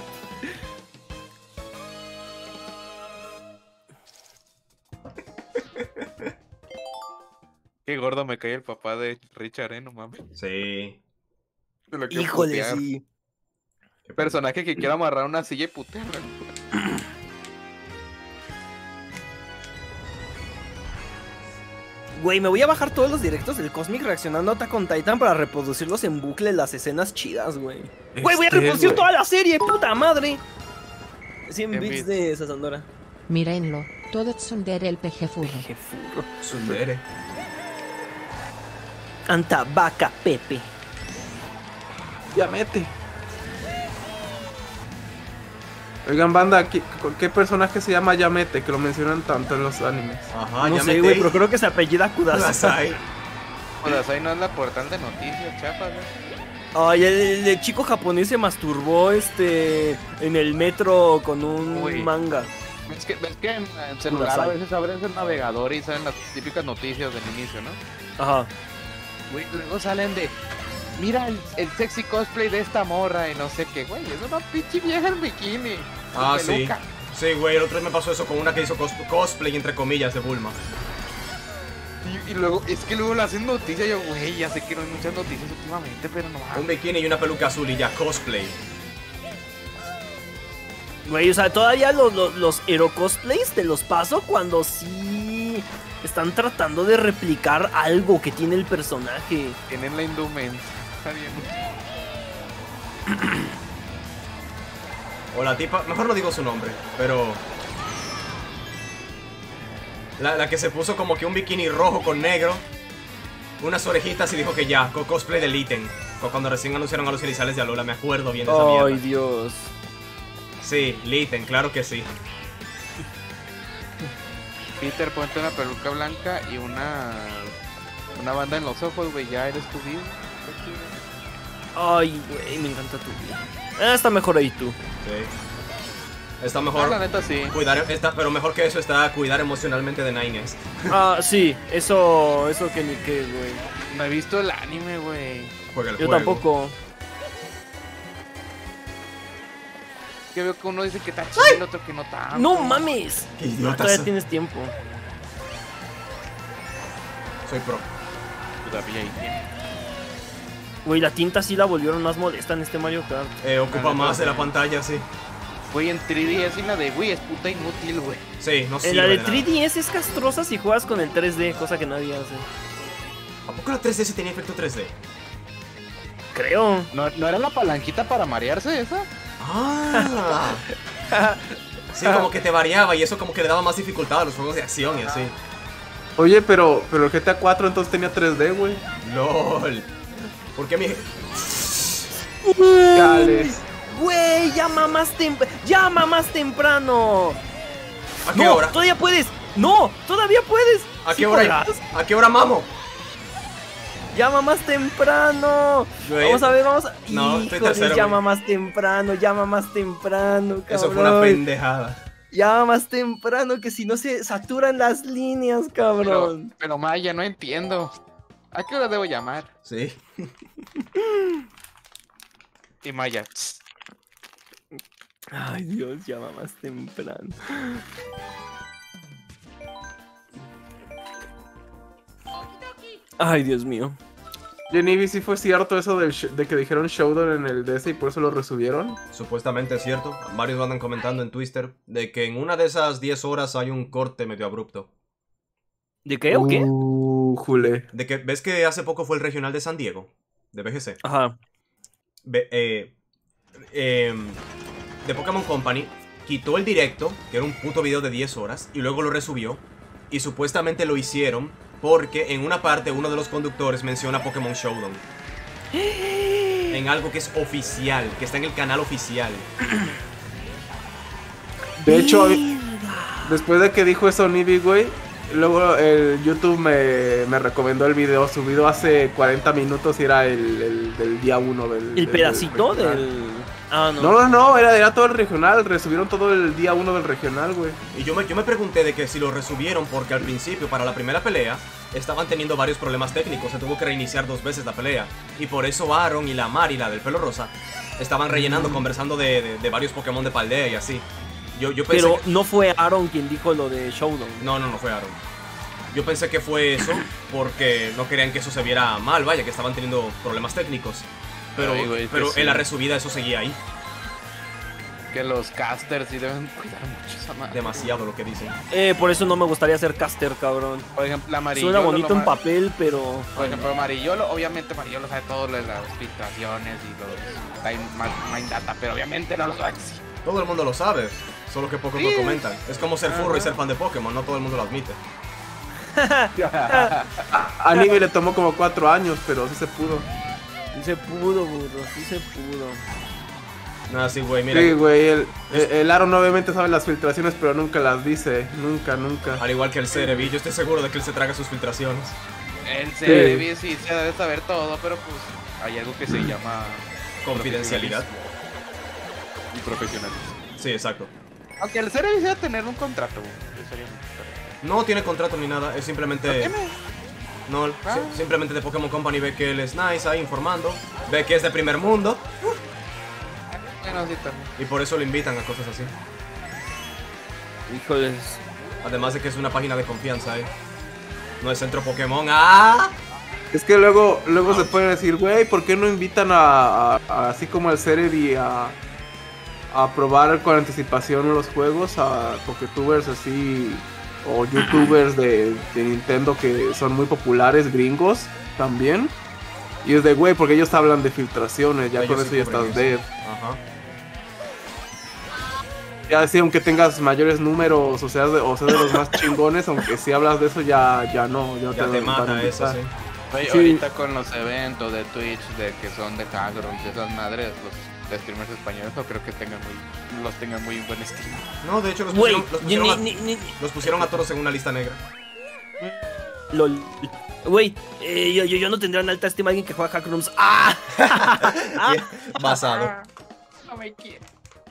Qué gordo me cae el papá de Richard, eh, no mames. Sí. Se lo quiero Híjole, putear. sí. Personaje que quiera amarrar una silla y putearla. Güey, me voy a bajar todos los directos del Cosmic reaccionando a Attack on Titan para reproducirlos en bucle las escenas chidas, güey. Güey, voy a Este, reproducir güey. toda la serie, puta madre. cien cien bits bits. de Sasandora. Mírenlo, todo tsundere el peje furro. Qué furro. Tsundere. Anta vaca Pepe. Ya mete. Oigan, banda, ¿qué, ¿qué personaje se llama Yamete? Que lo mencionan tanto en los animes. Ajá, no ya sé, me güey, pero creo que se apellida Kudasai. Kudasai. Kudasai no es la portal de noticias, chapas, ¿no? Ay, el, el chico japonés se masturbó este en el metro con un Uy. manga. Es que, ves que en, en celular a Kudasai. veces abres el navegador y salen las típicas noticias del inicio, ¿no? Ajá. Güey, luego salen de... Mira el, el sexy cosplay de esta morra y no sé qué, güey. Es una pinche vieja en bikini. Ah, con sí. peluca. Sí, güey, el otro día me pasó eso con una que hizo cos- cosplay, entre comillas, de Bulma. Y, y luego, es que luego lo hacen noticias. Yo, güey, ya sé que no hay muchas noticias últimamente, pero no Un mames. bikini y una peluca azul y ya, cosplay. Güey, o sea, todavía los, los, los hero cosplays te los paso cuando sí están tratando de replicar algo que tiene el personaje. Tienen la indumenta. Está bien. O la tipa, mejor no digo su nombre, pero... La, la que se puso como que un bikini rojo con negro, unas orejitas y dijo que ya, co- cosplay de Litten. Fue cuando recién anunciaron a los iniciales de Alola, me acuerdo bien de esa Ay, mierda. Dios. Sí, Litten, claro que sí. Peter, ponte una peluca blanca y una... Una banda en los ojos, güey. Ya eres tu vida. Ay, güey, me encanta tu vida. Ah, está mejor ahí tú. Sí. Está Ah, mejor la neta sí. cuidar, está, pero mejor que eso está cuidar emocionalmente de Nines. Ah, sí, eso, eso que ni qué, güey. No he visto el anime, güey. Juega el Yo juego. tampoco. Que veo que uno dice que está chido y el otro que no tanto. ¡No mames! Qué idiotas. Todavía tienes tiempo. Soy pro. Todavía ahí tiene. Güey, la tinta sí la volvieron más molesta en este Mario Kart. Eh, ocupa Ah, más de la no. pantalla, sí. Güey, en tres D es y la de, güey, es puta inútil, güey. Sí, no Eh, sirve la de nada. tres D S es castrosa si juegas con el tres D, cosa que nadie hace. ¿A poco la tres D sí tenía efecto tres D? Creo. ¿No, ¿No era la palanquita para marearse esa? Ah. Sí, como que te variaba y eso como que le daba más dificultad a los juegos de acción y así. Oye, pero, pero el G T A cuatro entonces tenía tres D, güey. LOL. ¿Por qué mi...? Chales. Güey, llama más temprano. ¡Llama más temprano! ¿A qué ¡No! hora? ¡Todavía puedes! ¡No! ¡Todavía puedes! ¿A ¿Sí qué hora? podrás? ¿A qué hora mamo? ¡Llama más temprano! Güey. Vamos a ver, vamos a... No, estoy Híjole, tercero, llama güey. más temprano, llama más temprano, cabrón. Eso fue una pendejada. Llama más temprano, que si no se saturan las líneas, Pero, cabrón. pero Maya, no entiendo. ¿A qué hora debo llamar? Sí. Y Maya, tss, Ay, Dios, llama más temprano. Ay, Dios mío. Jenny, ¿sí fue cierto eso del sh- de que dijeron Showdown en el D S y por eso lo resubieron? Supuestamente es cierto. Varios andan comentando en Twitter de que en una de esas diez horas hay un corte medio abrupto. ¿De qué o qué? Uh, jule. De que, ¿ves que hace poco fue el regional de San Diego? De B G C. Ajá. Ve- eh, em, de Pokémon Company quitó el directo, que era un puto video de diez horas, y luego lo resubió. Y supuestamente lo hicieron porque en una parte uno de los conductores menciona Pokémon Showdown. En algo que es oficial, que está en el canal oficial. De hecho, después de que dijo eso Nibi, güey, luego el YouTube me, me recomendó el video subido hace cuarenta minutos y era el, el del día uno del... ¿El del- pedacito del del...? Ah, no. No, no, no, era, era todo el regional, resubieron todo el día uno del regional, güey. Y yo me, yo me pregunté de que si lo resubieron porque al principio, para la primera pelea, estaban teniendo varios problemas técnicos. Se tuvo que reiniciar dos veces la pelea. Y por eso Aaron y la Mari, la del pelo rosa, estaban rellenando, conversando de, de, de varios Pokémon de Paldea y así. Yo, yo pensé Pero que- no fue Aaron quien dijo lo de Showdown. No, no, no fue Aaron. Yo pensé que fue eso porque no querían que eso se viera mal, vaya, que estaban teniendo problemas técnicos. Pero, Ay, güey, pero que sí. en la resubida eso seguía ahí. Que los casters sí deben cuidar mucho esa madre. Demasiado lo que dicen. Eh, por eso no me gustaría ser caster, cabrón. Por ejemplo, Amarillolo. Suena bonito lo en ma- papel, pero... Por ejemplo, Amarillolo, obviamente Amarillolo sabe todo lo de las filtraciones y los time, ma- mind data, pero obviamente no lo sabe. Todo el mundo lo sabe, solo que pocos Sí. lo comentan. Es como ser furro y Ajá. ser fan de Pokémon, no todo el mundo lo admite. A Nibi le tomó como cuatro años, pero sí se pudo. Sí se pudo, burro, sí se pudo. Nada, sí, güey, mira. Sí, güey, el, el, el Aaron obviamente sabe las filtraciones, pero nunca las dice, nunca, nunca. Al igual que el Cerebi, yo estoy seguro de que él se traga sus filtraciones. El Cerebi sí se debe saber todo, pero pues hay algo que se llama Confidencialidad. y profesionalismo. Sí, exacto. Aunque el Cerebi debe tener un contrato, güey. Necesariamente, pero- No tiene contrato ni nada, es simplemente... ¿Lo tiene? No, Ah. si- simplemente de Pokémon Company ve que él es nice ahí informando, ve que es de primer mundo Bueno, sí también. y por eso lo invitan a cosas así. Híjoles. Además de que es una página de confianza, ¿eh? No es Centro Pokémon. ¡Ah! Es que luego, luego se pueden decir, güey, ¿por qué no invitan a, a- a- así como al Cerebi a, a probar con anticipación los juegos a Poketubers así o youtubers de, de Nintendo que son muy populares, gringos también? Y es de, güey, porque ellos hablan de filtraciones, ya Ellos con sí eso ya cubren estás eso. dead. Ajá. Ya así, aunque tengas mayores números, o sea, de, o sea, de los más chingones, aunque si hablas de eso ya, ya no, ya, Ya te van a mata eso, invitar. sí. Oye, Sí. ahorita con los eventos de Twitch de que son de Hackroom y esas madres, los streamers españoles no creo que tengan muy, los tengan muy en buen estilo. No, de hecho los Güey, pusieron, los ni, pusieron, a, ni, ni, los pusieron a todos en una lista negra. lol. Güey, eh, yo, yo, yo no tendría en alta estima a alguien que juega Hackrooms. ¡Ah! Bien, basado. No me quiero.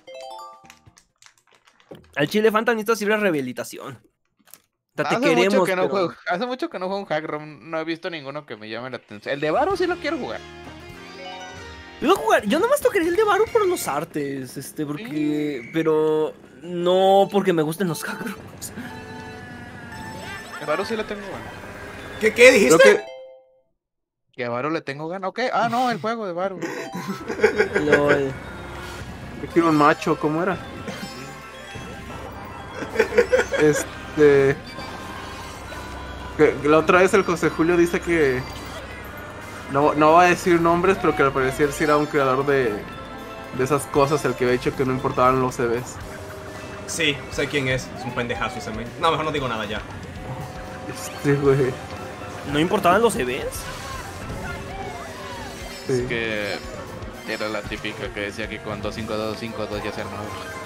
Al Chile Phantom necesita sirve rehabilitación. O sea, te Hace queremos, mucho que no pero- juego, hace mucho que no juego un Hackroom, no he visto ninguno que me llame la atención. El de Varo sí lo quiero jugar. Yo, voy a jugar- yo nomás tocaría el de Baru por los artes, este, porque... Pero... No porque me gusten los Hackrooms. El Varo sí le tengo ganas. ¿Qué, qué dijiste? Creo que Que a Varo le tengo ganas. Ok, ah no, el juego de Varo. Lol. Yo quiero un macho, ¿cómo era? Este. Que, que la otra vez el José Julio dice que. No, no va a decir nombres, pero que al parecer sí era un creador de. De esas cosas, el que había dicho que no importaban los C Vs. Sí, sé quién es. Es un pendejazo ese men. No, mejor no digo nada ya. Este, güey. ¿No importaban los E Vs? Sí. Es que era la típica que decía que con dos cinco dos cinco dos ya se armaba.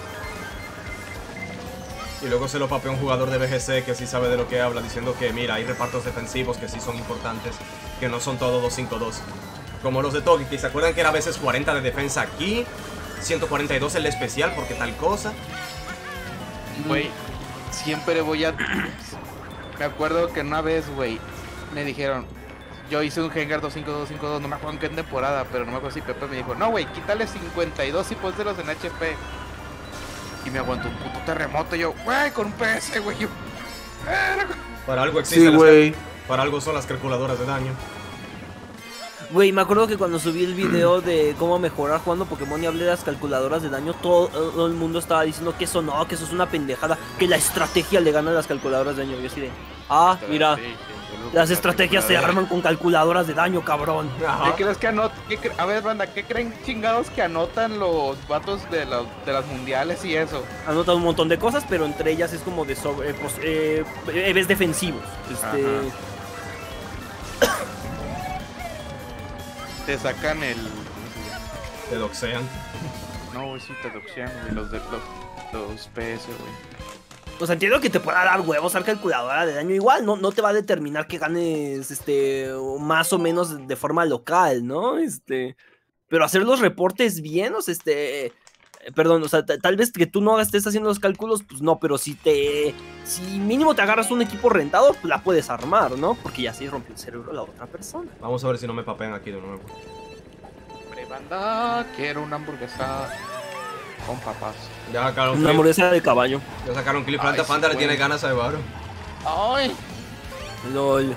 Y luego se lo papeó un jugador de B G C que sí sabe de lo que habla, diciendo que mira, hay repartos defensivos que sí son importantes, que no son todos dos cinco dos. Como los de Togeki, ¿se acuerdan que era a veces cuarenta de defensa aquí? ciento cuarenta y dos el especial porque tal cosa. Güey, siempre voy a... Me acuerdo que una vez, güey, me dijeron... Yo hice un Gengar dos cinco dos cinco dos, no me acuerdo en qué temporada, pero no me acuerdo si Pepe me dijo, no, güey, quítale cincuenta y dos y pónselos en H P. Y me aguantó un puto terremoto, y yo, güey, con un P S, güey, yo... "Verga". Para algo existen Sí, las güey. Para algo son las calculadoras de daño. Güey, me acuerdo que cuando subí el video de cómo mejorar jugando Pokémon y hablé de las calculadoras de daño, todo, todo el mundo estaba diciendo que eso no, que eso es una pendejada, que la estrategia le gana a las calculadoras de daño. Yo así de, ah, mira, Sí, sí, Las estrategias se arman con calculadoras de daño, cabrón. Ajá. ¿Qué crees que anotan? A ver, banda, ¿qué creen chingados que anotan los vatos de, la, de las mundiales y eso? Anotan un montón de cosas, pero entre ellas es como de sobre, pues, eh, eves defensivos. Este... Te sacan el... Te doxean. No, güey, sí, te doxean, güey, los, de, los, los P S, güey. O sea, entiendo que te pueda dar huevos a calculadora de daño igual, no, no te va a determinar que ganes este más o menos de forma local, ¿no? Este, pero hacer los reportes bien, o sea, este, perdón, o sea, tal vez que tú no estés haciendo los cálculos, pues no, pero si te, si mínimo te agarras un equipo rentado, pues la puedes armar, ¿no? Porque ya se rompió el cerebro la otra persona. Vamos a ver si no me papean aquí de nuevo. Hombre, banda, quiero una hamburguesa con papas. Ya sacaron Una clip. hamburguesa de caballo. Ya sacaron clip. Ay, Fanta sí, Fanta le güey. tiene ganas a Evaro. ¡Ay! Lol.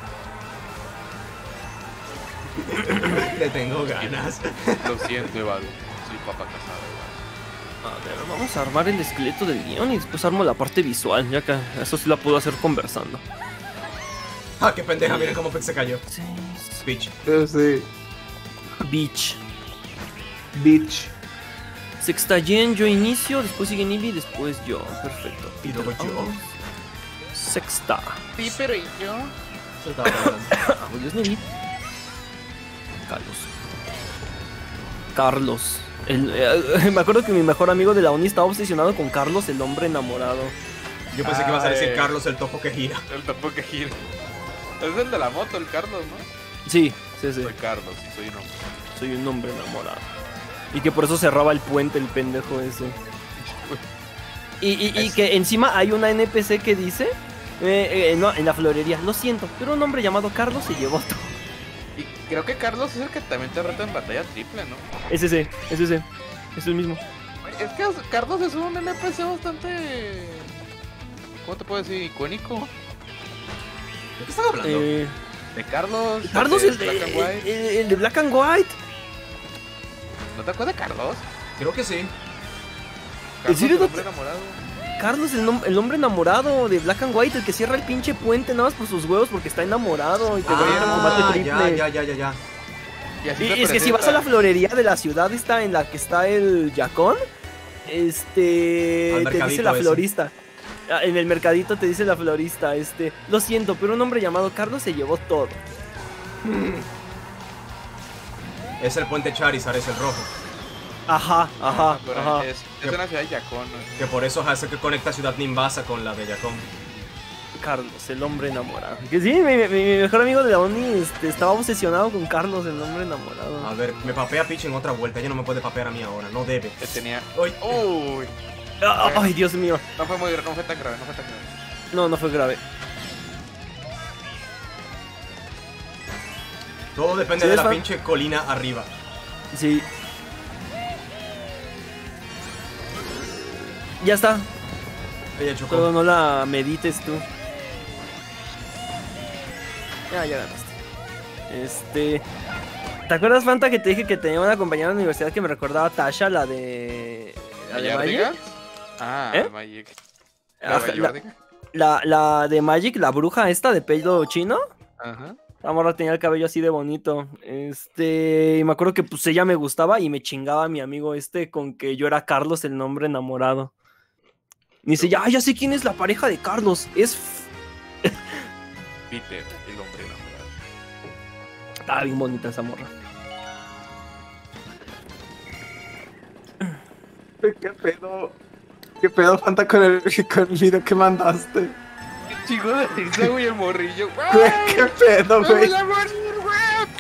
Le tengo ganas. Lo siento, Evado. Soy papá casado, Evado. A ver, vamos a armar el esqueleto del guión y después armo la parte visual, ya que eso sí la puedo hacer conversando. Ah, qué pendeja, miren cómo se cayó. Speech. Yo sí. Beach. Bitch. Sexta Gen, yo inicio, después sigue Nibi, después yo. Perfecto. Y luego yo. Sexta. Sí, pero ¿y yo? Se estaba pasando. Ah, Dios Nibi. Carlos. Carlos. El, eh, me acuerdo que mi mejor amigo de la uni estaba obsesionado con Carlos, el hombre enamorado. Yo pensé que ibas a decir Ay. Carlos el topo que gira. El topo que gira. Es el de la moto, el Carlos, ¿no? Sí, sí, sí. Soy Carlos y soy un hombre. Soy un hombre enamorado. Y que por eso cerraba el puente el pendejo ese. Y, y, y que encima hay una N P C que dice, eh, eh, no, en la florería, lo siento, pero un hombre llamado Carlos se llevó todo. Y creo que Carlos es el que también te reta en batalla triple, ¿no? Es ese, es ese, es el mismo. Es que Carlos es un N P C bastante... ¿Cómo te puedo decir? Icónico. ¿De qué están hablando? Eh, De Carlos. Carlos, de el de, Black and White. el- el de Black and White. ¿No te acuerdas de Carlos? Creo que sí. Carlos, serio el no hombre te- enamorado. Carlos, el, nom- el hombre enamorado de Black and White, el que cierra el pinche puente nada más por sus huevos porque está enamorado y te va a ir a combate Ah, triple. ya, ya, ya, ya, ya. Y así Y, se y es que si vas a la presenta. florería de la ciudad esta en la que está el Yacón, este Al te dice mercadito la ese. florista. Ah, En el mercadito te dice la florista, este, lo siento, pero un hombre llamado Carlos se llevó todo. Es el puente Charizard, es el rojo. Ajá, ajá, Pero ajá. Es, es una ciudad de Yacón, ¿no? Que por eso hace que conecta Ciudad Nimbasa con la de Yacón. Carlos, el hombre enamorado. Que sí, mi, mi- mi mejor amigo de la uni este, estaba obsesionado con Carlos, el hombre enamorado. A ver, me papea Peach en otra vuelta. Ella no me puede papear a mí ahora, no debe. Que tenía... Uy. Uy. Ah, Ay, Dios mío. No fue muy... No fue tan grave, no fue tan grave. No, no fue grave. Todo depende ¿Sí de es la fan? pinche colina arriba. Sí. Ya está. Ella chocó. Todo no la medites tú. Ya, ya ganaste. Este. ¿Te acuerdas, Fanta, que te dije que tenía una compañera de la universidad que me recordaba a Tasha, la de. La de ¿Gallardiga? Magic? Ah, ¿Eh? Magic. Ah, ¿La la, Gallardiga? la, la de Magic, la bruja esta de pelo chino. Ajá. La morra tenía el cabello así de bonito. Este. Y me acuerdo que pues ella me gustaba y me chingaba a mi amigo este con que yo era Carlos, el nombre enamorado. Y dice, ya, ya sé quién es la pareja de Carlos. Es. F- Peter, el hombre enamorado. Estaba bien bonita esa morra. ¿Qué pedo? ¿Qué pedo, Fanta, con el, con el video que mandaste? Qué chico de risa, güey, el morrillo. Güey, ¿qué pedo, ¡Me güey? voy a morir, güey!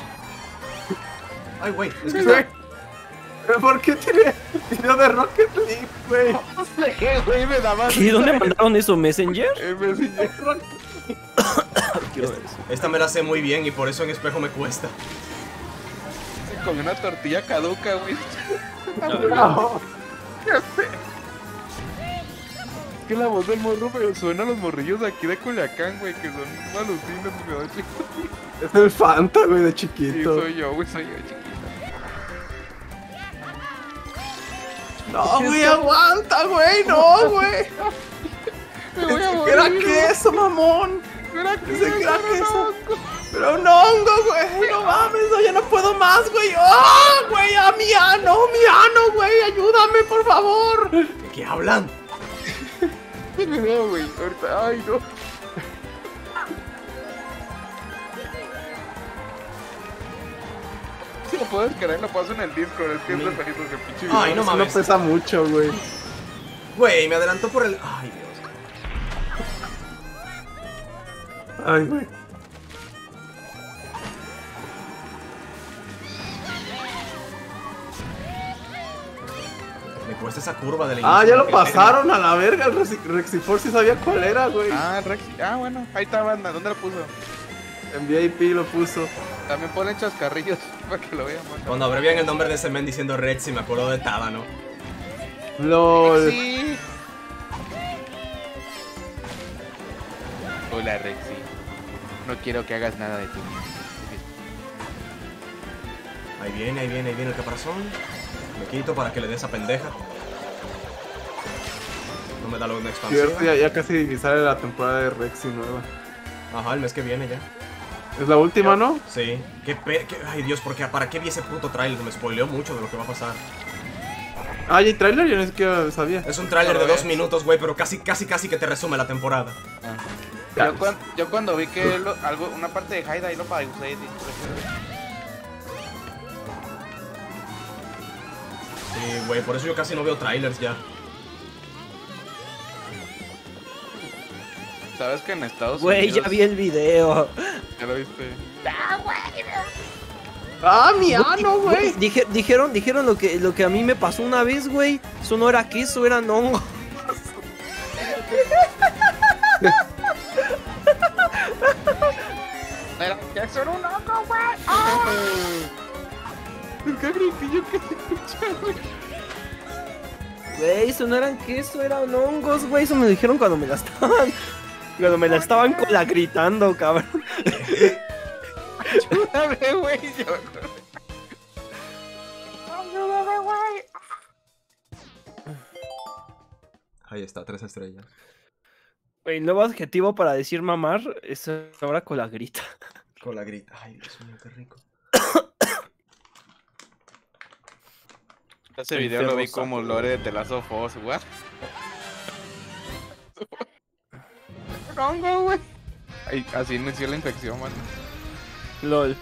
Ay, güey, es que Güey, está... ¿por qué tiene video de Rocket League, güey? No sé qué, güey, me daba... ¿Qué? ¿Dónde mandaron eso? ¿Messenger? Eh, me enseñó. Quiero ver eso. Esta me la sé muy bien y por eso en espejo me cuesta. Con una tortilla caduca, güey. No. Es que la voz del morro me suena a los morrillos de aquí de Culiacán, güey, que son malucinos, me da chiquito. Es el Fanta, güey, de Sí, chiquito. soy yo, güey, soy yo, chiquito. No, güey, aguanta, güey, no, güey. Me voy a morir. Era queso, mamón. Ese crack eso. Pero un hongo, güey. No mames, no, ya no puedo más, güey. ¡Oh, güey! ¡A mi ano! ¡Mi ano, güey! ¡Ayúdame, por favor! ¿De qué hablan? No, güey. Ahorita. Ay, no. Si lo puedo descargar, lo paso en el Discord. Es que es de película que pinche video. Ay, no Eso no mames. pesa mucho, güey. Güey, me adelantó por el... Ay, Dios. Ay, güey. Me cuesta esa curva del Ah, inicio ya lo que- pasaron a la verga. El Rexi- Rexifor sí sabía cuál era, güey. Ah, Rexy. Ah, bueno. Ahí está, banda. ¿Dónde lo puso? En V I P lo puso. También ponen chascarrillos para que lo vean, banda. Cuando abrevian el nombre de ese men diciendo Rexy, me acuerdo de Tábano. LOL. Rexy. Hola, Rexy. No quiero que hagas nada de tu vida. Ahí viene, ahí viene, ahí viene el caparazón. Me quito para que le dé esa pendeja. No me da luego una expansión. Cierto, ya, ya casi sale la temporada de Rexy nueva. Ajá, el mes que viene ya. Es la última, ¿no? Sí. Qué pe... qué- Ay, Dios, ¿por qué? ¿Para qué vi ese puto trailer? Me spoileó mucho de lo que va a pasar. Ah, ¿y hay trailer? Yo ni siquiera sabía. Es un tráiler Pero de dos es- minutos, güey, pero casi, casi, casi que te resume la temporada. Yo, cuan- yo cuando vi que lo- algo, una parte de Haida ahí lo pausé y dije, Sí, güey, por eso yo casi no veo trailers ya. ¿sabes que en Estados Güey, Unidos... ya vi el video. ¿Ya lo viste? ¡Ah, mi ano, güey! Dije- dijeron, dijeron lo que, lo que a mí me pasó una vez, güey. Eso no era queso, eran hongos. Era, ya son un loco, güey. ¡Ah! ¿Qué gritillo que se escucha, güey? Güey, eso no eran queso, eran hongos, güey. Eso me dijeron cuando me la estaban. Cuando me la estaban con la gritando, cabrón. Ayúdame, güey. Yo me acuerdo. Ayúdame, güey. Ahí está, tres estrellas. Güey, el nuevo adjetivo para decir mamar es ahora con la grita. Con la grita. Ay, Dios mío, qué rico. Ese El video lo vi perro como saco, Lore de The Last of Us, güey. Hongo, güey. Ay, así inició la infección, man. LOL.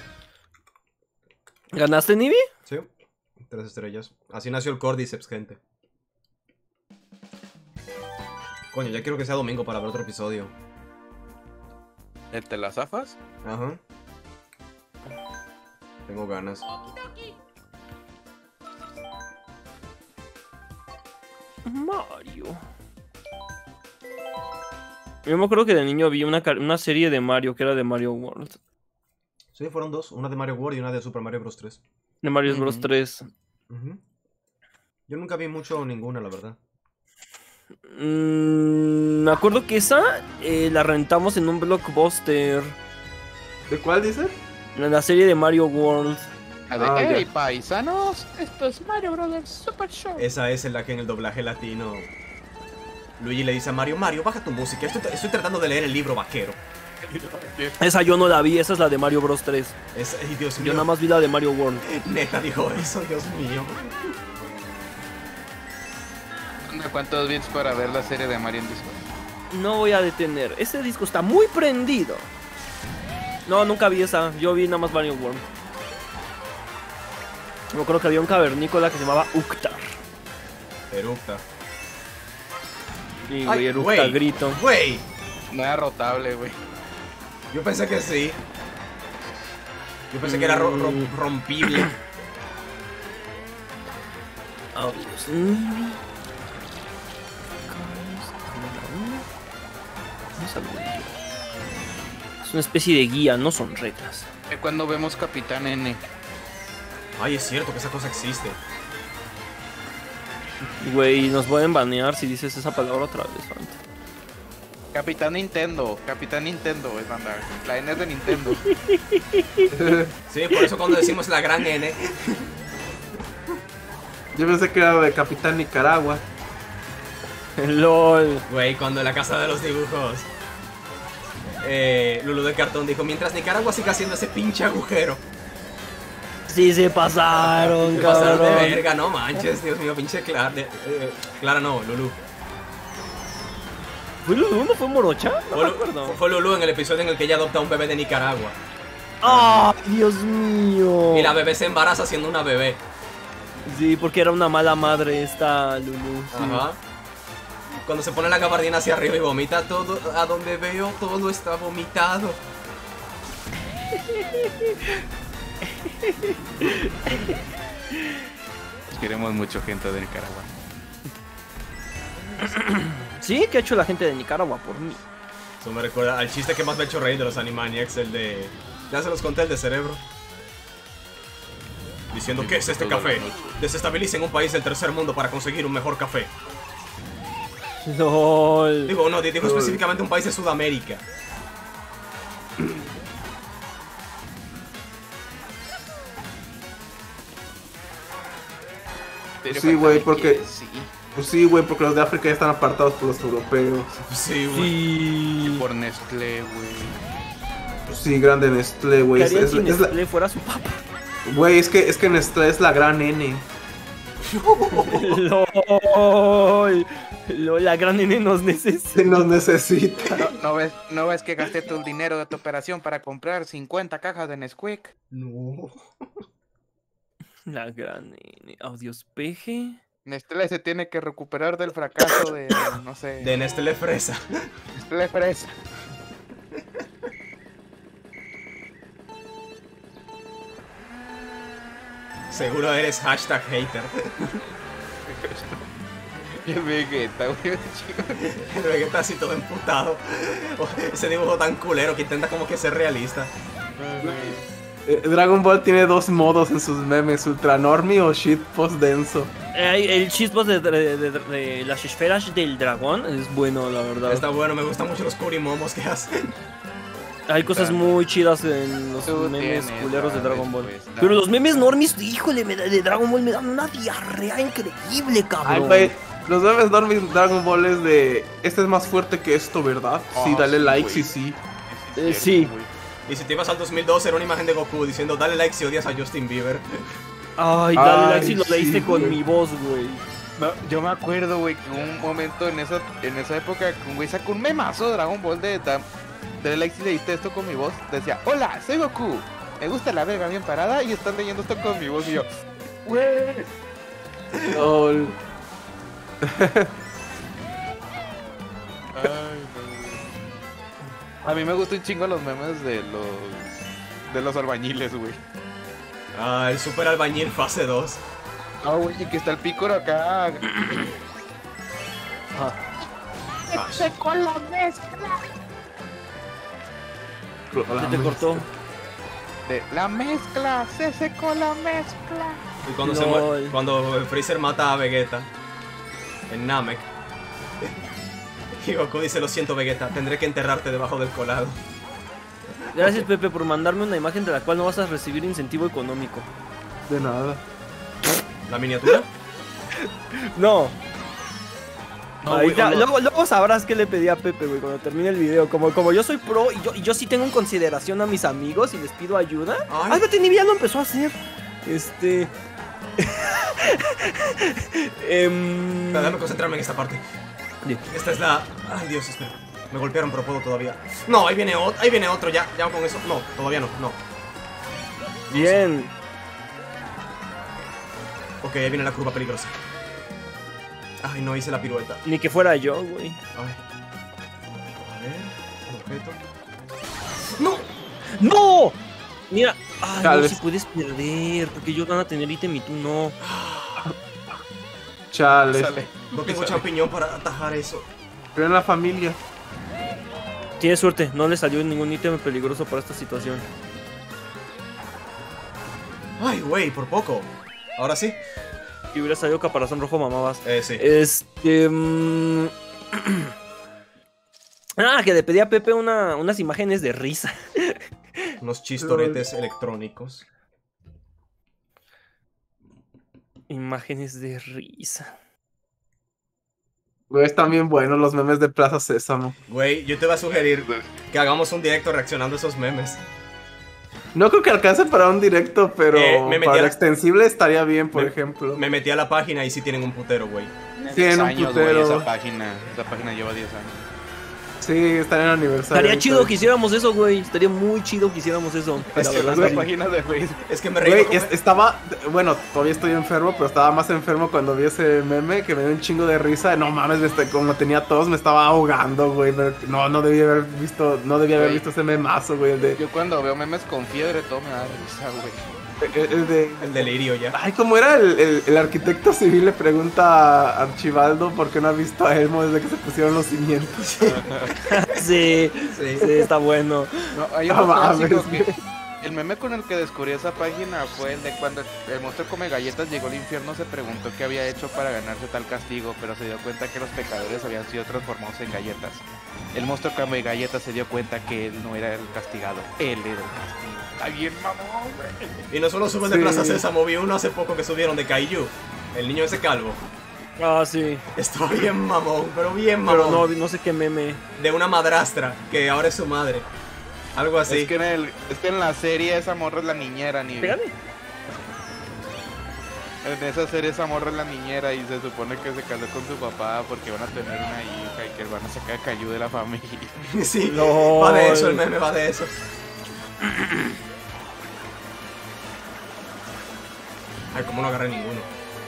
¿Ganaste, Nibi? Sí, tres estrellas. Así nació el Cordyceps, gente. Coño, ya quiero que sea domingo para ver otro episodio. ¿De ¿Te las zafas? Ajá. Tengo ganas. Mario. Yo me acuerdo que de niño vi una, car- una serie de Mario que era de Mario World. Sí, fueron dos. Una de Mario World y una de Super Mario Bros. tres. De Mario Bros. Ujú. tres. Ujú. Yo nunca vi mucho o ninguna, la verdad. Mm, me acuerdo que esa eh, la rentamos en un blockbuster. ¿De cuál dices? En la serie de Mario World. A de, Ah, ya. hey, paisanos, esto es Mario Brothers Super Show. Esa es en la que en el doblaje latino Luigi le dice a Mario, Mario, baja tu música. Estoy, estoy tratando de leer el libro vaquero. Esa yo no la vi, esa es la de Mario Bros. tres. Es, ay, Dios Yo mío. nada más vi la de Mario World. Neta dijo eso, Dios mío. ¿Cuántos bits para ver la serie de Mario en Discord? No voy a detener. Ese disco está muy prendido. No, nunca vi esa. Yo vi nada más Mario World. Me acuerdo que había un cavernícola que se llamaba Uktar. Eructa. Y Ay, güey, Eructa güey. grito. Güey, No era rotable, güey. yo pensé que sí. Yo pensé que era ro- ro- rompible. Oh, Dios mío. Vamos a ver. Es una especie de guía, no son reglas. Eh, Cuando vemos Capitán N. Ay, es cierto que esa cosa existe. Güey, nos pueden banear si dices esa palabra otra vez, Fanta. Capitán Nintendo. Capitán Nintendo, es banda. La N es de Nintendo. Sí, por eso cuando decimos la gran N. Yo pensé que era de Capitán Nicaragua. LOL. Güey, cuando en la casa de los dibujos eh, Lulu de Cartón dijo, mientras Nicaragua siga haciendo ese pinche agujero. Sí, se pasaron, Se pasaron de cabrón. verga, no manches, Dios mío, pinche Clara. de- eh, Clara no, Lulu. ¿Fue Lulu? ¿No fue Morocha? No Fue, me Lu- acuerdo. fue Lulu en el episodio en el que ella adopta a un bebé de Nicaragua. ¡Ay, Dios mío! Y la bebé se embaraza siendo una bebé. Sí, porque era una mala madre esta Lulu. Sí. Ajá. Cuando se pone la gabardina hacia arriba y vomita todo, a donde veo todo está vomitado. Queremos mucho gente de Nicaragua. Sí, ¿qué ha hecho la gente de Nicaragua por mí? Eso me recuerda al chiste que más me ha hecho reír de los Animaniacs, el de... Ya se los conté, el de Cerebro. Diciendo, ¿qué es este café? Desestabilicen un país del tercer mundo para conseguir un mejor café. LOL. Digo, no, digo específicamente un país de Sudamérica. Pero Sí, güey, falta porque- que sí. Pues sí, güey, porque los de África ya están apartados por los europeos. Sí, güey. Y Sí. por Nestlé, güey. Pues sí, grande Nestlé, güey. ¿Qué Es, harían es si la- es la- Nestlé fuera su papá? Güey, es que, es que Nestlé es la gran N. LOL. LOL, la gran nene nos necesita. Se nos necesita. No, ¿no ves, ¿No ves que gasté todo el dinero de tu operación para comprar cincuenta cajas de Nesquik? No. La gran nene. Audios peje. Nestlé se tiene que recuperar del fracaso de, no sé, De Nestlé Fresa. Nestlé Fresa. Seguro eres hashtag hater. El Vegeta, güey. El Vegeta así todo emputado. Oh, ese dibujo tan culero que intenta como que ser realista. Eh, Dragon Ball tiene dos modos en sus memes, Ultra Normie o Shitpost denso. Eh, el chispas de, de- de- de las esferas del dragón es bueno, la verdad. Está bueno, me gustan mucho los curimomos que hacen. Hay cosas muy chidas en los Tú memes tienes culeros de la Dragon Ball. respuesta. Pero los memes normis, híjole, me da- de Dragon Ball me dan una diarrea increíble, Ay, cabrón. güey, los memes Normie de Dragon Ball es de... Este es más fuerte que esto, ¿verdad? Sí, Ah, dale sí, like, güey. sí, sí. Eh, sí. Y si te ibas al dos mil dos era una imagen de Goku diciendo dale like si odias a Justin Bieber. Ay, dale Ay, like si lo sí, leíste con güey. mi voz, güey. No, yo me acuerdo, güey, que un momento en esa, en esa época que un güey sacó un memazo de Dragon Ball de da- Dale like si leíste esto con mi voz. Decía, hola, soy Goku. Me gusta la verga bien parada y están leyendo esto con mi voz y yo, güey. Lol. A mí me gustan un chingo los memes de los de los albañiles, güey. Ah, el super albañil fase dos. Ah, güey, y que está el pícoro acá. Se te cortó. De la mezcla, se secó la mezcla. Y cuando, se Lol. muere, cuando Freezer mata a Vegeta en Namek. Y Goku dice, lo siento Vegeta, tendré que enterrarte debajo del colado. Gracias, Pepe, por mandarme una imagen de la cual no vas a recibir incentivo económico. De nada. ¿La miniatura? No. No, Ahorita- güey, no. luego, luego sabrás qué le pedí a Pepe, güey, cuando termine el video. Como, como yo soy pro y yo, y yo sí tengo en consideración a mis amigos y les pido ayuda. Ay. Ah, Betty ya lo empezó a hacer. Este. Em, Espera, déjame concentrarme en esta parte. Bien. Esta es la... Ay, Dios, espera. Me golpearon, pero puedo todavía. No, ahí viene otro, ahí viene otro, ya, ya con eso. No, todavía no, no. Bien. Ok, ahí viene la curva peligrosa. Ay, no hice la pirueta. Ni que fuera yo, güey. Ay. A ver, un objeto. ¡No! ¡No! Mira. Ay, Tal no, vez- si puedes perder. Porque ellos van a tener ítem y tú no. Chales. Sale. No tengo champiñón para atajar eso. Pero en la familia. Tienes suerte, no le salió ningún ítem peligroso para esta situación. Ay, güey, por poco. Ahora sí. Si hubiera salido caparazón rojo, mamabas. Eh, sí. Este. mm, Ah, que le pedí a Pepe una, unas imágenes de risa. Unos chistoretes electrónicos. Imágenes de risa. Güey, están bien buenos los memes de Plaza Sésamo. Güey, yo te voy a sugerir que hagamos un directo reaccionando a esos memes. No creo que alcance para un directo, pero Eh, me metí para a el la- extensible estaría bien, por Me- ejemplo. Me metí a la página y sí tienen un putero, güey. Tienen un años, güey, putero. esa página. Esa página lleva diez años. Sí, están en aniversario. Estaría ahorita. chido que hiciéramos eso, güey. Estaría muy chido que hiciéramos eso. Es La que verdad, Las sí. páginas de Facebook. Es que me reí. Güey, como- es- estaba, bueno, todavía estoy enfermo, pero estaba más enfermo cuando vi ese meme que me dio un chingo de risa. No mames, me está- como tenía tos, me estaba ahogando, güey. Me- No, no debía haber visto, no debía haber Güey. visto ese memazo, güey. El de, Yo cuando veo memes con fiebre, todo me da risa, güey. el, el de, El delirio ya. ay, ¿cómo era? El, el- el arquitecto civil le pregunta a Archibaldo por qué no ha visto a Elmo desde que se pusieron los cimientos. Sí, Sí. sí, está bueno. No, hay No otro clásico mames, que... güey. El meme con el que descubrí esa página fue el de cuando el monstruo come galletas llegó al infierno, se preguntó qué había hecho para ganarse tal castigo, pero se dio cuenta que los pecadores habían sido transformados en galletas. El monstruo come galletas se dio cuenta que él no era el castigado, él era el castigo. Está bien mamón, güey. Y no solo suben de Sí. Plaza Sésamo, vi uno hace poco que subieron de Kaiju. El niño ese calvo. Ah, sí. Está bien mamón, pero bien Pero mamón. no, no sé qué meme. De una madrastra que ahora es su madre. Algo así. Es que en el, es que en la serie esa morra es la niñera, ni Pégale. en esa serie esa morra es la niñera y se supone que se casó con su papá porque van a tener una hija y que van a sacar a Caillou de la familia. Sí, No. va de eso, el meme va de eso. Ay, cómo no agarré ninguno.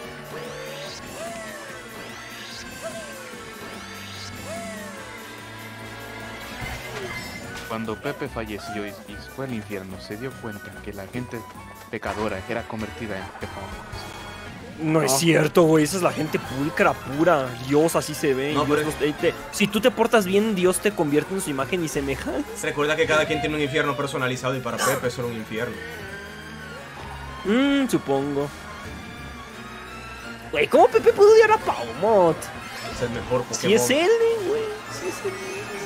Cuando Pepe falleció y, y fue al infierno, se dio cuenta que la gente pecadora era convertida en pecadores. No es No. cierto, güey. Esa es la gente pulcra, pura. Dios así se ve. No, Dios pero- nos- eh, te- si tú te portas bien, Dios te convierte en su imagen y semejanza. Recuerda que cada quien tiene un infierno personalizado y para Pepe eso era un infierno. Mmm, supongo. Güey, ¿cómo Pepe pudo odiar a Paumot? Es el mejor Pokémon. Si es él, güey. Si es él.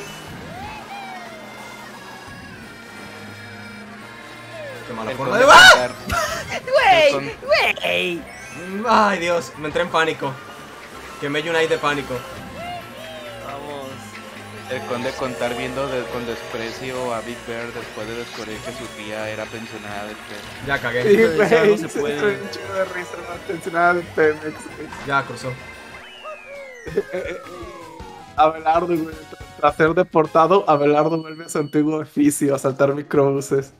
Qué mala El forma conde de... ¡Ah! Contar- Güey, el con- güey. Ay, Dios, me entré en pánico. Que me Unite de pánico. Vamos. El conde contar viendo de- con desprecio a Big Bear después de descubrir que su tía era pensionada del perro. Ya cagué. Sí, Eso ya no güey, se se puede. fue un chingo de risa, no atencionada de Pemex, güey. Ya cruzó. Abelardo, güey, tras ser deportado, Abelardo vuelve a su antiguo oficio, a saltar microbuses.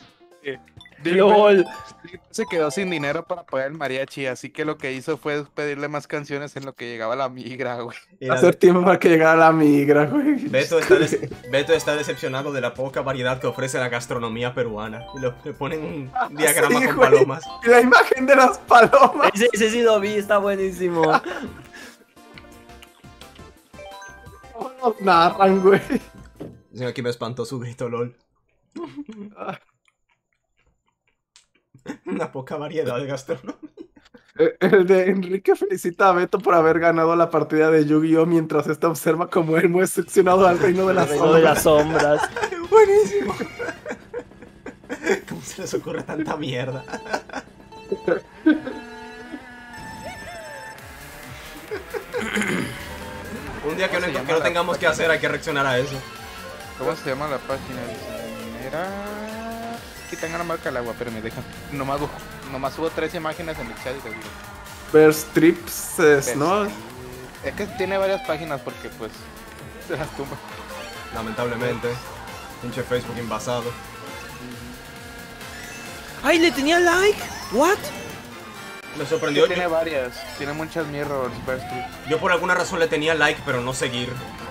LOL. Se quedó sin dinero para pagar el mariachi, así que lo que hizo fue pedirle más canciones en lo que llegaba la migra, güey. Y la- Hacer tiempo para que llegara la migra, güey. Beto está, des- Beto está decepcionado de la poca variedad que ofrece la gastronomía peruana. Y lo- le ponen un diagrama sí, con güey. palomas. Y la imagen de las palomas. Ese, ese sí lo vi, está buenísimo. ¿Cómo nos narran, güey? Sí, aquí me espantó su grito, lol. Una poca variedad de gastronomía. Eh, El de Enrique felicita a Beto por haber ganado la partida de Yu-Gi-Oh! Mientras esta observa como Elmo es seccionado al reino de las Reino de sombras. las sombras. Buenísimo. ¿Cómo se les ocurre tanta mierda? Un día que ¿Cómo no, se que llama no la tengamos que hacer hay que reaccionar a eso. ¿Cómo se llama la página? Dice, Era... Aquí tengo la marca del agua, pero me dejan. Nomás, bu- nomás subo tres imágenes en el chat y les digo. Ver strips, es, ¿no? Es que tiene varias páginas porque pues se las tumba. Lamentablemente. Pinche Facebook invasado. ¡Ay, le tenía like! ¿What? Me sorprendió. tiene Yo, varias, tiene muchas mirrors, Verstreet. yo por alguna razón le tenía like, pero no seguir.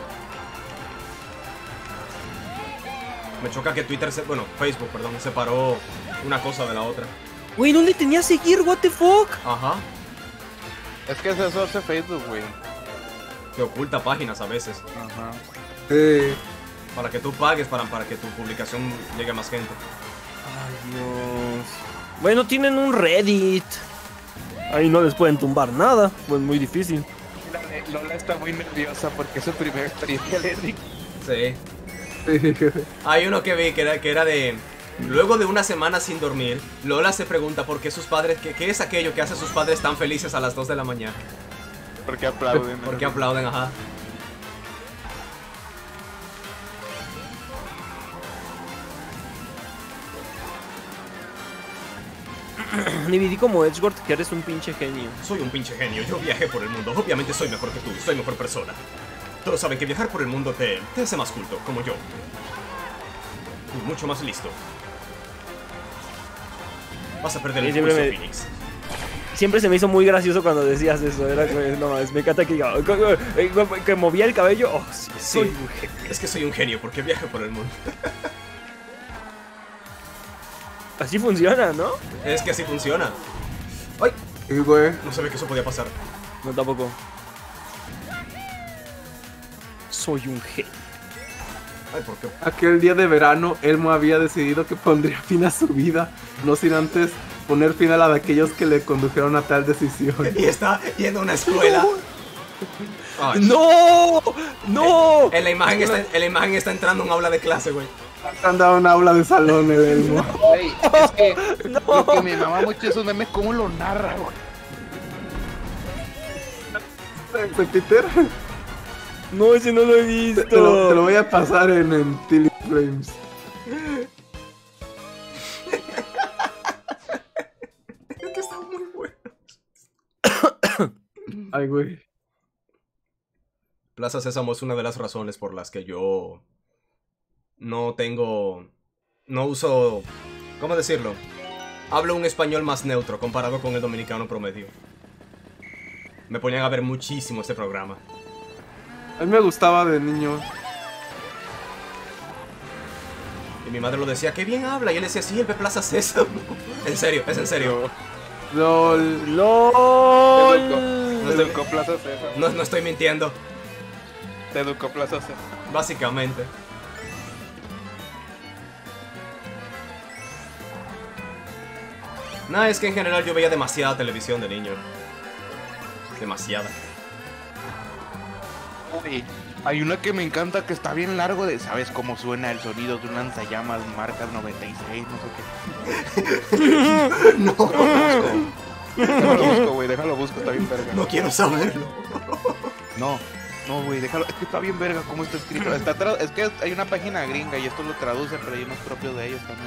Me choca que Twitter se... Bueno, Facebook, perdón, separó una cosa de la otra. Güey, no le tenía a seguir, what the fuck. Ajá. Es que eso hace Facebook, güey. Que oculta páginas a veces. Ajá. Sí. Para que tú pagues, para, para que tu publicación llegue a más gente. Ay, Dios. Bueno, tienen un Reddit. Ahí no les pueden tumbar nada. Pues muy difícil. Lola está muy nerviosa porque es su primera experiencia eléctrica. Sí. Sí. Hay uno que vi que era, que era de... Luego de una semana sin dormir, Lola se pregunta por qué sus padres... ¿Qué, qué es aquello que hace a sus padres tan felices a las dos de la mañana? Porque aplauden. Porque aplauden, ajá. Dividí como Edgeworth que eres un pinche genio. Soy un pinche genio, yo viajé por el mundo. Obviamente soy mejor que tú, soy mejor persona. Todos saben que viajar por el mundo te, te hace más culto, como yo. Y mucho más listo. Vas a perder el siempre pulso, me- Phoenix. Siempre se me hizo muy gracioso cuando decías eso. Era que, no, es, me encanta que diga, que, que movía el cabello. Oh, sí, soy Sí. un genio. Es que soy un genio porque viajo por el mundo. Así funciona, ¿no? Es que así funciona. ¡Ay! Y güey, No sabía que eso podía pasar. No, tampoco. Soy un genio. Ay, ¿por qué? aquel día de verano, Elmo había decidido que pondría fin a su vida, no sin antes poner fin a la de aquellos que le condujeron a tal decisión. Y está yendo a una escuela. Ay. ¡No! ¡No! En la imagen está, en la imagen está entrando a un aula de clase, güey. Anda a un aula de salón el Elmo. Güey, es que lo que me mama mucho esos memes, cómo lo narra, güey. ¿De Peter? No, ese no lo he visto. Te lo, te lo voy a pasar en, en Tilly Frames. Es que está muy bueno. Ay, güey. Plaza Sésamo es una de las razones por las que yo no tengo... No uso... ¿Cómo decirlo? Hablo un español más neutro comparado con el dominicano promedio. Me ponían a ver muchísimo este programa. A mí me gustaba de niño. Y mi madre lo decía, qué bien habla. Y él decía, sí, el de Plaza Sésamo. En serio, es en serio. LOL. ¡LOL! Te educó Plaza César. No, no estoy mintiendo. Te educó Plaza César. Básicamente. Nah, es que en general yo veía demasiada televisión de niño. Demasiada. Uy, hay una que me encanta que está bien largo de... ¿Sabes cómo suena el sonido de un lanzallamas marcas noventa y seis? No sé qué. No, Déjalo busco, güey, déjalo busco, está bien verga. no quiero saberlo. No, no, güey, déjalo. Es que está bien verga cómo está escrito. Está tra- es que hay una página gringa y esto lo traduce, pero hay unos propios de ellos también.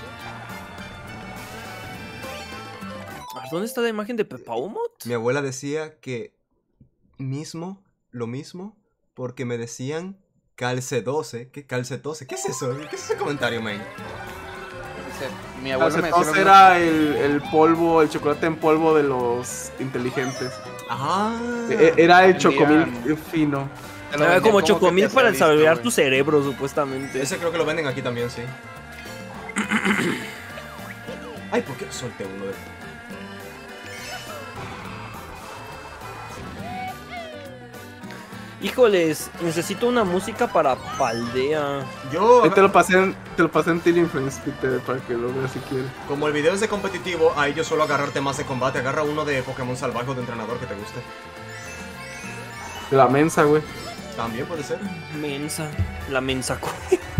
¿Dónde está la imagen de Pepaumot? Mi abuela decía que mismo, lo mismo, porque me decían calce doce. ¿Qué calce doce? ¿Qué es eso? ¿Qué es ese comentario, man? Dice, Mi abuelo me decía lo Entonces mismo. era el, el polvo, el chocolate en polvo de los inteligentes. Ah. E- Era el vendían- chocomil fino. Te lo Era vendían como que chocomil te para hacía desarrollar listo, tu cerebro, supuestamente. Ese creo que lo venden aquí también, sí. Ay, ¿por qué solté uno de... Híjoles, necesito una música para Paldea. Yo, Ahí te lo pasé en, te lo pasé en Tilly Frames, Peter, para que lo veas si quieres. como el video es de competitivo, ahí yo suelo agarrar temas de combate. Agarra uno de Pokémon salvaje o de entrenador que te guste. De la mensa, güey. También puede ser. Mensa. La mensa. cu-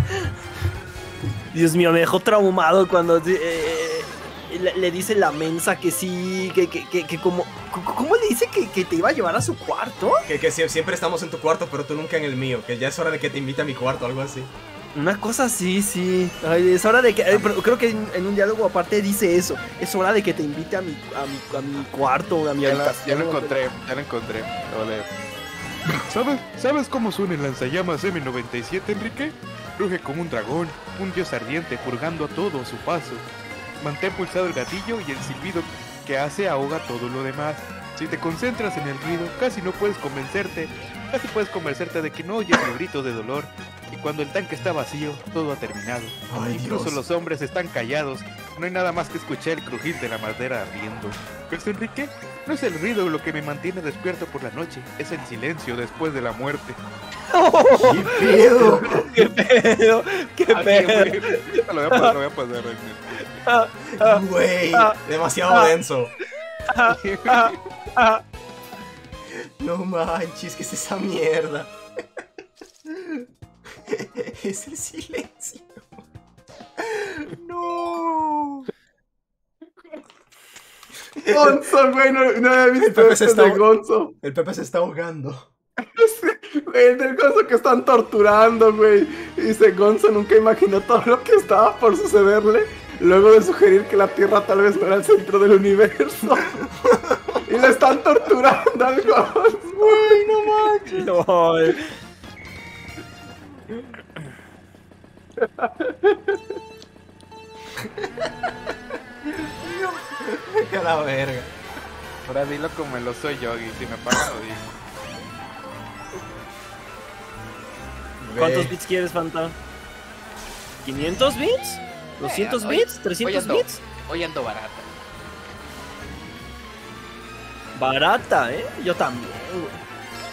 Dios mío, me dejó traumado cuando eh, le, le dice la mensa que sí, que, que, que, que como... ¿Cómo le dice que, que te iba a llevar a su cuarto? Que, que sie- siempre estamos en tu cuarto, pero tú nunca en el mío. Que ya es hora de que te invite a mi cuarto, algo así. Una cosa así, sí. Ay, es hora de que... eh, pero creo que en, en un diálogo aparte dice eso. Es hora de que te invite a mi, a mi, a mi cuarto, a mi Ya, la- habitación. ya lo encontré, ya lo encontré. Lo voy a leer. ¿Sabes, ¿Sabes cómo suena el lanzallamas eme noventa y siete, Enrique? Ruge como un dragón, un dios ardiente purgando a todo a su paso. Mantén pulsado el gatillo y el silbido que hace ahoga todo lo demás. Si te concentras en el ruido, casi no puedes convencerte, casi puedes convencerte de que no oyes el grito de dolor. Y cuando el tanque está vacío, todo ha terminado. Ay, Incluso Dios. los hombres están callados. No hay nada más que escuchar el crujir de la madera ardiendo. ¿Ves, Enrique? No es el ruido lo que me mantiene despierto por la noche, es el silencio después de la muerte. ¡Qué pedo! ¡Qué pedo! ¡Qué pedo! Lo voy a pasar, lo voy a pasar. Güey, demasiado denso. No manches, ¿qué es esa mierda? Es el silencio. No. Gonzo, güey, no, no había visto Pepe se este está- de Gonzo. El Pepe se está ahogando. Güey, el del Gonzo que están torturando, güey. Dice, Gonzo nunca imaginó todo lo que estaba por sucederle. Luego de sugerir que la Tierra tal vez no era el centro del universo. Y le están torturando al Gonzo. Güey, no manches. LOL. Que la verga. Ahora dilo como el oso Yogi, si me pagan lo digo. ¿Cuántos Ve. bits quieres, Fanta? ¿quinientos bits? ¿doscientos Eh, hoy- bits? Hoy ¿trescientos ando, bits? hoy ando barata. Barata, ¿eh? Yo también, güey.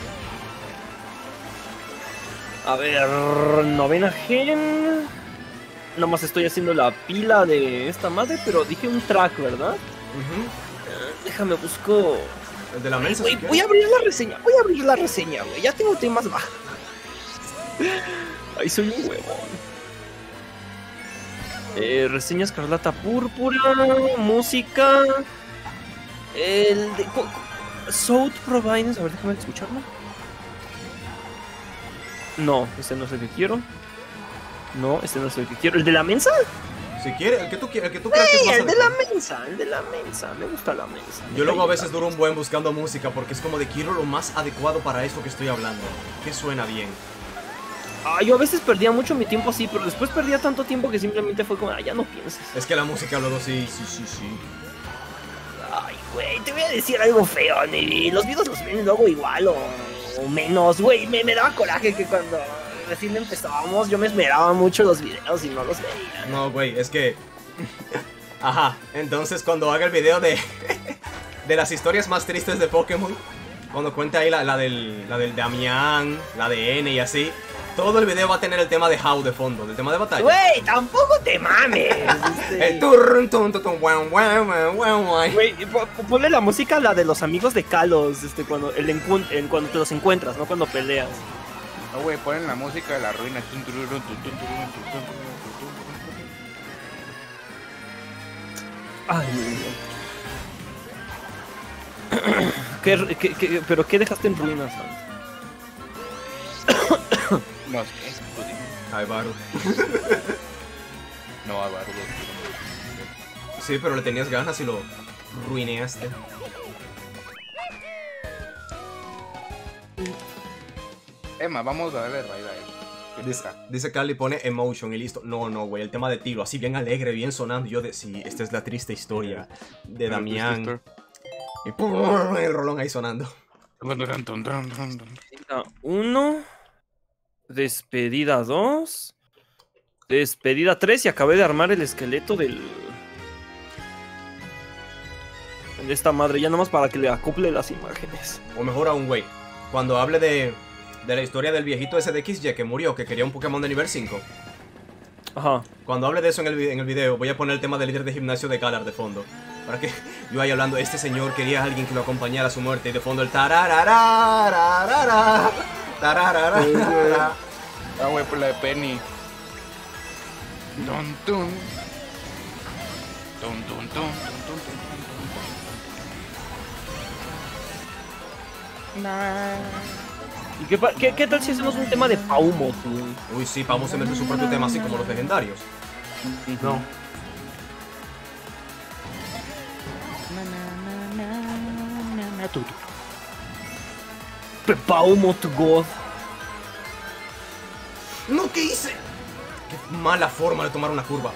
A ver, novena gen. Nomás estoy haciendo la pila de esta madre, pero dije un track, ¿verdad? Ujú. Eh, Déjame busco. El de la mesa. Güey, si voy a abrir la reseña, voy a abrir la reseña, güey. Ya tengo temas bajos. Ahí soy un huevón. Eh, reseña Escarlata Púrpura, música. El de. cu- cu- South Providence, a ver, déjame escucharlo. No, este no es el que quiero. No, este no es el que quiero. ¿El de la mensa? quieres. Si quieres, el que tú quieras, el que tú creas que es Sí, más el de la adecuado. mensa, el de la mensa. Me gusta la mensa. Yo luego a veces duro un buen buscando música porque es como de quiero lo más adecuado para esto que estoy hablando. Que suena bien. Ah, yo a veces perdía mucho mi tiempo así, pero después perdía tanto tiempo que simplemente fue como, ah, ya no pienses. Es que la música luego sí, sí, sí, sí. Ay, güey, te voy a decir algo feo, Neri. Los videos los ven luego igual o, o menos, güey. Me, me daba coraje que cuando recién empezábamos yo me esmeraba mucho los videos y no los veía. No, güey, es que... Ajá, entonces cuando haga el video de... de las historias más tristes de Pokémon, cuando cuente ahí la, la del, la del Damián, la de N y así, todo el video va a tener el tema de How de fondo, del tema de batalla. Güey, tampoco te mames. este. El turrun, tun, tun, tun, guau, guau, guau, guau, guau. Güey, po- po- ponle la música, la de los amigos de Kalos, este, cuando, el encun- en, cuando te los encuentras, no cuando peleas. No, güey, ponen la música de la ruina. Tun, tururun, tun, tun, tururun, tun, tun, tururun, tun, tun, tun. Ay, no. ¿Qué, qué, qué- pero qué dejaste en ruinas, Fanta? No sé, tú dime. Ay, Baru. No, Álvaro. Sí, pero le tenías ganas y lo ruineaste. Emma, vamos a darle raid a él. ¿Qué Dice, está? dice Carly, pone emotion y listo. No, no, güey, el tema de Tilo, así bien alegre, bien sonando. Yo de, sí, esta es la triste historia de Damián. Y ¡pum! El rolón ahí sonando. Despedida uno. Despedida dos. Despedida tres y acabé de armar el esqueleto del... De esta madre, ya nomás para que le acople las imágenes. O mejor aún, güey, cuando hable de, de la historia del viejito ese de X Y que murió, que quería un Pokémon de nivel cinco. Ajá. Cuando hable de eso en el, vi- en el video, voy a poner el tema del líder de gimnasio de Galar de fondo. Para que yo vaya hablando, este señor quería a alguien que lo acompañara a su muerte. Y de fondo el tarararararara, tararararara. Ah, güey, por la de Penny. Tun, tun. Tun, tun, tun, tun, tun, tun, tun, tun. Nah. ¿Y qué, pa- qué, qué tal si hacemos un tema de Paumo, tú? Uy, sí, vamos a meter su propio tema así como los legendarios. No. Na, na, na, na, na, na, tu, tu. Pe- Paumo to God. No, ¿qué hice? Qué mala forma de tomar una curva.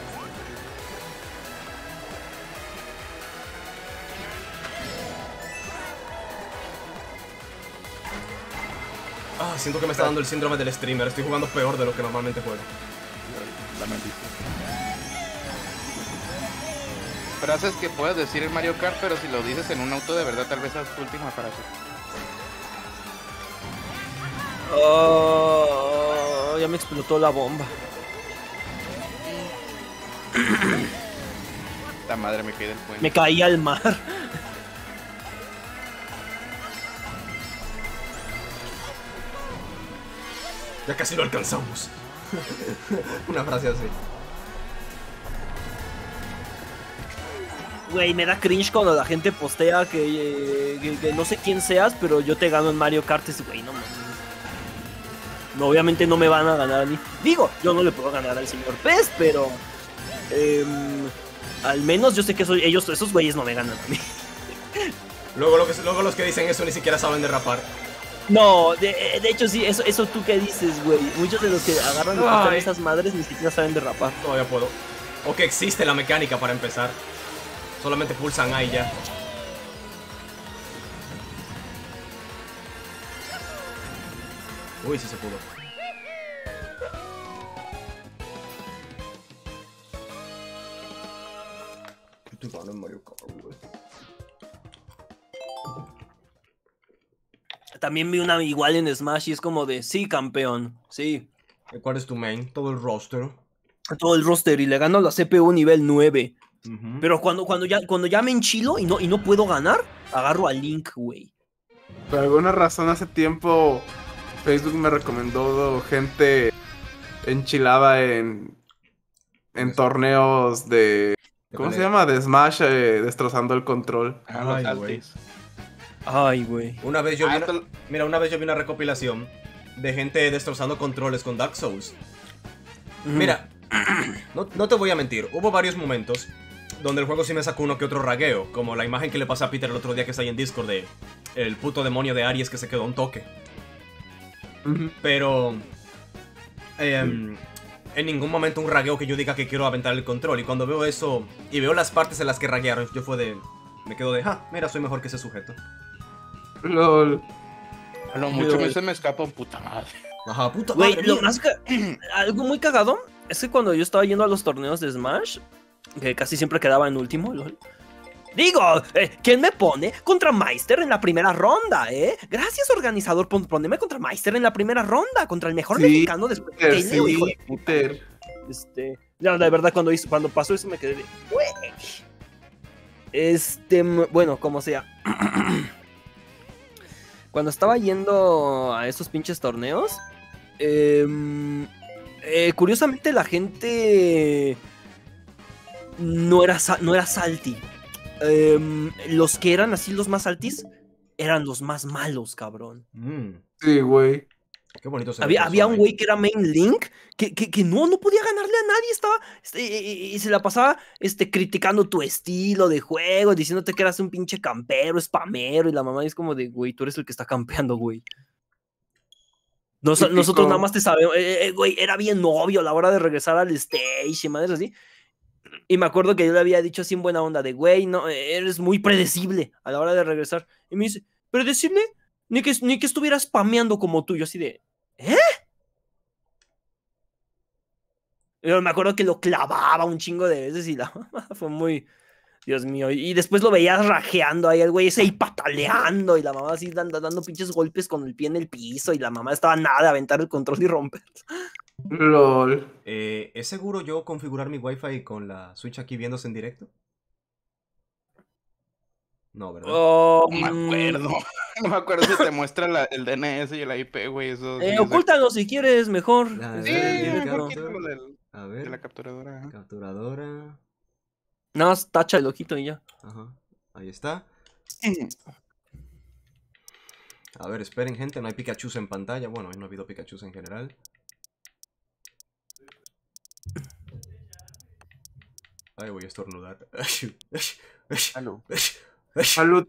Ah, siento que me está dando el síndrome del streamer. Estoy jugando peor de lo que normalmente juego. La maldita. Frases que puedes decir en Mario Kart, pero si lo dices en un auto de verdad, tal vez es tu última frase. Oh, ya me explotó la bomba. La madre me caí del puente. Me caí al mar. Ya casi lo alcanzamos. Una frase así. Güey, me da cringe cuando la gente postea que, eh, que, que no sé quién seas, pero yo te gano en Mario Kart. Es, güey, no mames. No, obviamente no me van a ganar a mí. Digo, yo no le puedo ganar al señor Pez, pero... Eh, al menos yo sé que soy, ellos, esos güeyes no me ganan a mí. Luego, lo que, luego los que dicen eso ni siquiera saben derrapar. No, de, de hecho sí, eso, eso tú que dices, güey. Muchos de los que agarran y quitan esas madres ni siquiera saben derrapar. Todavía puedo. O que existe la mecánica para empezar. Solamente pulsan A y ya. Uy, sí se pudo. Estoy jugando en Mario Kart, güey. También vi una igual en Smash y es como de, sí, campeón, sí. ¿Cuál es tu main? Todo el roster. Todo el roster y le gano a la C P U nivel nueve. Uh-huh. Pero cuando, cuando, ya, cuando ya me enchilo y no, y no puedo ganar, agarro a Link, güey. Por alguna razón hace tiempo Facebook me recomendó gente enchilada en, en torneos de... ¿Cómo se llama? De Smash, eh, destrozando el control. Ah, los Ay, altis. Ay, güey. Una vez yo vi Ah, una... pero- Mira, una vez yo vi una recopilación de gente destrozando controles con Dark Souls. Mira, no, no te voy a mentir, hubo varios momentos donde el juego sí me sacó uno que otro ragueo, como la imagen que le pasé a Peter el otro día que está ahí en Discord de el puto demonio de Aries que se quedó un toque. Ujú. Pero em, en ningún momento un ragueo que yo diga que quiero aventar el control. Y cuando veo eso y veo las partes en las que raguearon, yo fue de... Me quedo de, ah, mira, soy mejor que ese sujeto. LOL. A lo mucho me se me escapa un puta madre. Ajá, puta Güey, madre lo mía. más ca- algo muy cagado es que cuando yo estaba yendo a los torneos de Smash, que casi siempre quedaba en último, lol. Digo, eh, ¿quién me pone contra Meister en la primera ronda, eh? Gracias, organizador, por ponerme contra Meister en la primera ronda, contra el mejor Sí, mexicano después de Peter, Leo, hijo sí, de puta. Peter. Este, ya, la verdad, cuando, hizo, cuando pasó eso me quedé de, güey. Este, m- bueno, como sea. Cuando estaba yendo a esos pinches torneos, em, eh, curiosamente la gente no era, sa- no era salty. Em, los que eran así los más saltis eran los más malos, cabrón. Mm, Sí, güey. qué bonito se ve Había, eso había un ahí. güey que era main Link que, que, que no, no podía ganarle a nadie. Estaba este, y, y se la pasaba este, criticando tu estilo de juego, diciéndote que eras un pinche campero, spamero. Y la mamá es como de, güey, tú eres el que está campeando, güey. Nos- Típico. nosotros nada más te sabemos, eh, eh, güey, era bien obvio a la hora de regresar al stage y madres así. Y me acuerdo que yo le había dicho así en buena onda de, güey, no, eres muy predecible a la hora de regresar. Y me dice, ¿predecible? Ni que, ni que estuviera spameando como tú. Yo así de, ¿eh? Yo me acuerdo que lo clavaba un chingo de veces y la mamá fue muy... Dios mío. Y después lo veías rajeando ahí, el güey ese ahí pataleando y la mamá así dando, dando pinches golpes con el pie en el piso y la mamá estaba nada de aventar el control y romper. LOL. Eh, ¿Es seguro yo configurar mi Wi-Fi con la Switch aquí viéndose en directo? No, ¿verdad? Oh, No me acuerdo. No me acuerdo si te muestra la- el D N S y el I P, güey. Eso. Eh, sí, ocúltalo si quieres, mejor. Ah, Sí, ¿Tiene mejor captura? quítalo del- A de ver, la capturadora. ajá. capturadora. Nada más tacha el ojito y ya. Ajá, ahí está. A ver, esperen, gente, no hay Pikachu en pantalla. Bueno, no ha habido Pikachu en general. Ay, voy a estornudar. Aló. Salud.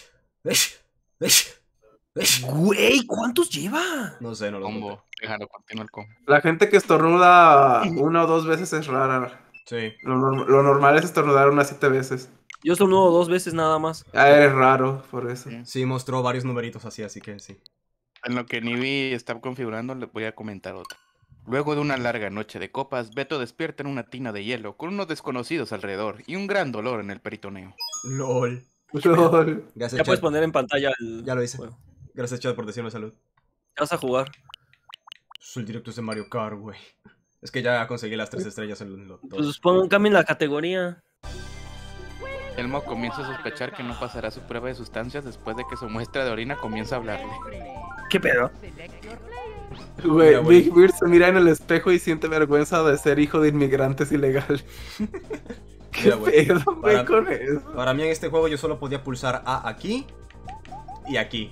Güey, ¿cuántos lleva? No sé, no lo conté. Combo. Déjalo, continúa el combo. La gente que estornuda una o dos veces es rara. Sí. Lo, norm- lo normal es estornudar unas siete veces. Yo estornudo dos veces nada más. Ah, eres raro, por eso. Sí. Sí, mostró varios numeritos así, así que sí. En lo que Nibi está configurando, les voy a comentar otra. Luego de una larga noche de copas, Beto despierta en una tina de hielo con unos desconocidos alrededor y un gran dolor en el peritoneo. LOL. LOL. Gracias, Ya puedes chat. poner en pantalla el... Ya lo hice. Bueno, Gracias, chat, por decirme salud. ya vas a jugar. El directo es de Mario Kart, güey. Es que ya conseguí las tres estrellas en los dos. Pues pon un cambio en la categoría. Elmo comienza a sospechar que no pasará su prueba de sustancias después de que su muestra de orina comienza a hablarle. ¿Qué pedo? Güey, Mira, güey. Big Beard se mira en el espejo y siente vergüenza de ser hijo de inmigrantes ilegales. ¿Qué Mira, güey, pedo, güey, para- con eso? Para mí en este juego yo solo podía pulsar A aquí y aquí.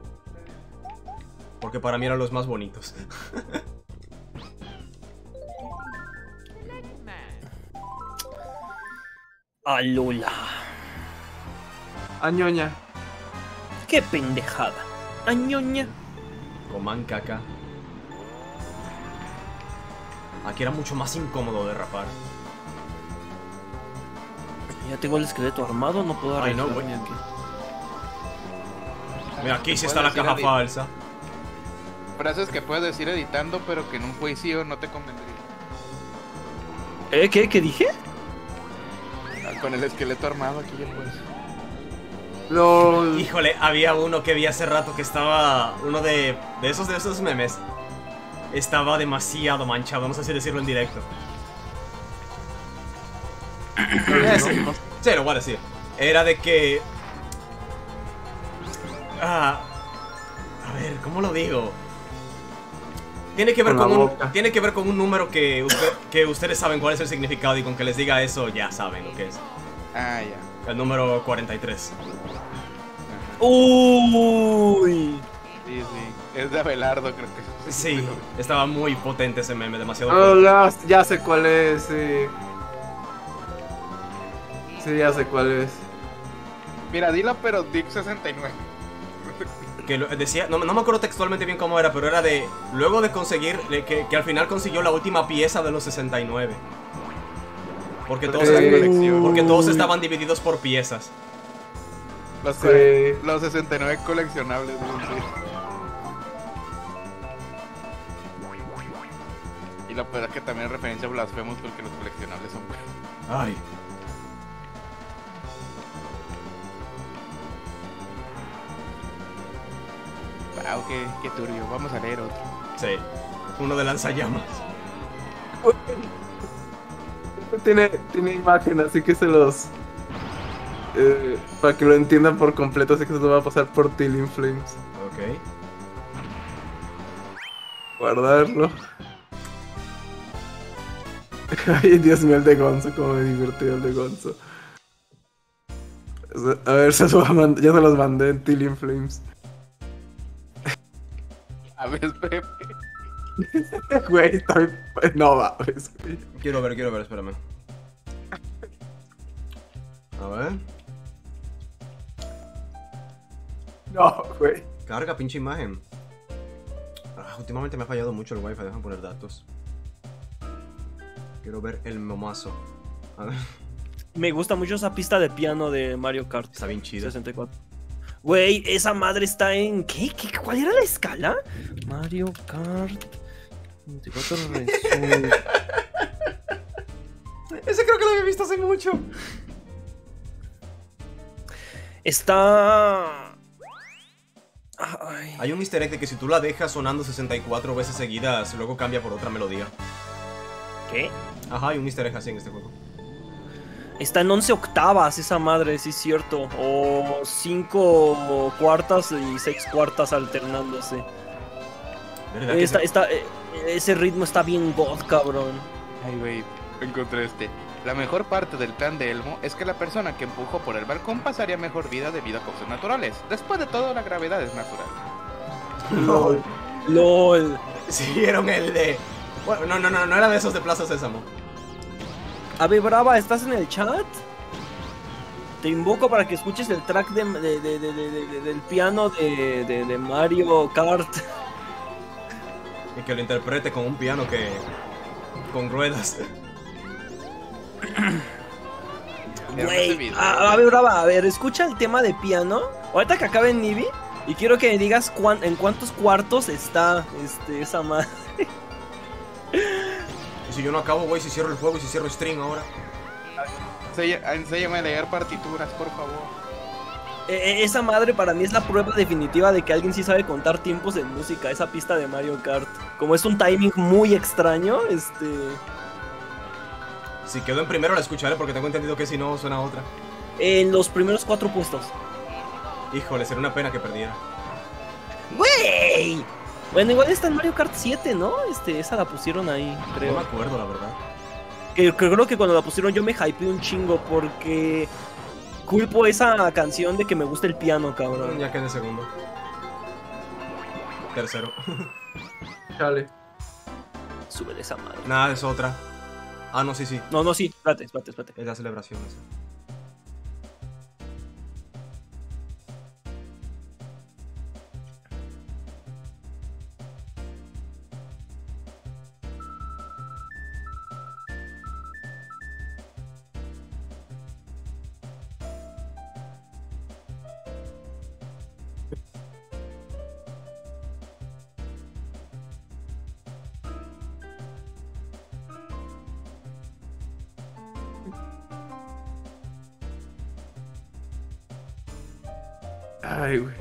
Porque para mí eran los más bonitos. Alola. Añoña. Qué pendejada. Añoña. Coman caca. Aquí era mucho más incómodo derrapar. Ya tengo el esqueleto armado, no puedo Ay, no, arriesgarme güey. aquí. Mira, aquí sí Puedes está la decir caja adi- falsa. Frases que puedes ir editando, pero que en un juicio no te convendría. ¿Eh? ¿Qué? ¿Qué dije? Ah, Con el esqueleto armado aquí ya puedes. LOL. Híjole, había uno que vi hace rato que estaba... Uno de, de esos de esos memes. Estaba demasiado manchado, no sé si decirlo en directo. Eh, sí, sí, lo voy a decir. Era de que... Ah, a ver, ¿cómo lo digo? Tiene que ver Con con, la un, boca. tiene que ver con un número que, usted- que ustedes saben cuál es el significado y con que les diga eso ya saben lo que es. Ah, ya. El número cuarenta y tres. Uy. Sí, sí. Es de Abelardo, creo que. Sí, estaba muy potente ese meme, demasiado Oh, potente. ya, ya sé cuál es, sí. Sí, ya sé cuál es. Mira, dilo, pero Dick sesenta y nueve. Que lo- decía, no, no me acuerdo textualmente bien cómo era, pero era de, luego de conseguir, de que, que al final consiguió la última pieza de los sesenta y nueve. Porque todos, Sí. colección. porque todos estaban divididos por piezas. Los, Sí. cole- los sesenta y nueve coleccionables, deben ser. Y lo peor es que también es referencia a Blasphemous porque los coleccionables son buenos. Ay. Wow, qué, qué turbio. Vamos a leer otro. Sí. Uno de lanzallamas. Tiene, tiene imagen, así que se los... eh, para que lo entiendan por completo, así que se lo va a pasar por Tilling Flames. Ok. Guardarlo. Ay, Dios mío, el de Gonzo, cómo me divertió el de Gonzo. A ver, se los mand- ya se los mandé en Tilling Flames. A ver, Pepe. Güey, está bien- no va, pues, güey. Quiero ver, quiero ver, espérame. A ver. No, güey. Carga, pinche imagen. Ah, últimamente me ha fallado mucho el wifi, déjame poner datos. Quiero ver el momazo. A ver, Me gusta mucho esa pista de piano de Mario Kart está bien chido. sesenta y cuatro. Güey, esa madre está en... ¿Qué? ¿Qué? ¿Cuál era la escala? Mario Kart sesenta y cuatro Result. Ese creo que lo había visto hace mucho. Está... Ay. Hay un easter egg de que si tú la dejas sonando sesenta y cuatro veces seguidas, luego cambia por otra melodía. ¿Qué? Ajá, hay un easter egg así en este juego. Está en once octavas esa madre, sí es cierto. O cinco cuartas y seis cuartas alternándose. ¿Verdad que Esta, se- esta, eh, ese ritmo está bien god, cabrón. Ay, güey, encontré este. La mejor parte del plan de Elmo es que la persona que empujó por el balcón pasaría mejor vida debido a causas naturales. Después de todo, la gravedad es natural. LOL. LOL. Sí, vieron el de... Bueno, no, no, no, no era de esos de Plaza Sésamo. Ave Brava, ¿estás en el chat? Te invoco para que escuches el track de, de- de- de- de- de- del piano de, de- de Mario Kart. Y que lo interprete con un piano que... con ruedas. Vean ese Güey, video. a- Ave Brava, a ver, escucha el tema de piano. Ahorita que acabe en Nibi. Y quiero que me digas cuán- en cuántos cuartos está este, esa madre. Y si yo no acabo, güey, si cierro el juego y si cierro stream ahora. Enseña- Enséñame a leer partituras, por favor. Eh, esa madre para mí es la prueba definitiva de que alguien sí sabe contar tiempos en música, esa pista de Mario Kart. Como es un timing muy extraño, este... Si quedo en primero la escucharé porque tengo entendido que si no suena otra. En los primeros cuatro puestos. Híjole, sería una pena que perdiera. ¡Wey! Bueno, igual está en Mario Kart siete, ¿no? Este, esa la pusieron ahí, No creo. me acuerdo, la verdad. Que, que creo que cuando la pusieron yo me hypeé un chingo porque culpo esa canción de que me gusta el piano, cabrón. Ya quedé segundo. Tercero. Chale. Súbele esa madre. Nada, es otra. Ah, no, sí, sí. No, no, sí, espérate, espérate, espérate. Es la celebración esa. Ay, güey.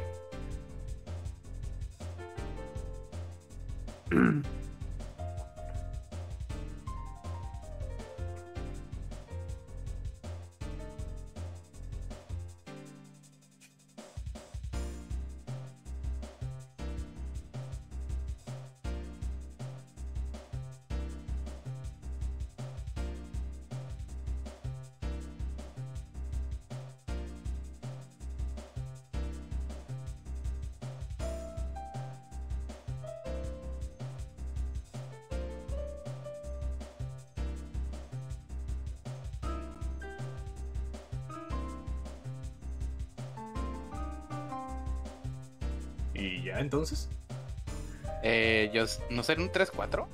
¿Y ya entonces? Eh, yo s- no sé, un tres cuatro.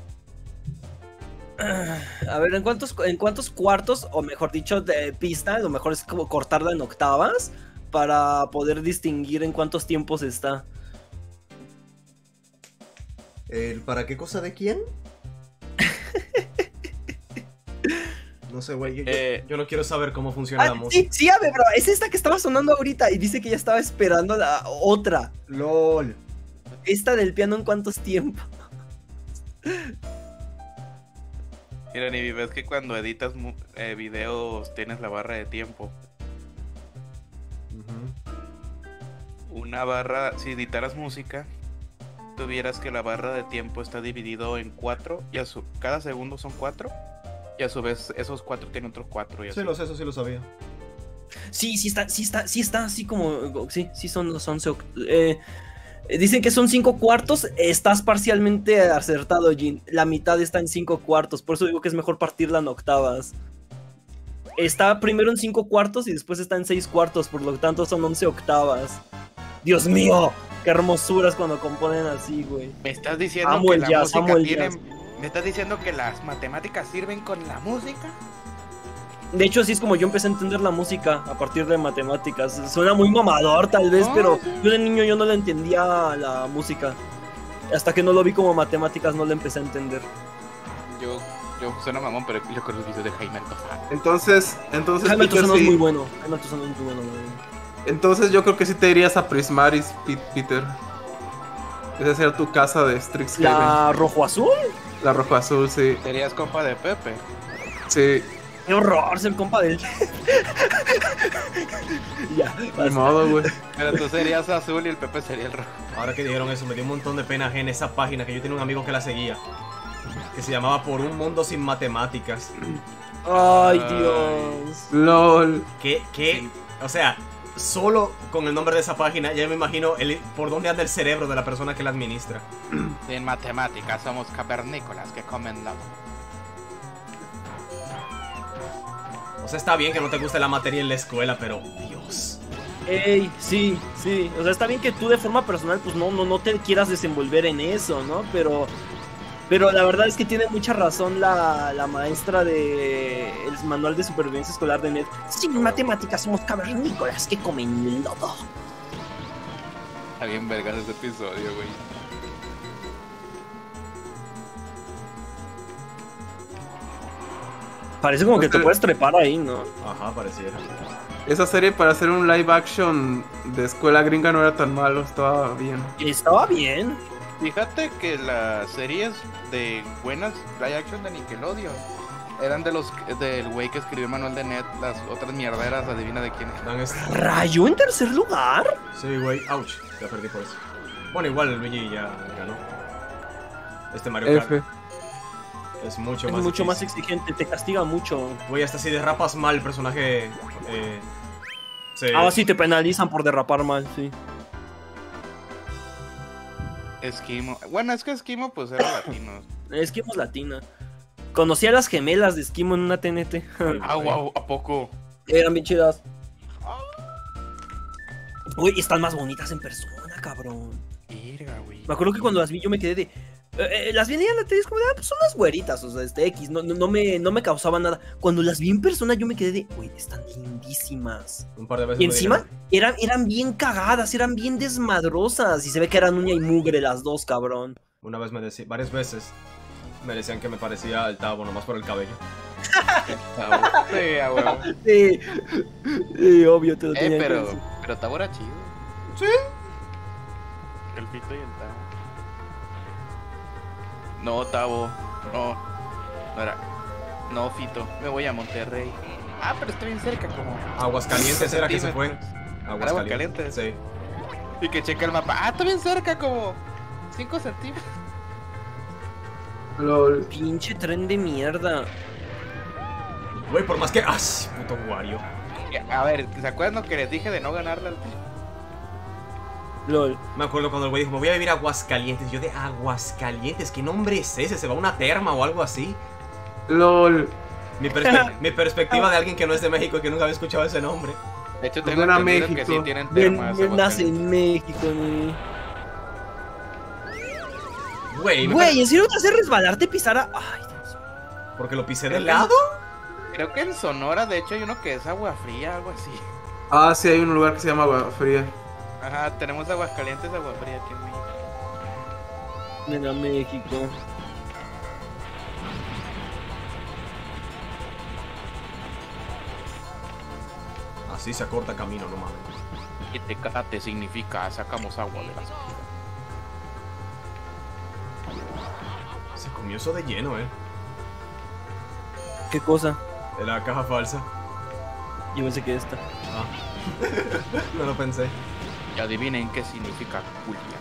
A ver, ¿en cuántos, en cuántos cuartos, o mejor dicho, de pista, lo mejor es como cortarla en octavas para poder distinguir en cuántos tiempos está? ¿El para qué cosa de quién? No sé, güey. Yo, yo- Eh. yo no quiero saber cómo funciona la Ah, música. sí, sí, a ver, bro, es esta que estaba sonando ahorita y dice que ya estaba esperando la otra. LOL. Esta del piano, ¿en cuántos tiempos? Mira, Nibi, ves que cuando editas mu- eh, videos tienes la barra de tiempo. Ujú. Una barra, si editaras música, tuvieras que la barra de tiempo está dividido en cuatro y a su, cada segundo son cuatro. Y a su vez esos cuatro tienen otros cuatro y así. Sí, lo sé, eso sí lo sabía. Sí, sí está, sí está, sí está así como, sí, sí son los once. oct- Eh, dicen que son cinco cuartos, estás parcialmente acertado, Jin. La mitad está en cinco cuartos, por eso digo que es mejor partirla en octavas. Está primero en cinco cuartos y después está en seis cuartos, por lo tanto son once octavas. Dios mío, qué hermosuras cuando componen así, güey. Me estás diciendo Amo que el la jazz, música amo el tiene... jazz. ¿Me estás diciendo que las matemáticas sirven con la música? De hecho, así es como yo empecé a entender la música a partir de matemáticas. Suena muy mamador tal vez, No, pero sí. yo de niño yo no le entendía la música. Hasta que no lo vi como matemáticas no le empecé a entender. Yo, yo suena mamón, pero yo con los videos de Jaime Altozano. Entonces, entonces, Jaime Peter, Altozano es sí- muy bueno. Jaime Altozano es muy bueno, güey. entonces yo creo que sí te irías a Prismaris, Pe- Peter. Esa sería tu casa de Strixhaven. ¿La rojo azul? La rojo azul, sí. Serías compa de Pepe. Sí, Qué horror ser compa de él. Ya, ni basta. modo, güey. Pero tú serías azul y el Pepe sería el rojo. Ahora que dijeron eso, me dio un montón de pena ajena esa página que yo tenía un amigo que la seguía. Que se llamaba Por un mundo sin matemáticas. Ay, Ay. Dios. LOL. Que, que, Sí. o sea, solo con el nombre de esa página ya me imagino el, por dónde anda el cerebro de la persona que la administra. En matemáticas somos cavernícolas que comen lobo. O sea, está bien que no te guste la materia en la escuela, pero Dios. Ey, sí, sí. O sea, está bien que tú de forma personal, pues no, no, no te quieras desenvolver en eso, ¿no? Pero, pero la verdad es que tiene mucha razón la, la maestra de el manual de supervivencia escolar de Ned. Sin matemáticas somos cavernícolas que comen lodo. Está bien vergas ese episodio, güey. Parece como que te puedes trepar ahí, ¿no? Ajá, pareciera. Esa serie para hacer un live action de escuela gringa no era tan malo, estaba bien. Estaba bien. Fíjate que las series de buenas live action de Nickelodeon eran de los del güey que escribió Manuel de Net, las otras mierderas, adivina de quién. Dan este- ¿Rayo en tercer lugar? Sí, güey. Ouch. Ya perdí por eso. Bueno, igual el Luigi ya ganó. Este Mario Kart. F. Es mucho Es más mucho más difícil. exigente, te castiga mucho. Güey, hasta si derrapas mal el personaje... Eh, se... Ah, sí, te penalizan por derrapar mal, sí. Esquimo. Bueno, es que Esquimo pues era latino. Esquimo es latina. Conocí a las gemelas de Esquimo en una T N T. Ah, wow, ¿a poco? Eran bien chidas. Uy, están más bonitas en persona, cabrón. Verga, güey. Me acuerdo que cuando las vi yo me quedé de... eh, eh, las vi en la tele, es como de, ah, pues son las güeritas, o sea, este X, no, no, no me, no me causaba nada. Cuando las vi en persona yo me quedé de, uy, están lindísimas. Un par de veces Y me encima dijeron- eran, eran bien cagadas, eran bien desmadrosas. Y se ve que eran uña y mugre las dos, cabrón. Una vez me decían... Varias veces me decían que me parecía el Tavo nomás por el cabello. Sí, a huevo. Sí, sí, obvio, te lo Eh, tenía que pero, decir. pero Tavo era chido. Sí. El pito y el Tavo. No, Tavo. No. No era. No, Fito. Me voy a Monterrey. Ah, pero está bien cerca, como. Aguascalientes era que se fue. Aguascalientes. Aguascalientes. Sí. Y que checa el mapa. Ah, está bien cerca, como cinco centímetros. Lol. Pinche tren de mierda. Güey, por más que... ¡Ah, puto Wario! A ver, ¿se acuerdan lo que les dije de no ganarle al LOL. Me acuerdo cuando el güey dijo, me voy a vivir a Aguascalientes. Yo de Aguascalientes, ¿qué nombre es ese? ¿Se va a una terma o algo así? LOL. Mi, perspe- mi perspectiva de alguien que no es de México y que nunca había escuchado ese nombre. De hecho, Pues tengo era entendido que México. sí tienen Ven, termas. ven, nace Aguascalientes. en México, ni. Güey, me Güey, pare- ¿en serio te hace resbalarte pisar a... Ay, Dios. porque lo pisé de lado. Creo que en Sonora, de hecho, hay uno que es agua fría, algo así. Ah, sí, hay un lugar que se llama Agua Fría. Ajá, tenemos aguas calientes, agua fría aquí en México. Ven a México. Así se acorta camino, no mames. Y tecate significa sacamos agua de las. Se comió eso de lleno, eh. ¿Qué cosa? De la caja falsa. Yo pensé que esta. Ah. No lo pensé. Y adivinen qué significa Culiacán.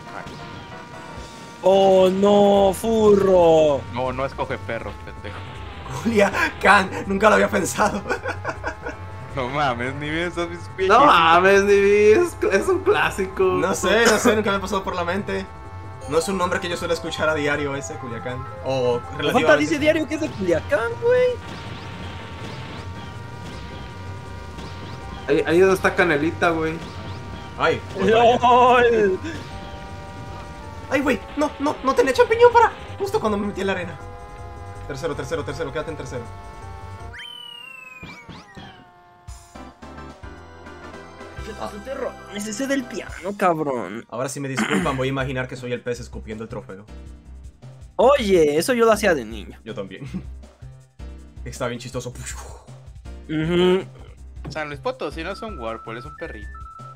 ¡Oh, no, furro! No, no escoge perros, pendejo. Julia Khan, nunca lo había pensado. No mames, ni bien esos mis pies. No mames, Nivi, es, es un clásico. No sé, no sé, nunca me pasó por la mente. No es un nombre que yo suelo escuchar a diario ese, Culiacán. O Falta relativamente. dice diario que es de Culiacán, güey. Ahí, ahí donde está Canelita, güey. Ay, voy para allá. ¡Lol! Ay, güey, no, no, no tenía champiñón para. Justo cuando me metí en la arena. Tercero, tercero, tercero, quédate en tercero. ¿Qué pasó, terror? Es ese del piano, cabrón. Ahora si me disculpan, voy a imaginar que soy el pez escupiendo el trofeo. Oye, eso yo lo hacía de niño. Yo también. Está bien chistoso. Ujú. San Luis Potosí no es un Warpole, es un perrito.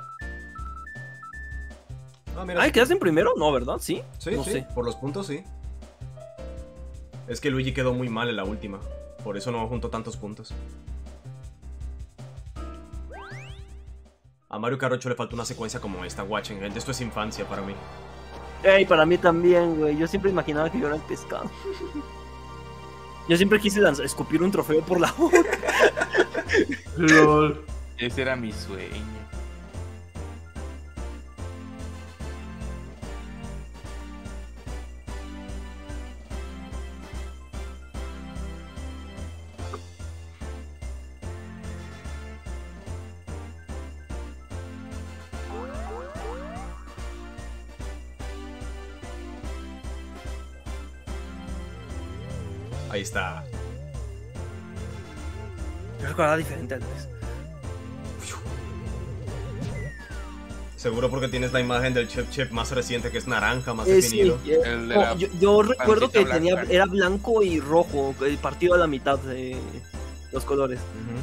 Ah, mira. Ay, ¿quedaste en primero? No, ¿verdad? ¿Sí? Sí, no sí, sé. por los puntos sí. Es que Luigi quedó muy mal en la última. Por eso no juntó tantos puntos. A Mario Kart ocho le falta una secuencia como esta, watchen. El de esto es infancia para mí. Ey, para mí también, güey. Yo siempre imaginaba que yo era el pescado. Yo siempre quise lanzar, escupir un trofeo por la boca. LOL. Ese era mi sueño. Ahí está. Yo recordaba diferente antes. Seguro porque tienes la imagen del Chip Chip más reciente que es naranja, más Eh, sí, definido. eh, El de no, la yo, yo recuerdo que pancita tenía, blanca. era blanco y rojo, el partido a la mitad de los colores.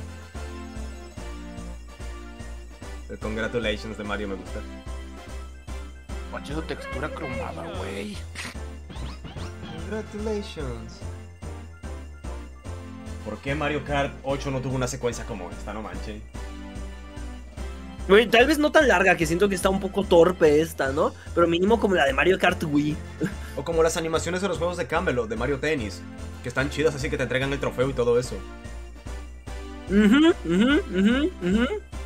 Ujú. El Congratulations de Mario me gusta. Manche su textura cromada, güey. Congratulations. ¿Por qué Mario Kart ocho no tuvo una secuencia como esta? No manchen. Güey, tal vez no tan larga, que siento que está un poco torpe esta, ¿no? Pero mínimo como la de Mario Kart Wii. O como las animaciones de los juegos de Camelot, de Mario Tennis, que están chidas así que te entregan el trofeo y todo eso. Mhm, mhm, mhm, mhm.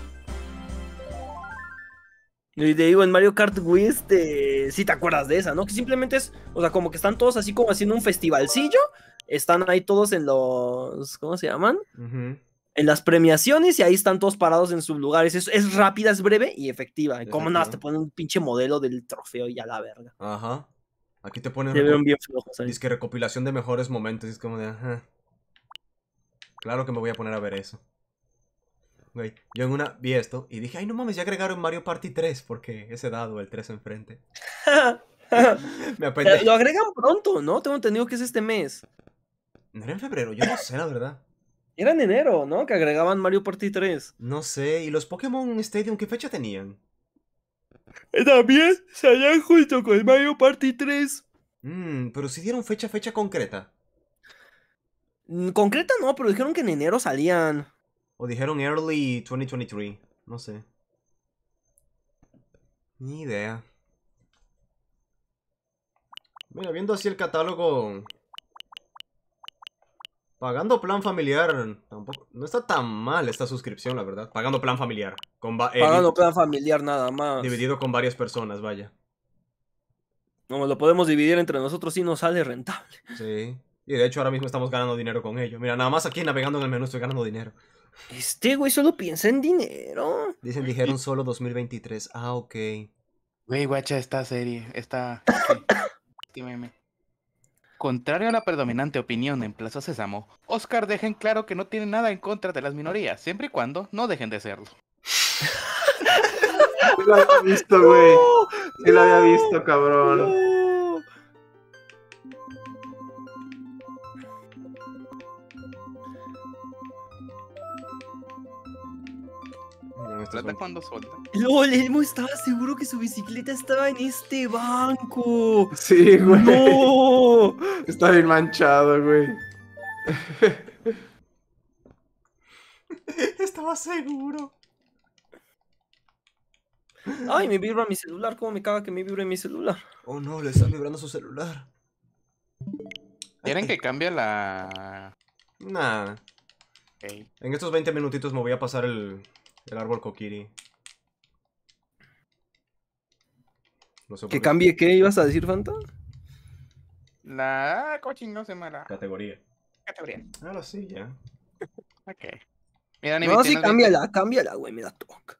Y te digo, en Mario Kart Wii, este, sí te acuerdas de esa, ¿no? Que simplemente es, o sea, como que están todos así como haciendo un festivalcillo. Están ahí todos en los, ¿cómo se llaman? Uh-huh. En las premiaciones y ahí están todos parados en sus lugares. Es, es rápida, es breve y efectiva. Y como nada, te ponen un pinche modelo del trofeo y a la verga. Ajá. Aquí te ponen Se ven bien flojos ahí. Dice que recopilación de mejores momentos. Y es como de, ajá. Claro que me voy a poner a ver eso. Güey, yo en una vi esto y dije, ay no mames, ya agregaron Mario Party tres porque ese dado, el tres enfrente. Me apetece. Lo agregan pronto, ¿no? Tengo entendido que es este mes. ¿No era en febrero? Yo no sé, la verdad. Era en enero, ¿no? Que agregaban Mario Party tres. No sé, ¿y los Pokémon Stadium qué fecha tenían? También salían junto con Mario Party tres. Mmm, pero si dieron fecha, fecha concreta. Concreta no, pero dijeron que en enero salían. O dijeron early twenty twenty-three, no sé. Ni idea. Mira, viendo así el catálogo... Pagando plan familiar, tampoco, no está tan mal esta suscripción, la verdad. Pagando plan familiar. Con eh, Pagando plan familiar nada más. Dividido con varias personas, vaya. Como lo podemos dividir entre nosotros y nos sale rentable. Sí. Y de hecho ahora mismo estamos ganando dinero con ello. Mira, nada más aquí navegando en el menú estoy ganando dinero. Este güey solo piensa en dinero. Dicen, dijeron solo dos mil veintitrés. Ah, ok. Güey, guacha, esta serie, esta... Sí, meme. Contrario a la predominante opinión en Plaza Sésamo, Oscar deja en claro que no tiene nada en contra de las minorías, siempre y cuando no dejen de serlo. Sí lo había visto, güey. Sí lo había visto, cabrón. Plata cuando suelta. LOL, Elmo estaba seguro que su bicicleta estaba en este banco. Sí, güey. ¡No! Está bien manchado, güey. Estaba seguro. Ay, me vibra mi celular. ¿Cómo me caga que me vibre mi celular? Oh no, le está vibrando su celular. ¿Quieren que cambie la...? Nah. Okay. En estos veinte minutitos me voy a pasar el, el árbol Kokiri. No sé por ¿Que qué. cambie qué ibas a decir, Fanta? La... cochino se mala. Categoría. Categoría. Ahora sí, ya. Ok. Mira, ni No, sí, cámbiala, cámbiala, güey, me da toque.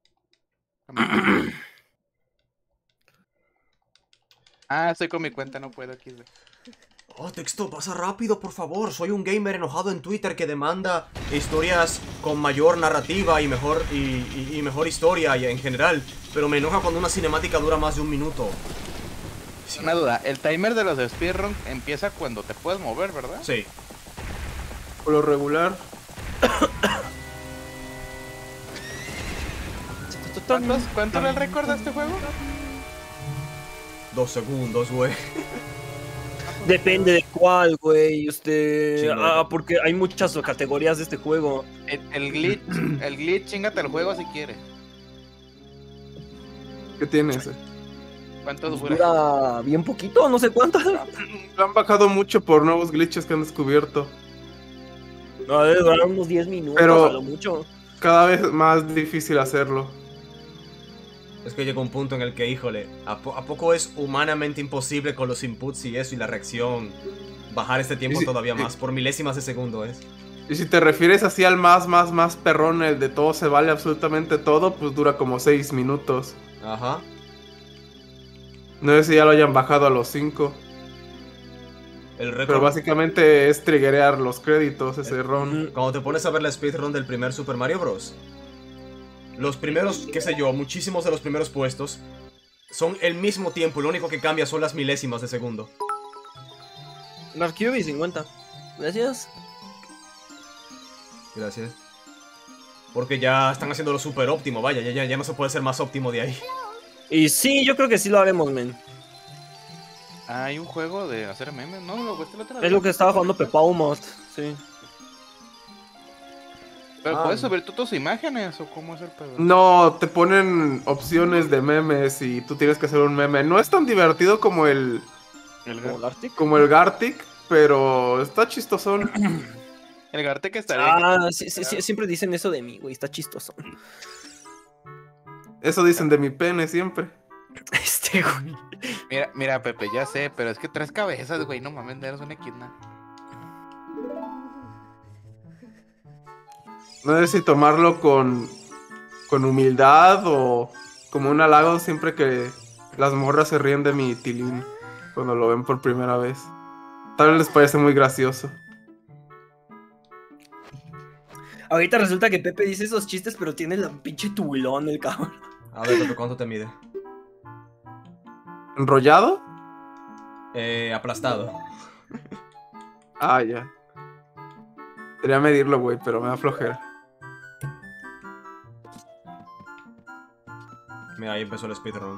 Ah, estoy con mi cuenta, no puedo aquí. Oh, texto, pasa rápido, por favor. Soy un gamer enojado en Twitter que demanda historias con mayor narrativa y mejor, y, y, y mejor historia y en general. Pero me enoja cuando una cinemática dura más de un minuto. Una duda, el timer de los speedrun empieza cuando te puedes mover, ¿verdad? Sí. Por lo regular. ¿Cuántos, ¿Cuánto era el récord de este juego? Dos segundos, güey. Depende de cuál, güey. Este. Sí, no. Ah, porque hay muchas categorías de este juego. El, el glitch, el glitch, chingate el juego si quieres. ¿Qué tiene ese? ¿Cuánto Pues dura? dura bien poquito, no sé cuánto. Lo han bajado mucho por nuevos glitches que han descubierto. No, debe durar unos diez minutos, Pero- a lo mucho. Cada vez más difícil hacerlo. Es que llega un punto en el que, híjole, ¿a, po ¿a poco es humanamente imposible con los inputs y eso y la reacción bajar este tiempo Y si- todavía y- más? Por milésimas de segundo es. Y si te refieres así al más, más, más perrón, el de todo se vale absolutamente todo, pues dura como seis minutos. Ajá. No sé si ya lo hayan bajado a los cinco. El récord. Pero básicamente es triggerear los créditos, ese ron. Cuando te pones a ver la speedrun del primer Super Mario Bros. Los primeros, qué sé yo, muchísimos de los primeros puestos son el mismo tiempo, lo único que cambia son las milésimas de segundo. Narcubi cincuenta. Gracias. Gracias. Porque ya están haciendo lo super óptimo, vaya, ya, ya, ya no se puede ser más óptimo de ahí. Y sí, yo creo que sí lo haremos, men. Hay un juego de hacer memes, ¿no? Lo, este lo Es lo que estaba jugando Pepaumot, sí. ¿Pero Ah. puedes subir tú tus imágenes o cómo es el pedo? No, te ponen opciones de memes y tú tienes que hacer un meme. No es tan divertido como el, El, ¿Como Gar- Gartic? como el Gartic, pero está chistosón. el Gartic estaría... Ah, sí, sí, sí, siempre dicen eso de mí, güey, está chistoso. Eso dicen de mi pene siempre. Este, güey. Mira, mira, Pepe, ya sé, pero es que tres cabezas, güey, no mames, eres una equidna. No sé si tomarlo con, con humildad o como un halago siempre que las morras se ríen de mi tilín cuando lo ven por primera vez. Tal vez les parece muy gracioso. Ahorita resulta que Pepe dice esos chistes, pero tiene la pinche tubulón el cabrón. A ver, Pepe, ¿cuánto te mide? ¿Enrollado? Eh, aplastado. Ah, ya. Quería medirlo, güey, pero me da flojera. Mira, ahí empezó el speedrun.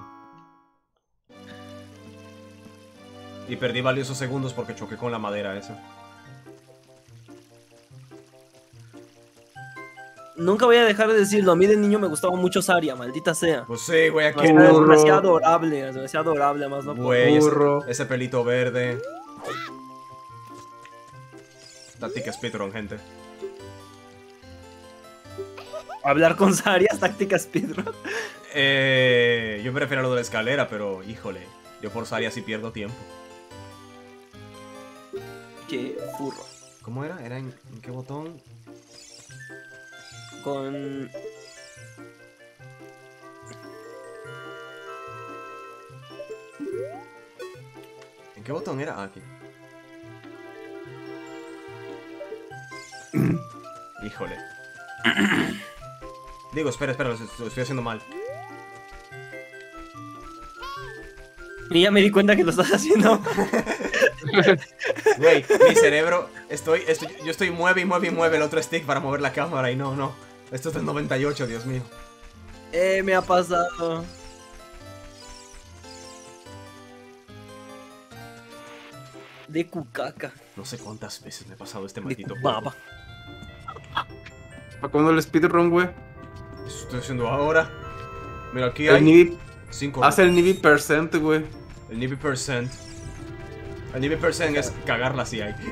Y perdí valiosos segundos porque choqué con la madera esa. Nunca voy a dejar de decirlo, a mí de niño me gustaba mucho Saria, maldita sea. Pues sí, güey, aquí... Burro. Es demasiado adorable, es demasiado adorable, más no puedo. Güey, ese, Burro. ese pelito verde. Táctica speedrun, gente. Hablar con Saria, táctica speedrun. Eh, yo prefiero lo de la escalera, pero híjole, yo por Saria sí pierdo tiempo. Qué furro. ¿Cómo era? ¿Era en, en qué botón? Con... ¿En qué botón era? Ah, aquí. Híjole. Digo, espera, espera, lo, lo estoy haciendo mal. Y ya me di cuenta que lo estás haciendo. Güey, mi cerebro, estoy, estoy, yo estoy mueve y mueve y mueve el otro stick para mover la cámara y no, no. Esto es del noventa y ocho, Dios mío. Eh, me ha pasado. De cucaca. No sé cuántas veces me he pasado este De maldito juego. baba. ¿Para cuándo el speedrun, güey? Eso estoy haciendo ahora. Mira, aquí El hay Nibi... cinco. Hace el Nibi percent, güey. El Nibi percent. El Nibi percent es cagarla si hay.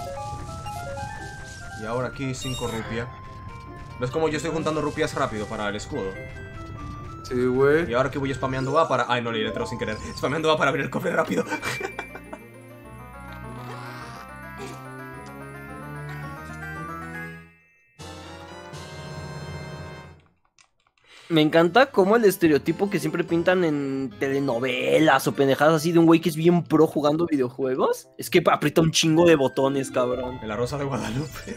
Y ahora aquí cinco rupias. ¿Ves como yo estoy juntando rupias rápido para el escudo? Sí, güey. Y ahora que voy spameando A para... Ay, no, le entro sin querer. Spameando A para abrir el cofre rápido. Me encanta como el estereotipo que siempre pintan en telenovelas o pendejadas así de un güey que es bien pro jugando videojuegos. Es que aprieta un chingo de botones, cabrón. En la Rosa de Guadalupe.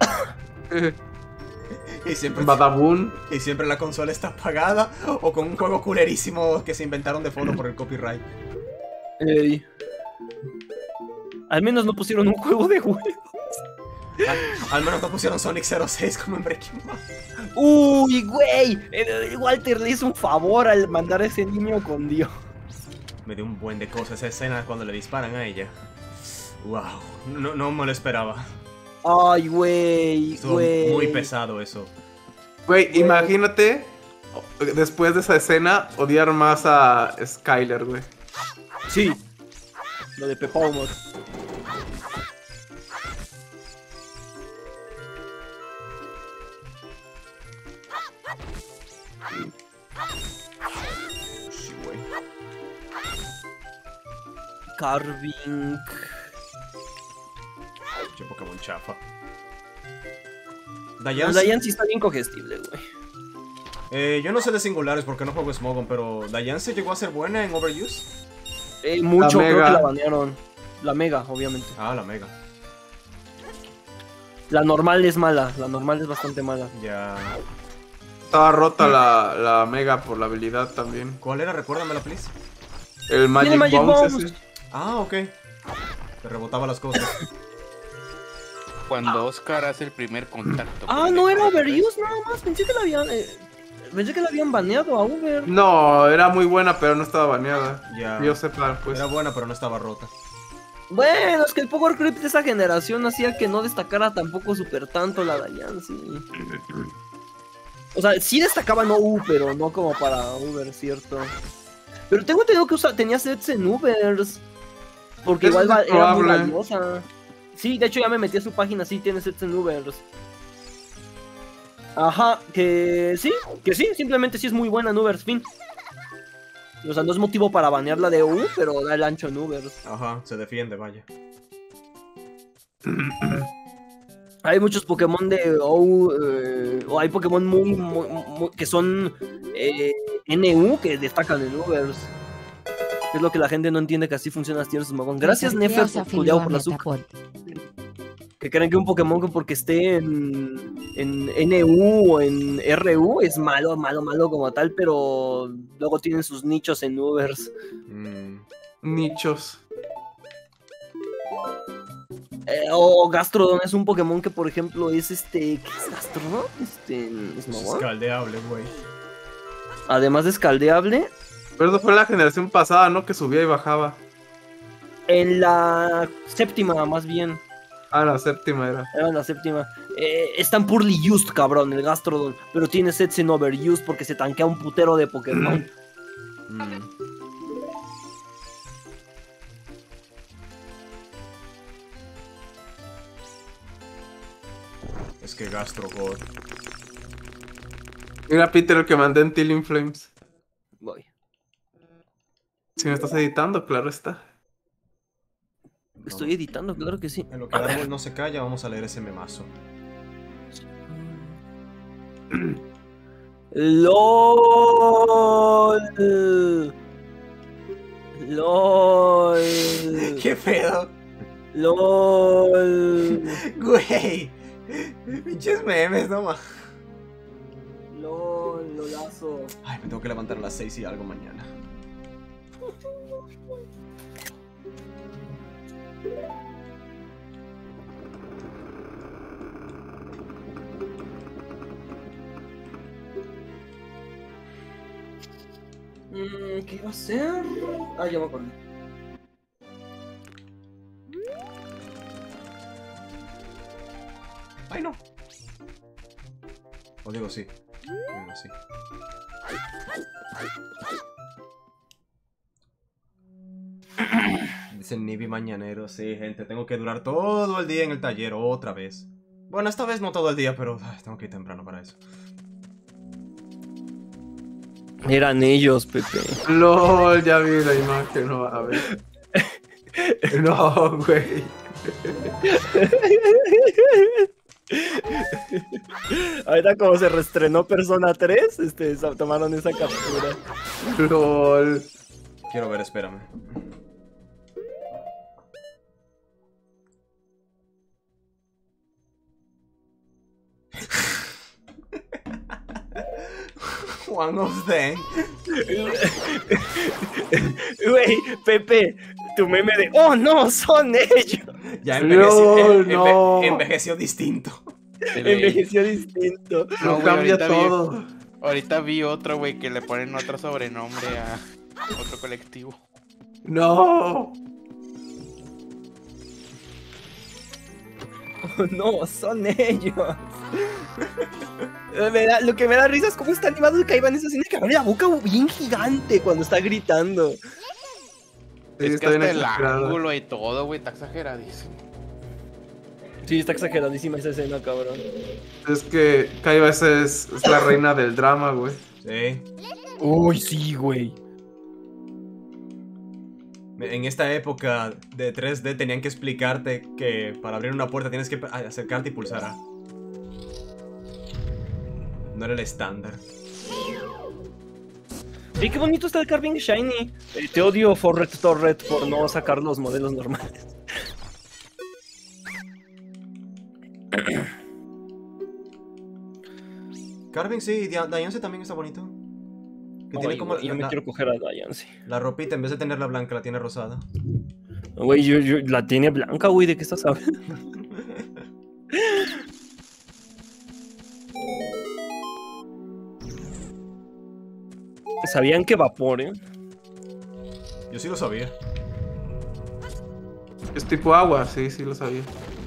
Y siempre, Badabun. y siempre la consola está apagada o con un juego culerísimo que se inventaron de fondo por el copyright. Ey. Al menos no pusieron un juego de juego. Al, al menos no pusieron Sonic cero seis como en Breaking Bad. Uy, güey. eh, Walter le hizo un favor al mandar a ese niño con Dios. Me dio un buen de cosas esa escena cuando le disparan a ella. Wow, no, no me lo esperaba. Ay, güey, Estuvo güey. muy pesado eso. Güey, imagínate, después de esa escena, odiar más a Skyler, güey. Sí. Lo de Pepa Humor. Sí, güey. Carving. Che Pokémon chafa. La Diane, Diane sí está bien cogestible, güey. eh, yo no sé de singulares porque no juego Smogon, pero Diane se llegó a ser buena en Overuse. Eh, mucho, La creo Mega. que la banearon. La Mega, obviamente. Ah, la Mega. La normal es mala, la normal es bastante mala. Ya. Estaba rota la, la Mega por la habilidad también. ¿Cuál era? Recuérdamela, please. El Magic, Magic Bombs Bombs. ese. Ah, ok. Te rebotaba las cosas. Cuando Oscar hace el primer contacto. Ah, con no el era equipo, Overuse nada más, pensé que la habían... eh, pensé que la habían baneado a Uber. No, era muy buena, pero no estaba baneada. Ya. Que yo sepa, pues. Era buena, pero no estaba rota. Bueno, es que el Power Creep de esa generación hacía que no destacara tampoco súper tanto la Diancie. O sea, sí destacaba no U, pero no como para Uber, ¿cierto? Pero tengo entendido que usa, tenía sets en Ubers. Porque Eso igual es va, era muy probable. valiosa. Sí, de hecho ya me metí a su página, sí, tiene sets en Ubers. Ajá, que sí, que sí, simplemente sí es muy buena en Ubers, fin. O sea, no es motivo para banearla de U, pero da el ancho en Ubers. Ajá, se defiende, vaya. Hay muchos Pokémon de O, eh, o hay Pokémon muy, muy- muy- que son eh, N U que destacan en Ubers. Es lo que la gente no entiende, que así funciona Tier Susmagón. Gracias, José Nefer, Creo se por afilió culiao a por la azúcar. Metapod. Que creen que un Pokémon que porque esté en, en N U o en R U es malo, malo, malo como tal, pero luego tienen sus nichos en Ubers. Mm, Nichos. Eh, o Gastrodon es un Pokémon que, por ejemplo, es este... ¿Qué es Gastrodon? Este... es ¿Smogon? escaldeable, güey. Además de escaldeable, Pero fue la generación pasada, ¿no? Que subía y bajaba. en la séptima más bien. Ah, la séptima era. Era en la séptima. Eh, es tan poorly used, cabrón, el Gastrodon. Pero tiene sets en overused porque se tanquea un putero de Pokémon. Mm. Es que Gastro God. Mira, Peter, el que mandé en Tilling Flames. Voy. Si me estás editando, claro está. Estoy editando, claro que sí. En lo que el árbol no se calla, vamos a leer ese memazo. LOL. LOL. ¿Qué pedo? LOL. Güey. Pinches memes, no más. LOL, lolazo. Ay, me tengo que levantar a las seis y algo mañana. Mm, ¿Qué iba a hacer? Ah, ya me acordé. Ay, no. O digo sí. Digo sí. Dice Nibi Mañanero, sí, gente, tengo que durar todo el día en el taller otra vez. Bueno, esta vez no todo el día, pero ay, tengo que ir temprano para eso. Eran ellos, Pepe. LOL, ya vi la imagen, no, a ver. No, güey. Ahorita como se reestrenó Persona tres, este, tomaron esa captura. LOL. Quiero ver, espérame. One of them. Güey, Pepe, tu meme de ¡oh no, son ellos! Ya envejeció, No, en- enve- no. envejeció distinto. Envejeció distinto. No, güey, cambia ahorita vi- todo. Ahorita vi otro, güey, que le ponen otro sobrenombre a otro colectivo. No. Oh, no, son ellos. Me da- lo que me da risa es cómo está animado que en esa escena que abre la boca bien gigante cuando está gritando. Sí, Es que está bien hasta el exagerado. ángulo y todo, güey, está exageradísimo. Sí, está exageradísima esa escena, cabrón. Es que Kaiba es, es la reina del drama, güey. Sí. Uy, sí, güey. En esta época de tres D tenían que explicarte que para abrir una puerta tienes que acercarte y pulsar A. No era el estándar. Y qué bonito está el Carving Shiny. Eh, te odio, Forret Torret, por no sacar los modelos normales. Carving sí, Dia- Diancie también está bonito. Que Ay, tiene como güey, yo la, me la- quiero coger a Diancie. la ropita, en vez de tenerla blanca, la tiene rosada. Güey, yo, yo- la tiene blanca, güey, ¿de qué estás hablando? ¿Sabían que Vapore? Yo sí lo sabía. Es tipo agua, sí, sí lo sabía.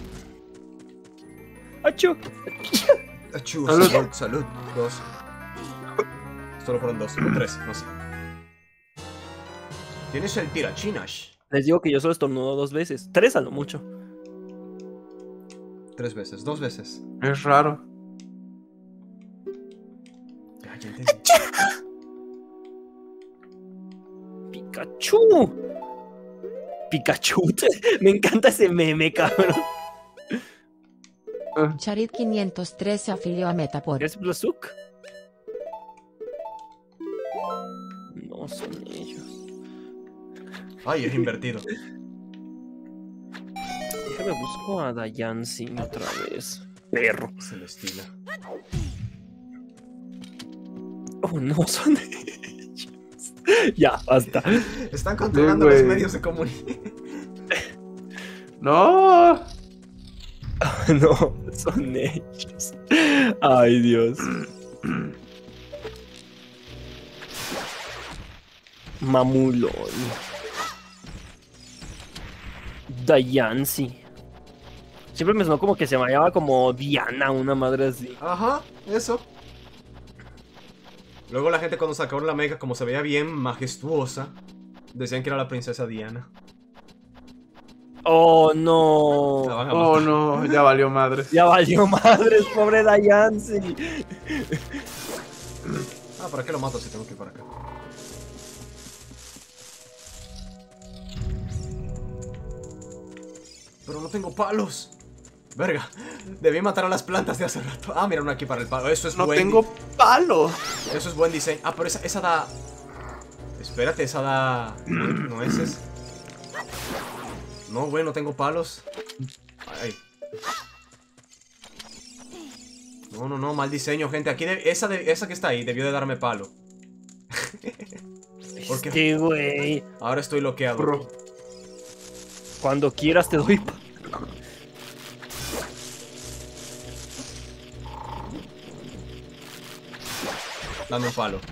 ¡Achú! Achú, Salud. salud, salud. Dos. Solo fueron dos, o tres, no sé. Tienes el tirachinas. Les digo que yo solo estornudo dos veces. Tres a lo mucho. Tres veces, dos veces. Es raro. Ya, ya entendí. ¡Pikachu! ¡Pikachu! Me encanta ese meme, cabrón. Charit quinientos tres se afilió a Metapod. ¿Es Blazuk? No son ellos. Ay, es invertido. Déjame busco a Dayansi otra vez. Perro. Celestina. Oh, no son ellos. Ya, basta. Están controlando Sí, los güey. medios de comunicación. No. No, son ellos. Ay, Dios. Mamulón. Dayansi. Siempre me sonó como que se llamaba como Diana, una madre así. Ajá, eso. Luego la gente cuando sacaron la mega, como se veía bien majestuosa, decían que era la princesa Diana. Oh, no. La van a Oh matar. no, ya valió madre. Ya valió madres, pobre Dayansi. Ah, ¿para qué lo mato si tengo que ir para acá? Pero no tengo palos. Verga, debí matar a las plantas de hace rato. Ah, mira, uno aquí para el palo. Eso es No buen tengo palo. Eso es buen diseño. Ah, pero esa, esa da... Espérate, esa da... nue- nueces. No, güey, no tengo palos. Ay. No, no, no, mal diseño, gente. Aquí de- esa, de- esa que está ahí debió de darme palo. Porque Este güey. ahora estoy bloqueado. Bro. Cuando quieras te doy. pa- Dame un palo.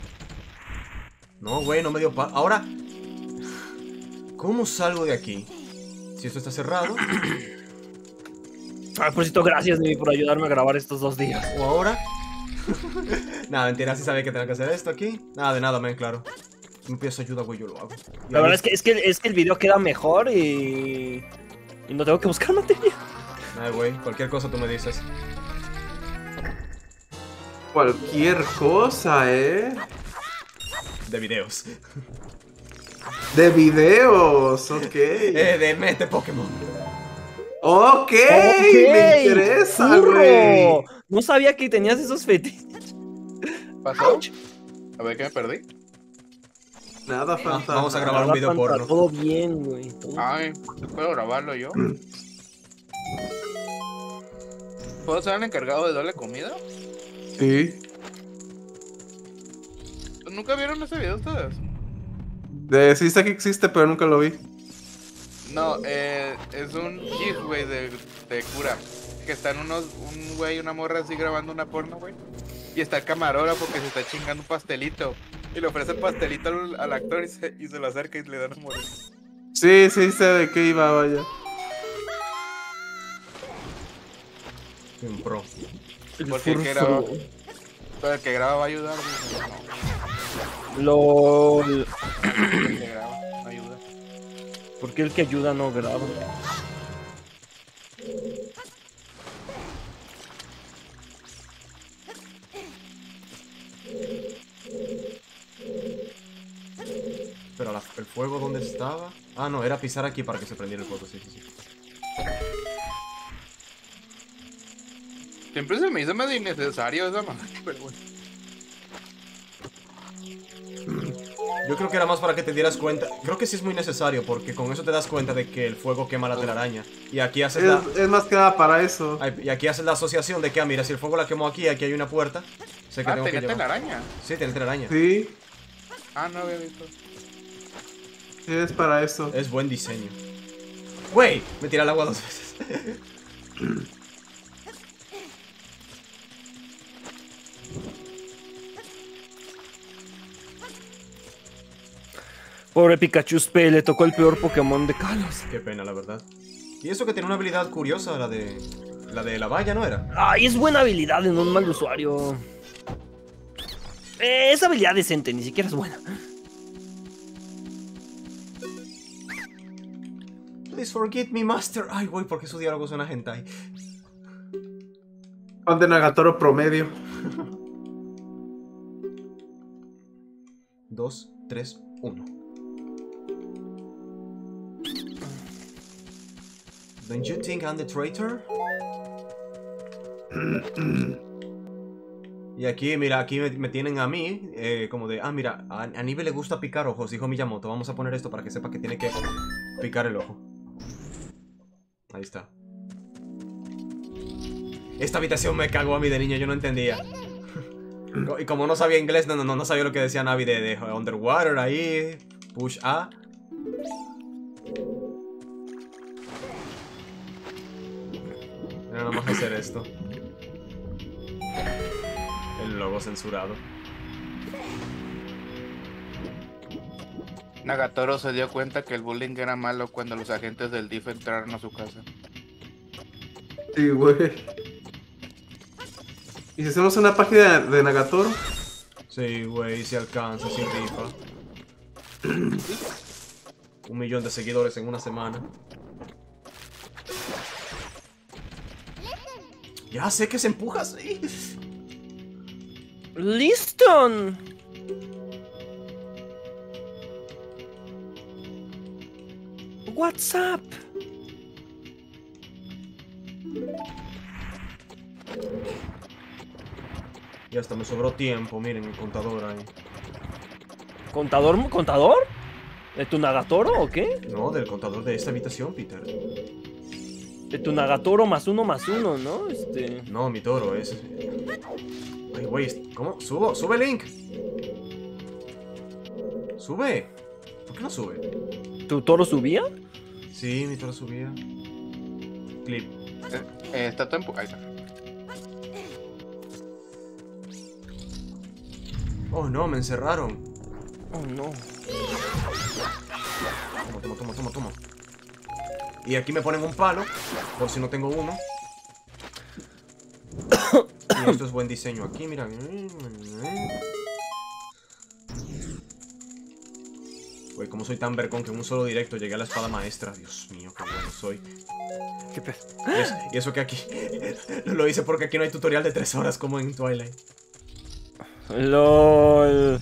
No, güey, no me dio palo. Ahora... ¿Cómo salgo de aquí? Si esto está cerrado. Ay, por cierto, gracias, Nimi, por ayudarme a grabar estos dos días. ¿O ahora? Nada, mentira, si sabía que tenía que hacer esto aquí. Nada, de nada, men, claro. Si me pides ayuda, güey, yo lo hago. Y La ahí verdad es que, es, que, es que el video queda mejor y... Y no tengo que buscar material. Ay, güey, cualquier cosa tú me dices. Cualquier cosa, ¿eh? De videos. De videos, ok. Eh, de mete Pokémon. Ok, me interesa, ¡Burro! güey. No sabía que tenías esos fetiches. ¿Pasó? A ver, ¿qué me perdí? Nada, Ah, fantasma. vamos a grabar un La video verdad, porno. Todo bien, güey. todo- Ay, ¿puedo grabarlo yo? ¿Puedo ser el encargado de darle comida? Sí. ¿Nunca vieron ese video ustedes? De, sí sé que existe, pero nunca lo vi. No, eh, es un GIF, güey, de, de cura. Que están unos, un güey y una morra así grabando una porno, güey. Y está el camarógrafo que se está chingando un pastelito. Y le ofrece el pastelito al, al actor y se, y se lo acerca y le dan a morir. Sí, sí sé de qué iba, vaya. Soy un pro. El Porque el que furfuro. graba, pero el que graba va a ayudar, dice, no, LOL. el que graba no ayuda. ¿Por qué el que ayuda no graba? Pero la- el fuego, ¿dónde estaba? Ah, no, era pisar aquí para que se prendiera el fuego, sí, sí, sí. Siempre se me hizo medio innecesario esa madre, pero bueno. Yo creo que era más para que te dieras cuenta. Creo que sí es muy necesario, porque con eso te das cuenta de que el fuego quema la telaraña. Y aquí haces la... Es, es más que nada para eso. Ay, y aquí haces la asociación de que, ah, mira, si el fuego la quemó aquí, aquí hay una puerta. Sé que Ah, tengo que tenía llevar. telaraña. Sí, tiene telaraña. Sí, Ah, no había visto. sí es para eso. Es buen diseño. Güey, me tira al agua dos veces. Pobre Pikachu P, le tocó el peor Pokémon de Kalos. Qué pena, la verdad. Y eso que tiene una habilidad curiosa, la de... La de la valla, ¿no era? Ay, es buena habilidad en un mal usuario. Eh, es habilidad decente, ni siquiera es buena. Please forgive me, master. Ay, güey, ¿por qué su diálogo suena hentai? Fan de Nagatoro promedio. Dos, tres, uno. Don't you think I'm the traitor? Y aquí, mira, aquí me, me tienen a mí, eh, como de, ah, mira, a, a Nive le gusta picar ojos, dijo Miyamoto. Vamos a poner esto para que sepa que tiene que picar el ojo. Ahí está. Esta habitación me cagó a mí de niño, yo no entendía. Y como no sabía inglés, no, no, no sabía lo que decía Navi de, de Underwater ahí, Push A. Era nada más hacer esto. El logo censurado. Nagatoro se dio cuenta que el bullying era malo cuando los agentes del D I F entraron a su casa. Sí, güey. ¿Y si hacemos una página de Nagatoro? Sí, güey, si alcanza, sin rifa. Un millón de seguidores en una semana. Ya sé que se empuja así. ¡Liston! What's up? Y hasta me sobró tiempo, miren el contador ahí. ¿Contador? ¿Contador? ¿De tu Nagatoro o qué? No, del contador de esta habitación, Peter. De tu Nagatoro más uno más uno, ¿no? Este... No, mi toro es... Ay, güey, ¿cómo? ¿Subo? ¡Sube, Link! ¡Sube! ¿Por qué no sube? ¿Tu toro subía? Sí, mi toro subía. Clip. Eh, eh, está todo empu- Ahí está. Oh, no, me encerraron. Oh, no. Toma, toma, toma, toma, toma. Y aquí me ponen un palo, por si no tengo uno. Y esto es buen diseño aquí, mira. Güey, como soy tan vercón que en un solo directo llegué a la espada maestra. Dios mío, qué bueno soy. ¿Qué pe... Y eso, y eso que aquí... Lo hice porque aquí no hay tutorial de tres horas como en Twilight. LOL.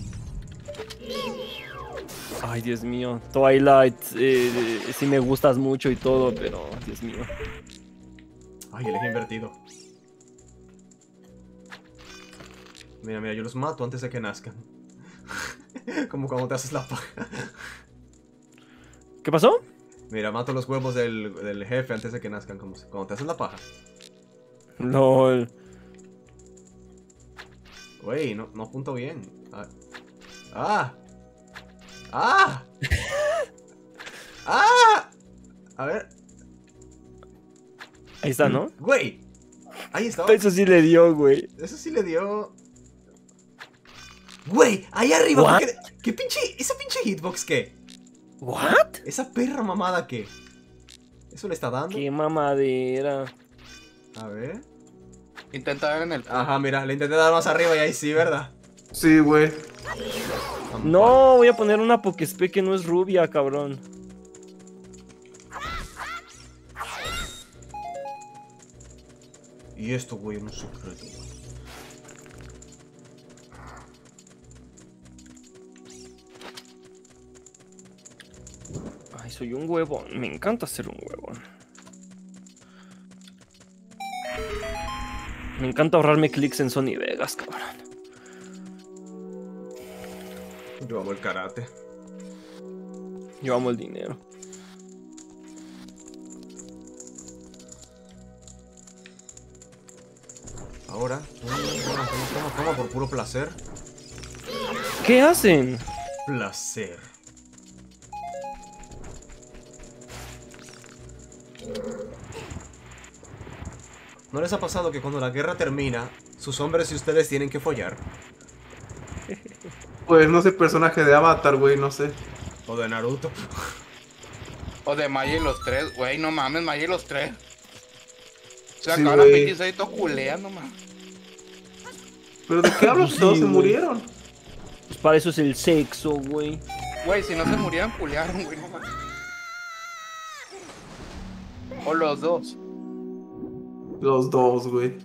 Ay, Dios mío. Twilight, eh, sí me gustas mucho y todo, pero Dios mío. Ay, el eje invertido. Mira, mira, yo los mato antes de que nazcan. Como cuando te haces la paja. ¿Qué pasó? Mira, mato los huevos del, del jefe antes de que nazcan, como si- cuando te haces la paja. LOL. Güey, no, no apunto bien. Ah. ¡Ah! ¡Ah! ¡Ah! A ver. Ahí está, ¿no? Güey. Ahí estaba. Eso sí le dio, güey. Eso sí le dio. Güey, ahí arriba. What? ¿Qué, qué pinche. ¿Esa pinche hitbox qué? ¿What? ¿Esa perra mamada qué? ¿Eso le está dando? Qué mamadera. A ver. Intenta ver en el... Ajá, mira, le intenté dar más arriba y ahí sí, ¿verdad? Sí, güey. No, voy a poner una Pokéspe que no es rubia, cabrón. Y esto, güey, no es un secreto. Ay, soy un huevón. Me encanta ser un huevón. Me encanta ahorrarme clics en Sony Vegas, cabrón. Yo amo el karate. Yo amo el dinero. Ahora, toma, toma, toma, toma, por puro placer. ¿Qué hacen? Placer. ¿No les ha pasado que cuando la guerra termina, sus hombres y ustedes tienen que follar? Pues no sé, personaje de Avatar, güey, no sé. O de Naruto. O de Maya y los tres, güey, no mames, Maya y los tres. Se Sí, acabaron güey. veintiséis todo culeando, mames. ¿Pero de qué hablas? Sí, Todos se güey. murieron. Pues para eso es el sexo, güey. Güey, si no se murieran, culearon, güey, no mames. O los dos. Los dos, güey.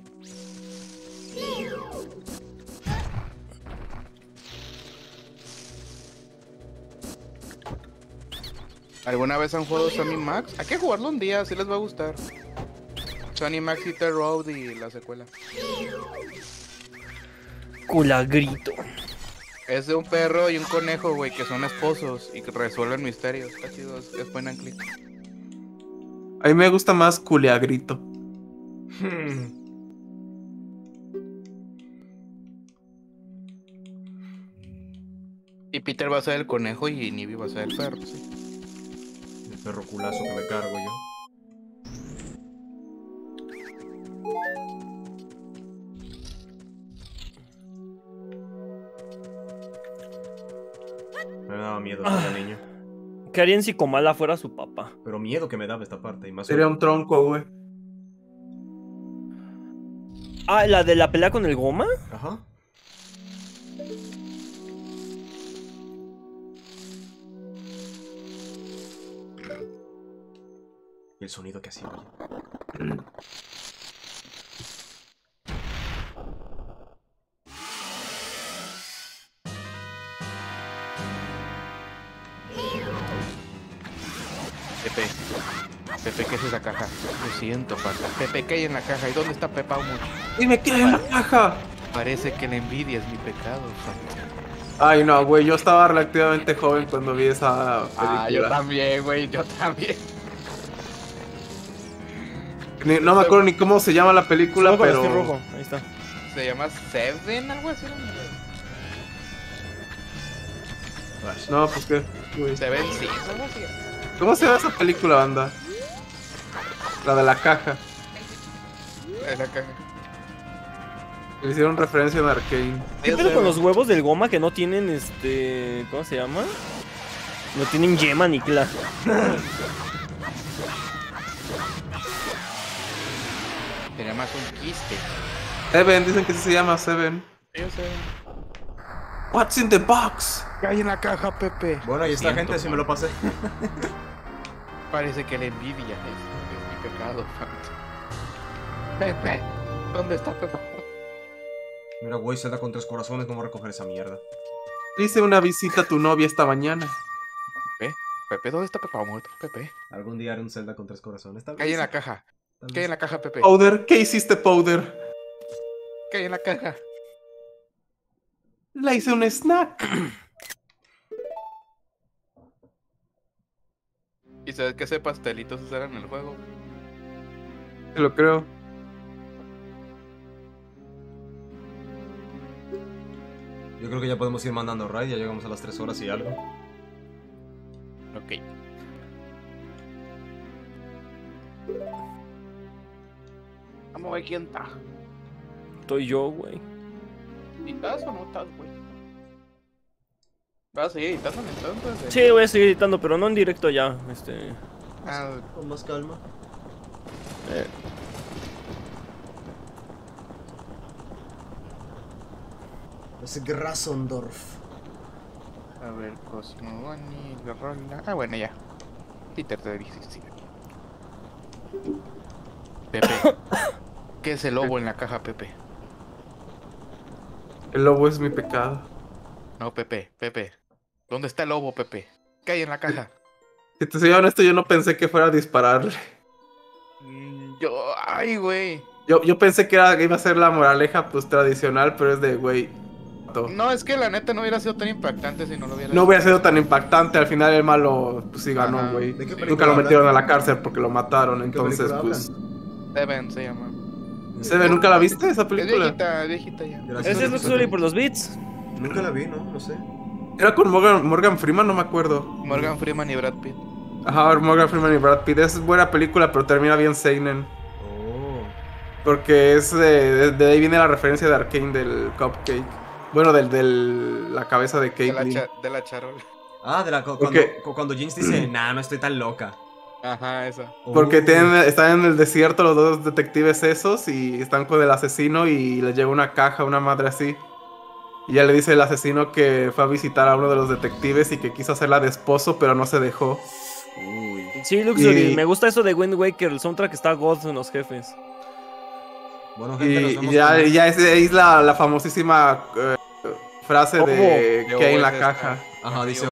¿Alguna vez han jugado Sony Max? Hay que jugarlo un día, si les va a gustar. Sony Max Hit the Road y la secuela. Culagrito. Es de un perro y un conejo, güey, que son esposos y que resuelven misterios. Está chido, es, es buen clic. A mí me gusta más Culeagrito. Hmm. Y Peter va a ser el conejo y Nibby va a ser el perro, sí. El perro culazo que me cargo yo. Me daba miedo cuando era niño. ¿Qué harían si Comala fuera su papá? Pero miedo que me daba esta parte. Y más Sería un tronco, güey. Ah, ¿la de la pelea con el Goma? Ajá. Y el sonido que hacía. Oye. Pepe. Pepe, ¿qué es esa caja? Lo siento, pata. Pepe, ¿qué hay en la caja? ¿Y dónde está Pepa Mucho? ¡Y me quedé en la caja! Parece que la envidia es mi pecado, Fanta. Ay, no, güey. Yo estaba relativamente joven cuando vi esa película. Ah, yo también, güey, yo también. Ni- no me acuerdo ni cómo se llama la película, Solo con pero... vestir rojo, ahí está. Se llama Seven, algo así. ¿no? No, pues qué, güey. Seven, sí, algo así. ¿Cómo se llama esa película, banda? La de la caja. En la caja. Le hicieron referencia en Arcane. ¿Qué pedo con los huevos del Goma que no tienen, este... ¿cómo se llama? No tienen yema ni cla. Tenía más un quiste. Seven, dicen que sí se llama Seven. Yo sé. What's in the box? ¿Qué hay en la caja, Pepe? Bueno, ahí está, Siento, gente, si me lo pasé. Parece que la envidia es, es mi pecado, Fanta. Pepe, ¿dónde está Pepe? Mira, güey, Zelda con tres corazones, ¿cómo recoger esa mierda? Hice una visita a tu novia esta mañana. Pepe, Pepe, ¿dónde está Pepe muerto? Pepe. Algún día haré un Zelda con tres corazones. Tal ¿Qué hay vez en la sí, caja? tal ¿Qué hay vez en la caja, Pepe? Powder, ¿qué hiciste, Powder? ¿Qué hay en la caja? Le hice un snack. ¿Y sabes que ese pastelito se usará en el juego? Te lo creo. Yo creo que ya podemos ir mandando raid, ya llegamos a las tres horas y algo. Ok. Vamos a ver quién está. Estoy yo, güey. ¿Estás o no estás, güey? ¿Vas a seguir editando entonces? Sí, voy a seguir editando, pero no en directo ya. Este... Ah, Con más calma. Eh, Es Grasondorf. a ver, Cosmogoni, Rolla. Ah, bueno, ya. Peter te dice, sí. Pepe. ¿Qué es el lobo en la caja, Pepe? El lobo es mi pecado. No, Pepe, Pepe. ¿Dónde está el lobo, Pepe? ¿Qué hay en la caja? Si te soy honesto, yo no pensé que fuera a dispararle. Mm, Yo, ay, güey. Yo, yo pensé que era, que iba a ser la moraleja pues tradicional, pero es de, güey, no. No, es que la neta no hubiera sido tan impactante si no lo hubiera No hubiera sido tan impactante. Al final el malo, pues sí ganó, Ajá. güey. ¿De qué Nunca película lo metieron a hablan? la cárcel porque lo mataron. ¿De qué Entonces, película pues... Seven se llama. Sebe, ¿nunca la viste esa Es película? viejita, viejita ya. Gracias. Ese es Luxury por los beats. Nunca la vi, ¿no? No sé. Era con Morgan, Morgan Freeman, no me acuerdo. Morgan Freeman y Brad Pitt. Ajá, Morgan Freeman y Brad Pitt. Es buena película, pero termina bien seinen. Oh. Porque es de, de, de ahí viene la referencia de Arcane del Cupcake. Bueno, del, del la cabeza de De la, Caitlyn. cha- de la charola. Ah, de la, cu- cuando, Porque- cu- cuando Jinx dice, nah, no estoy tan loca. Ajá, esa. Porque Uh, tienen, están en el desierto los dos detectives esos y están con el asesino y les llega una caja, una madre así. Y ya le dice el asesino que fue a visitar a uno de los detectives y que quiso hacerla de esposo, pero no se dejó. Uy. Sí, Luxury, Y- me gusta eso de Wind Waker, el soundtrack está god en los jefes. Bueno, Y, gente, nos y vemos ya, con- y ya es, es la, la famosísima eh, frase Oh, de de que hay en O la S caja. está. Ajá, dice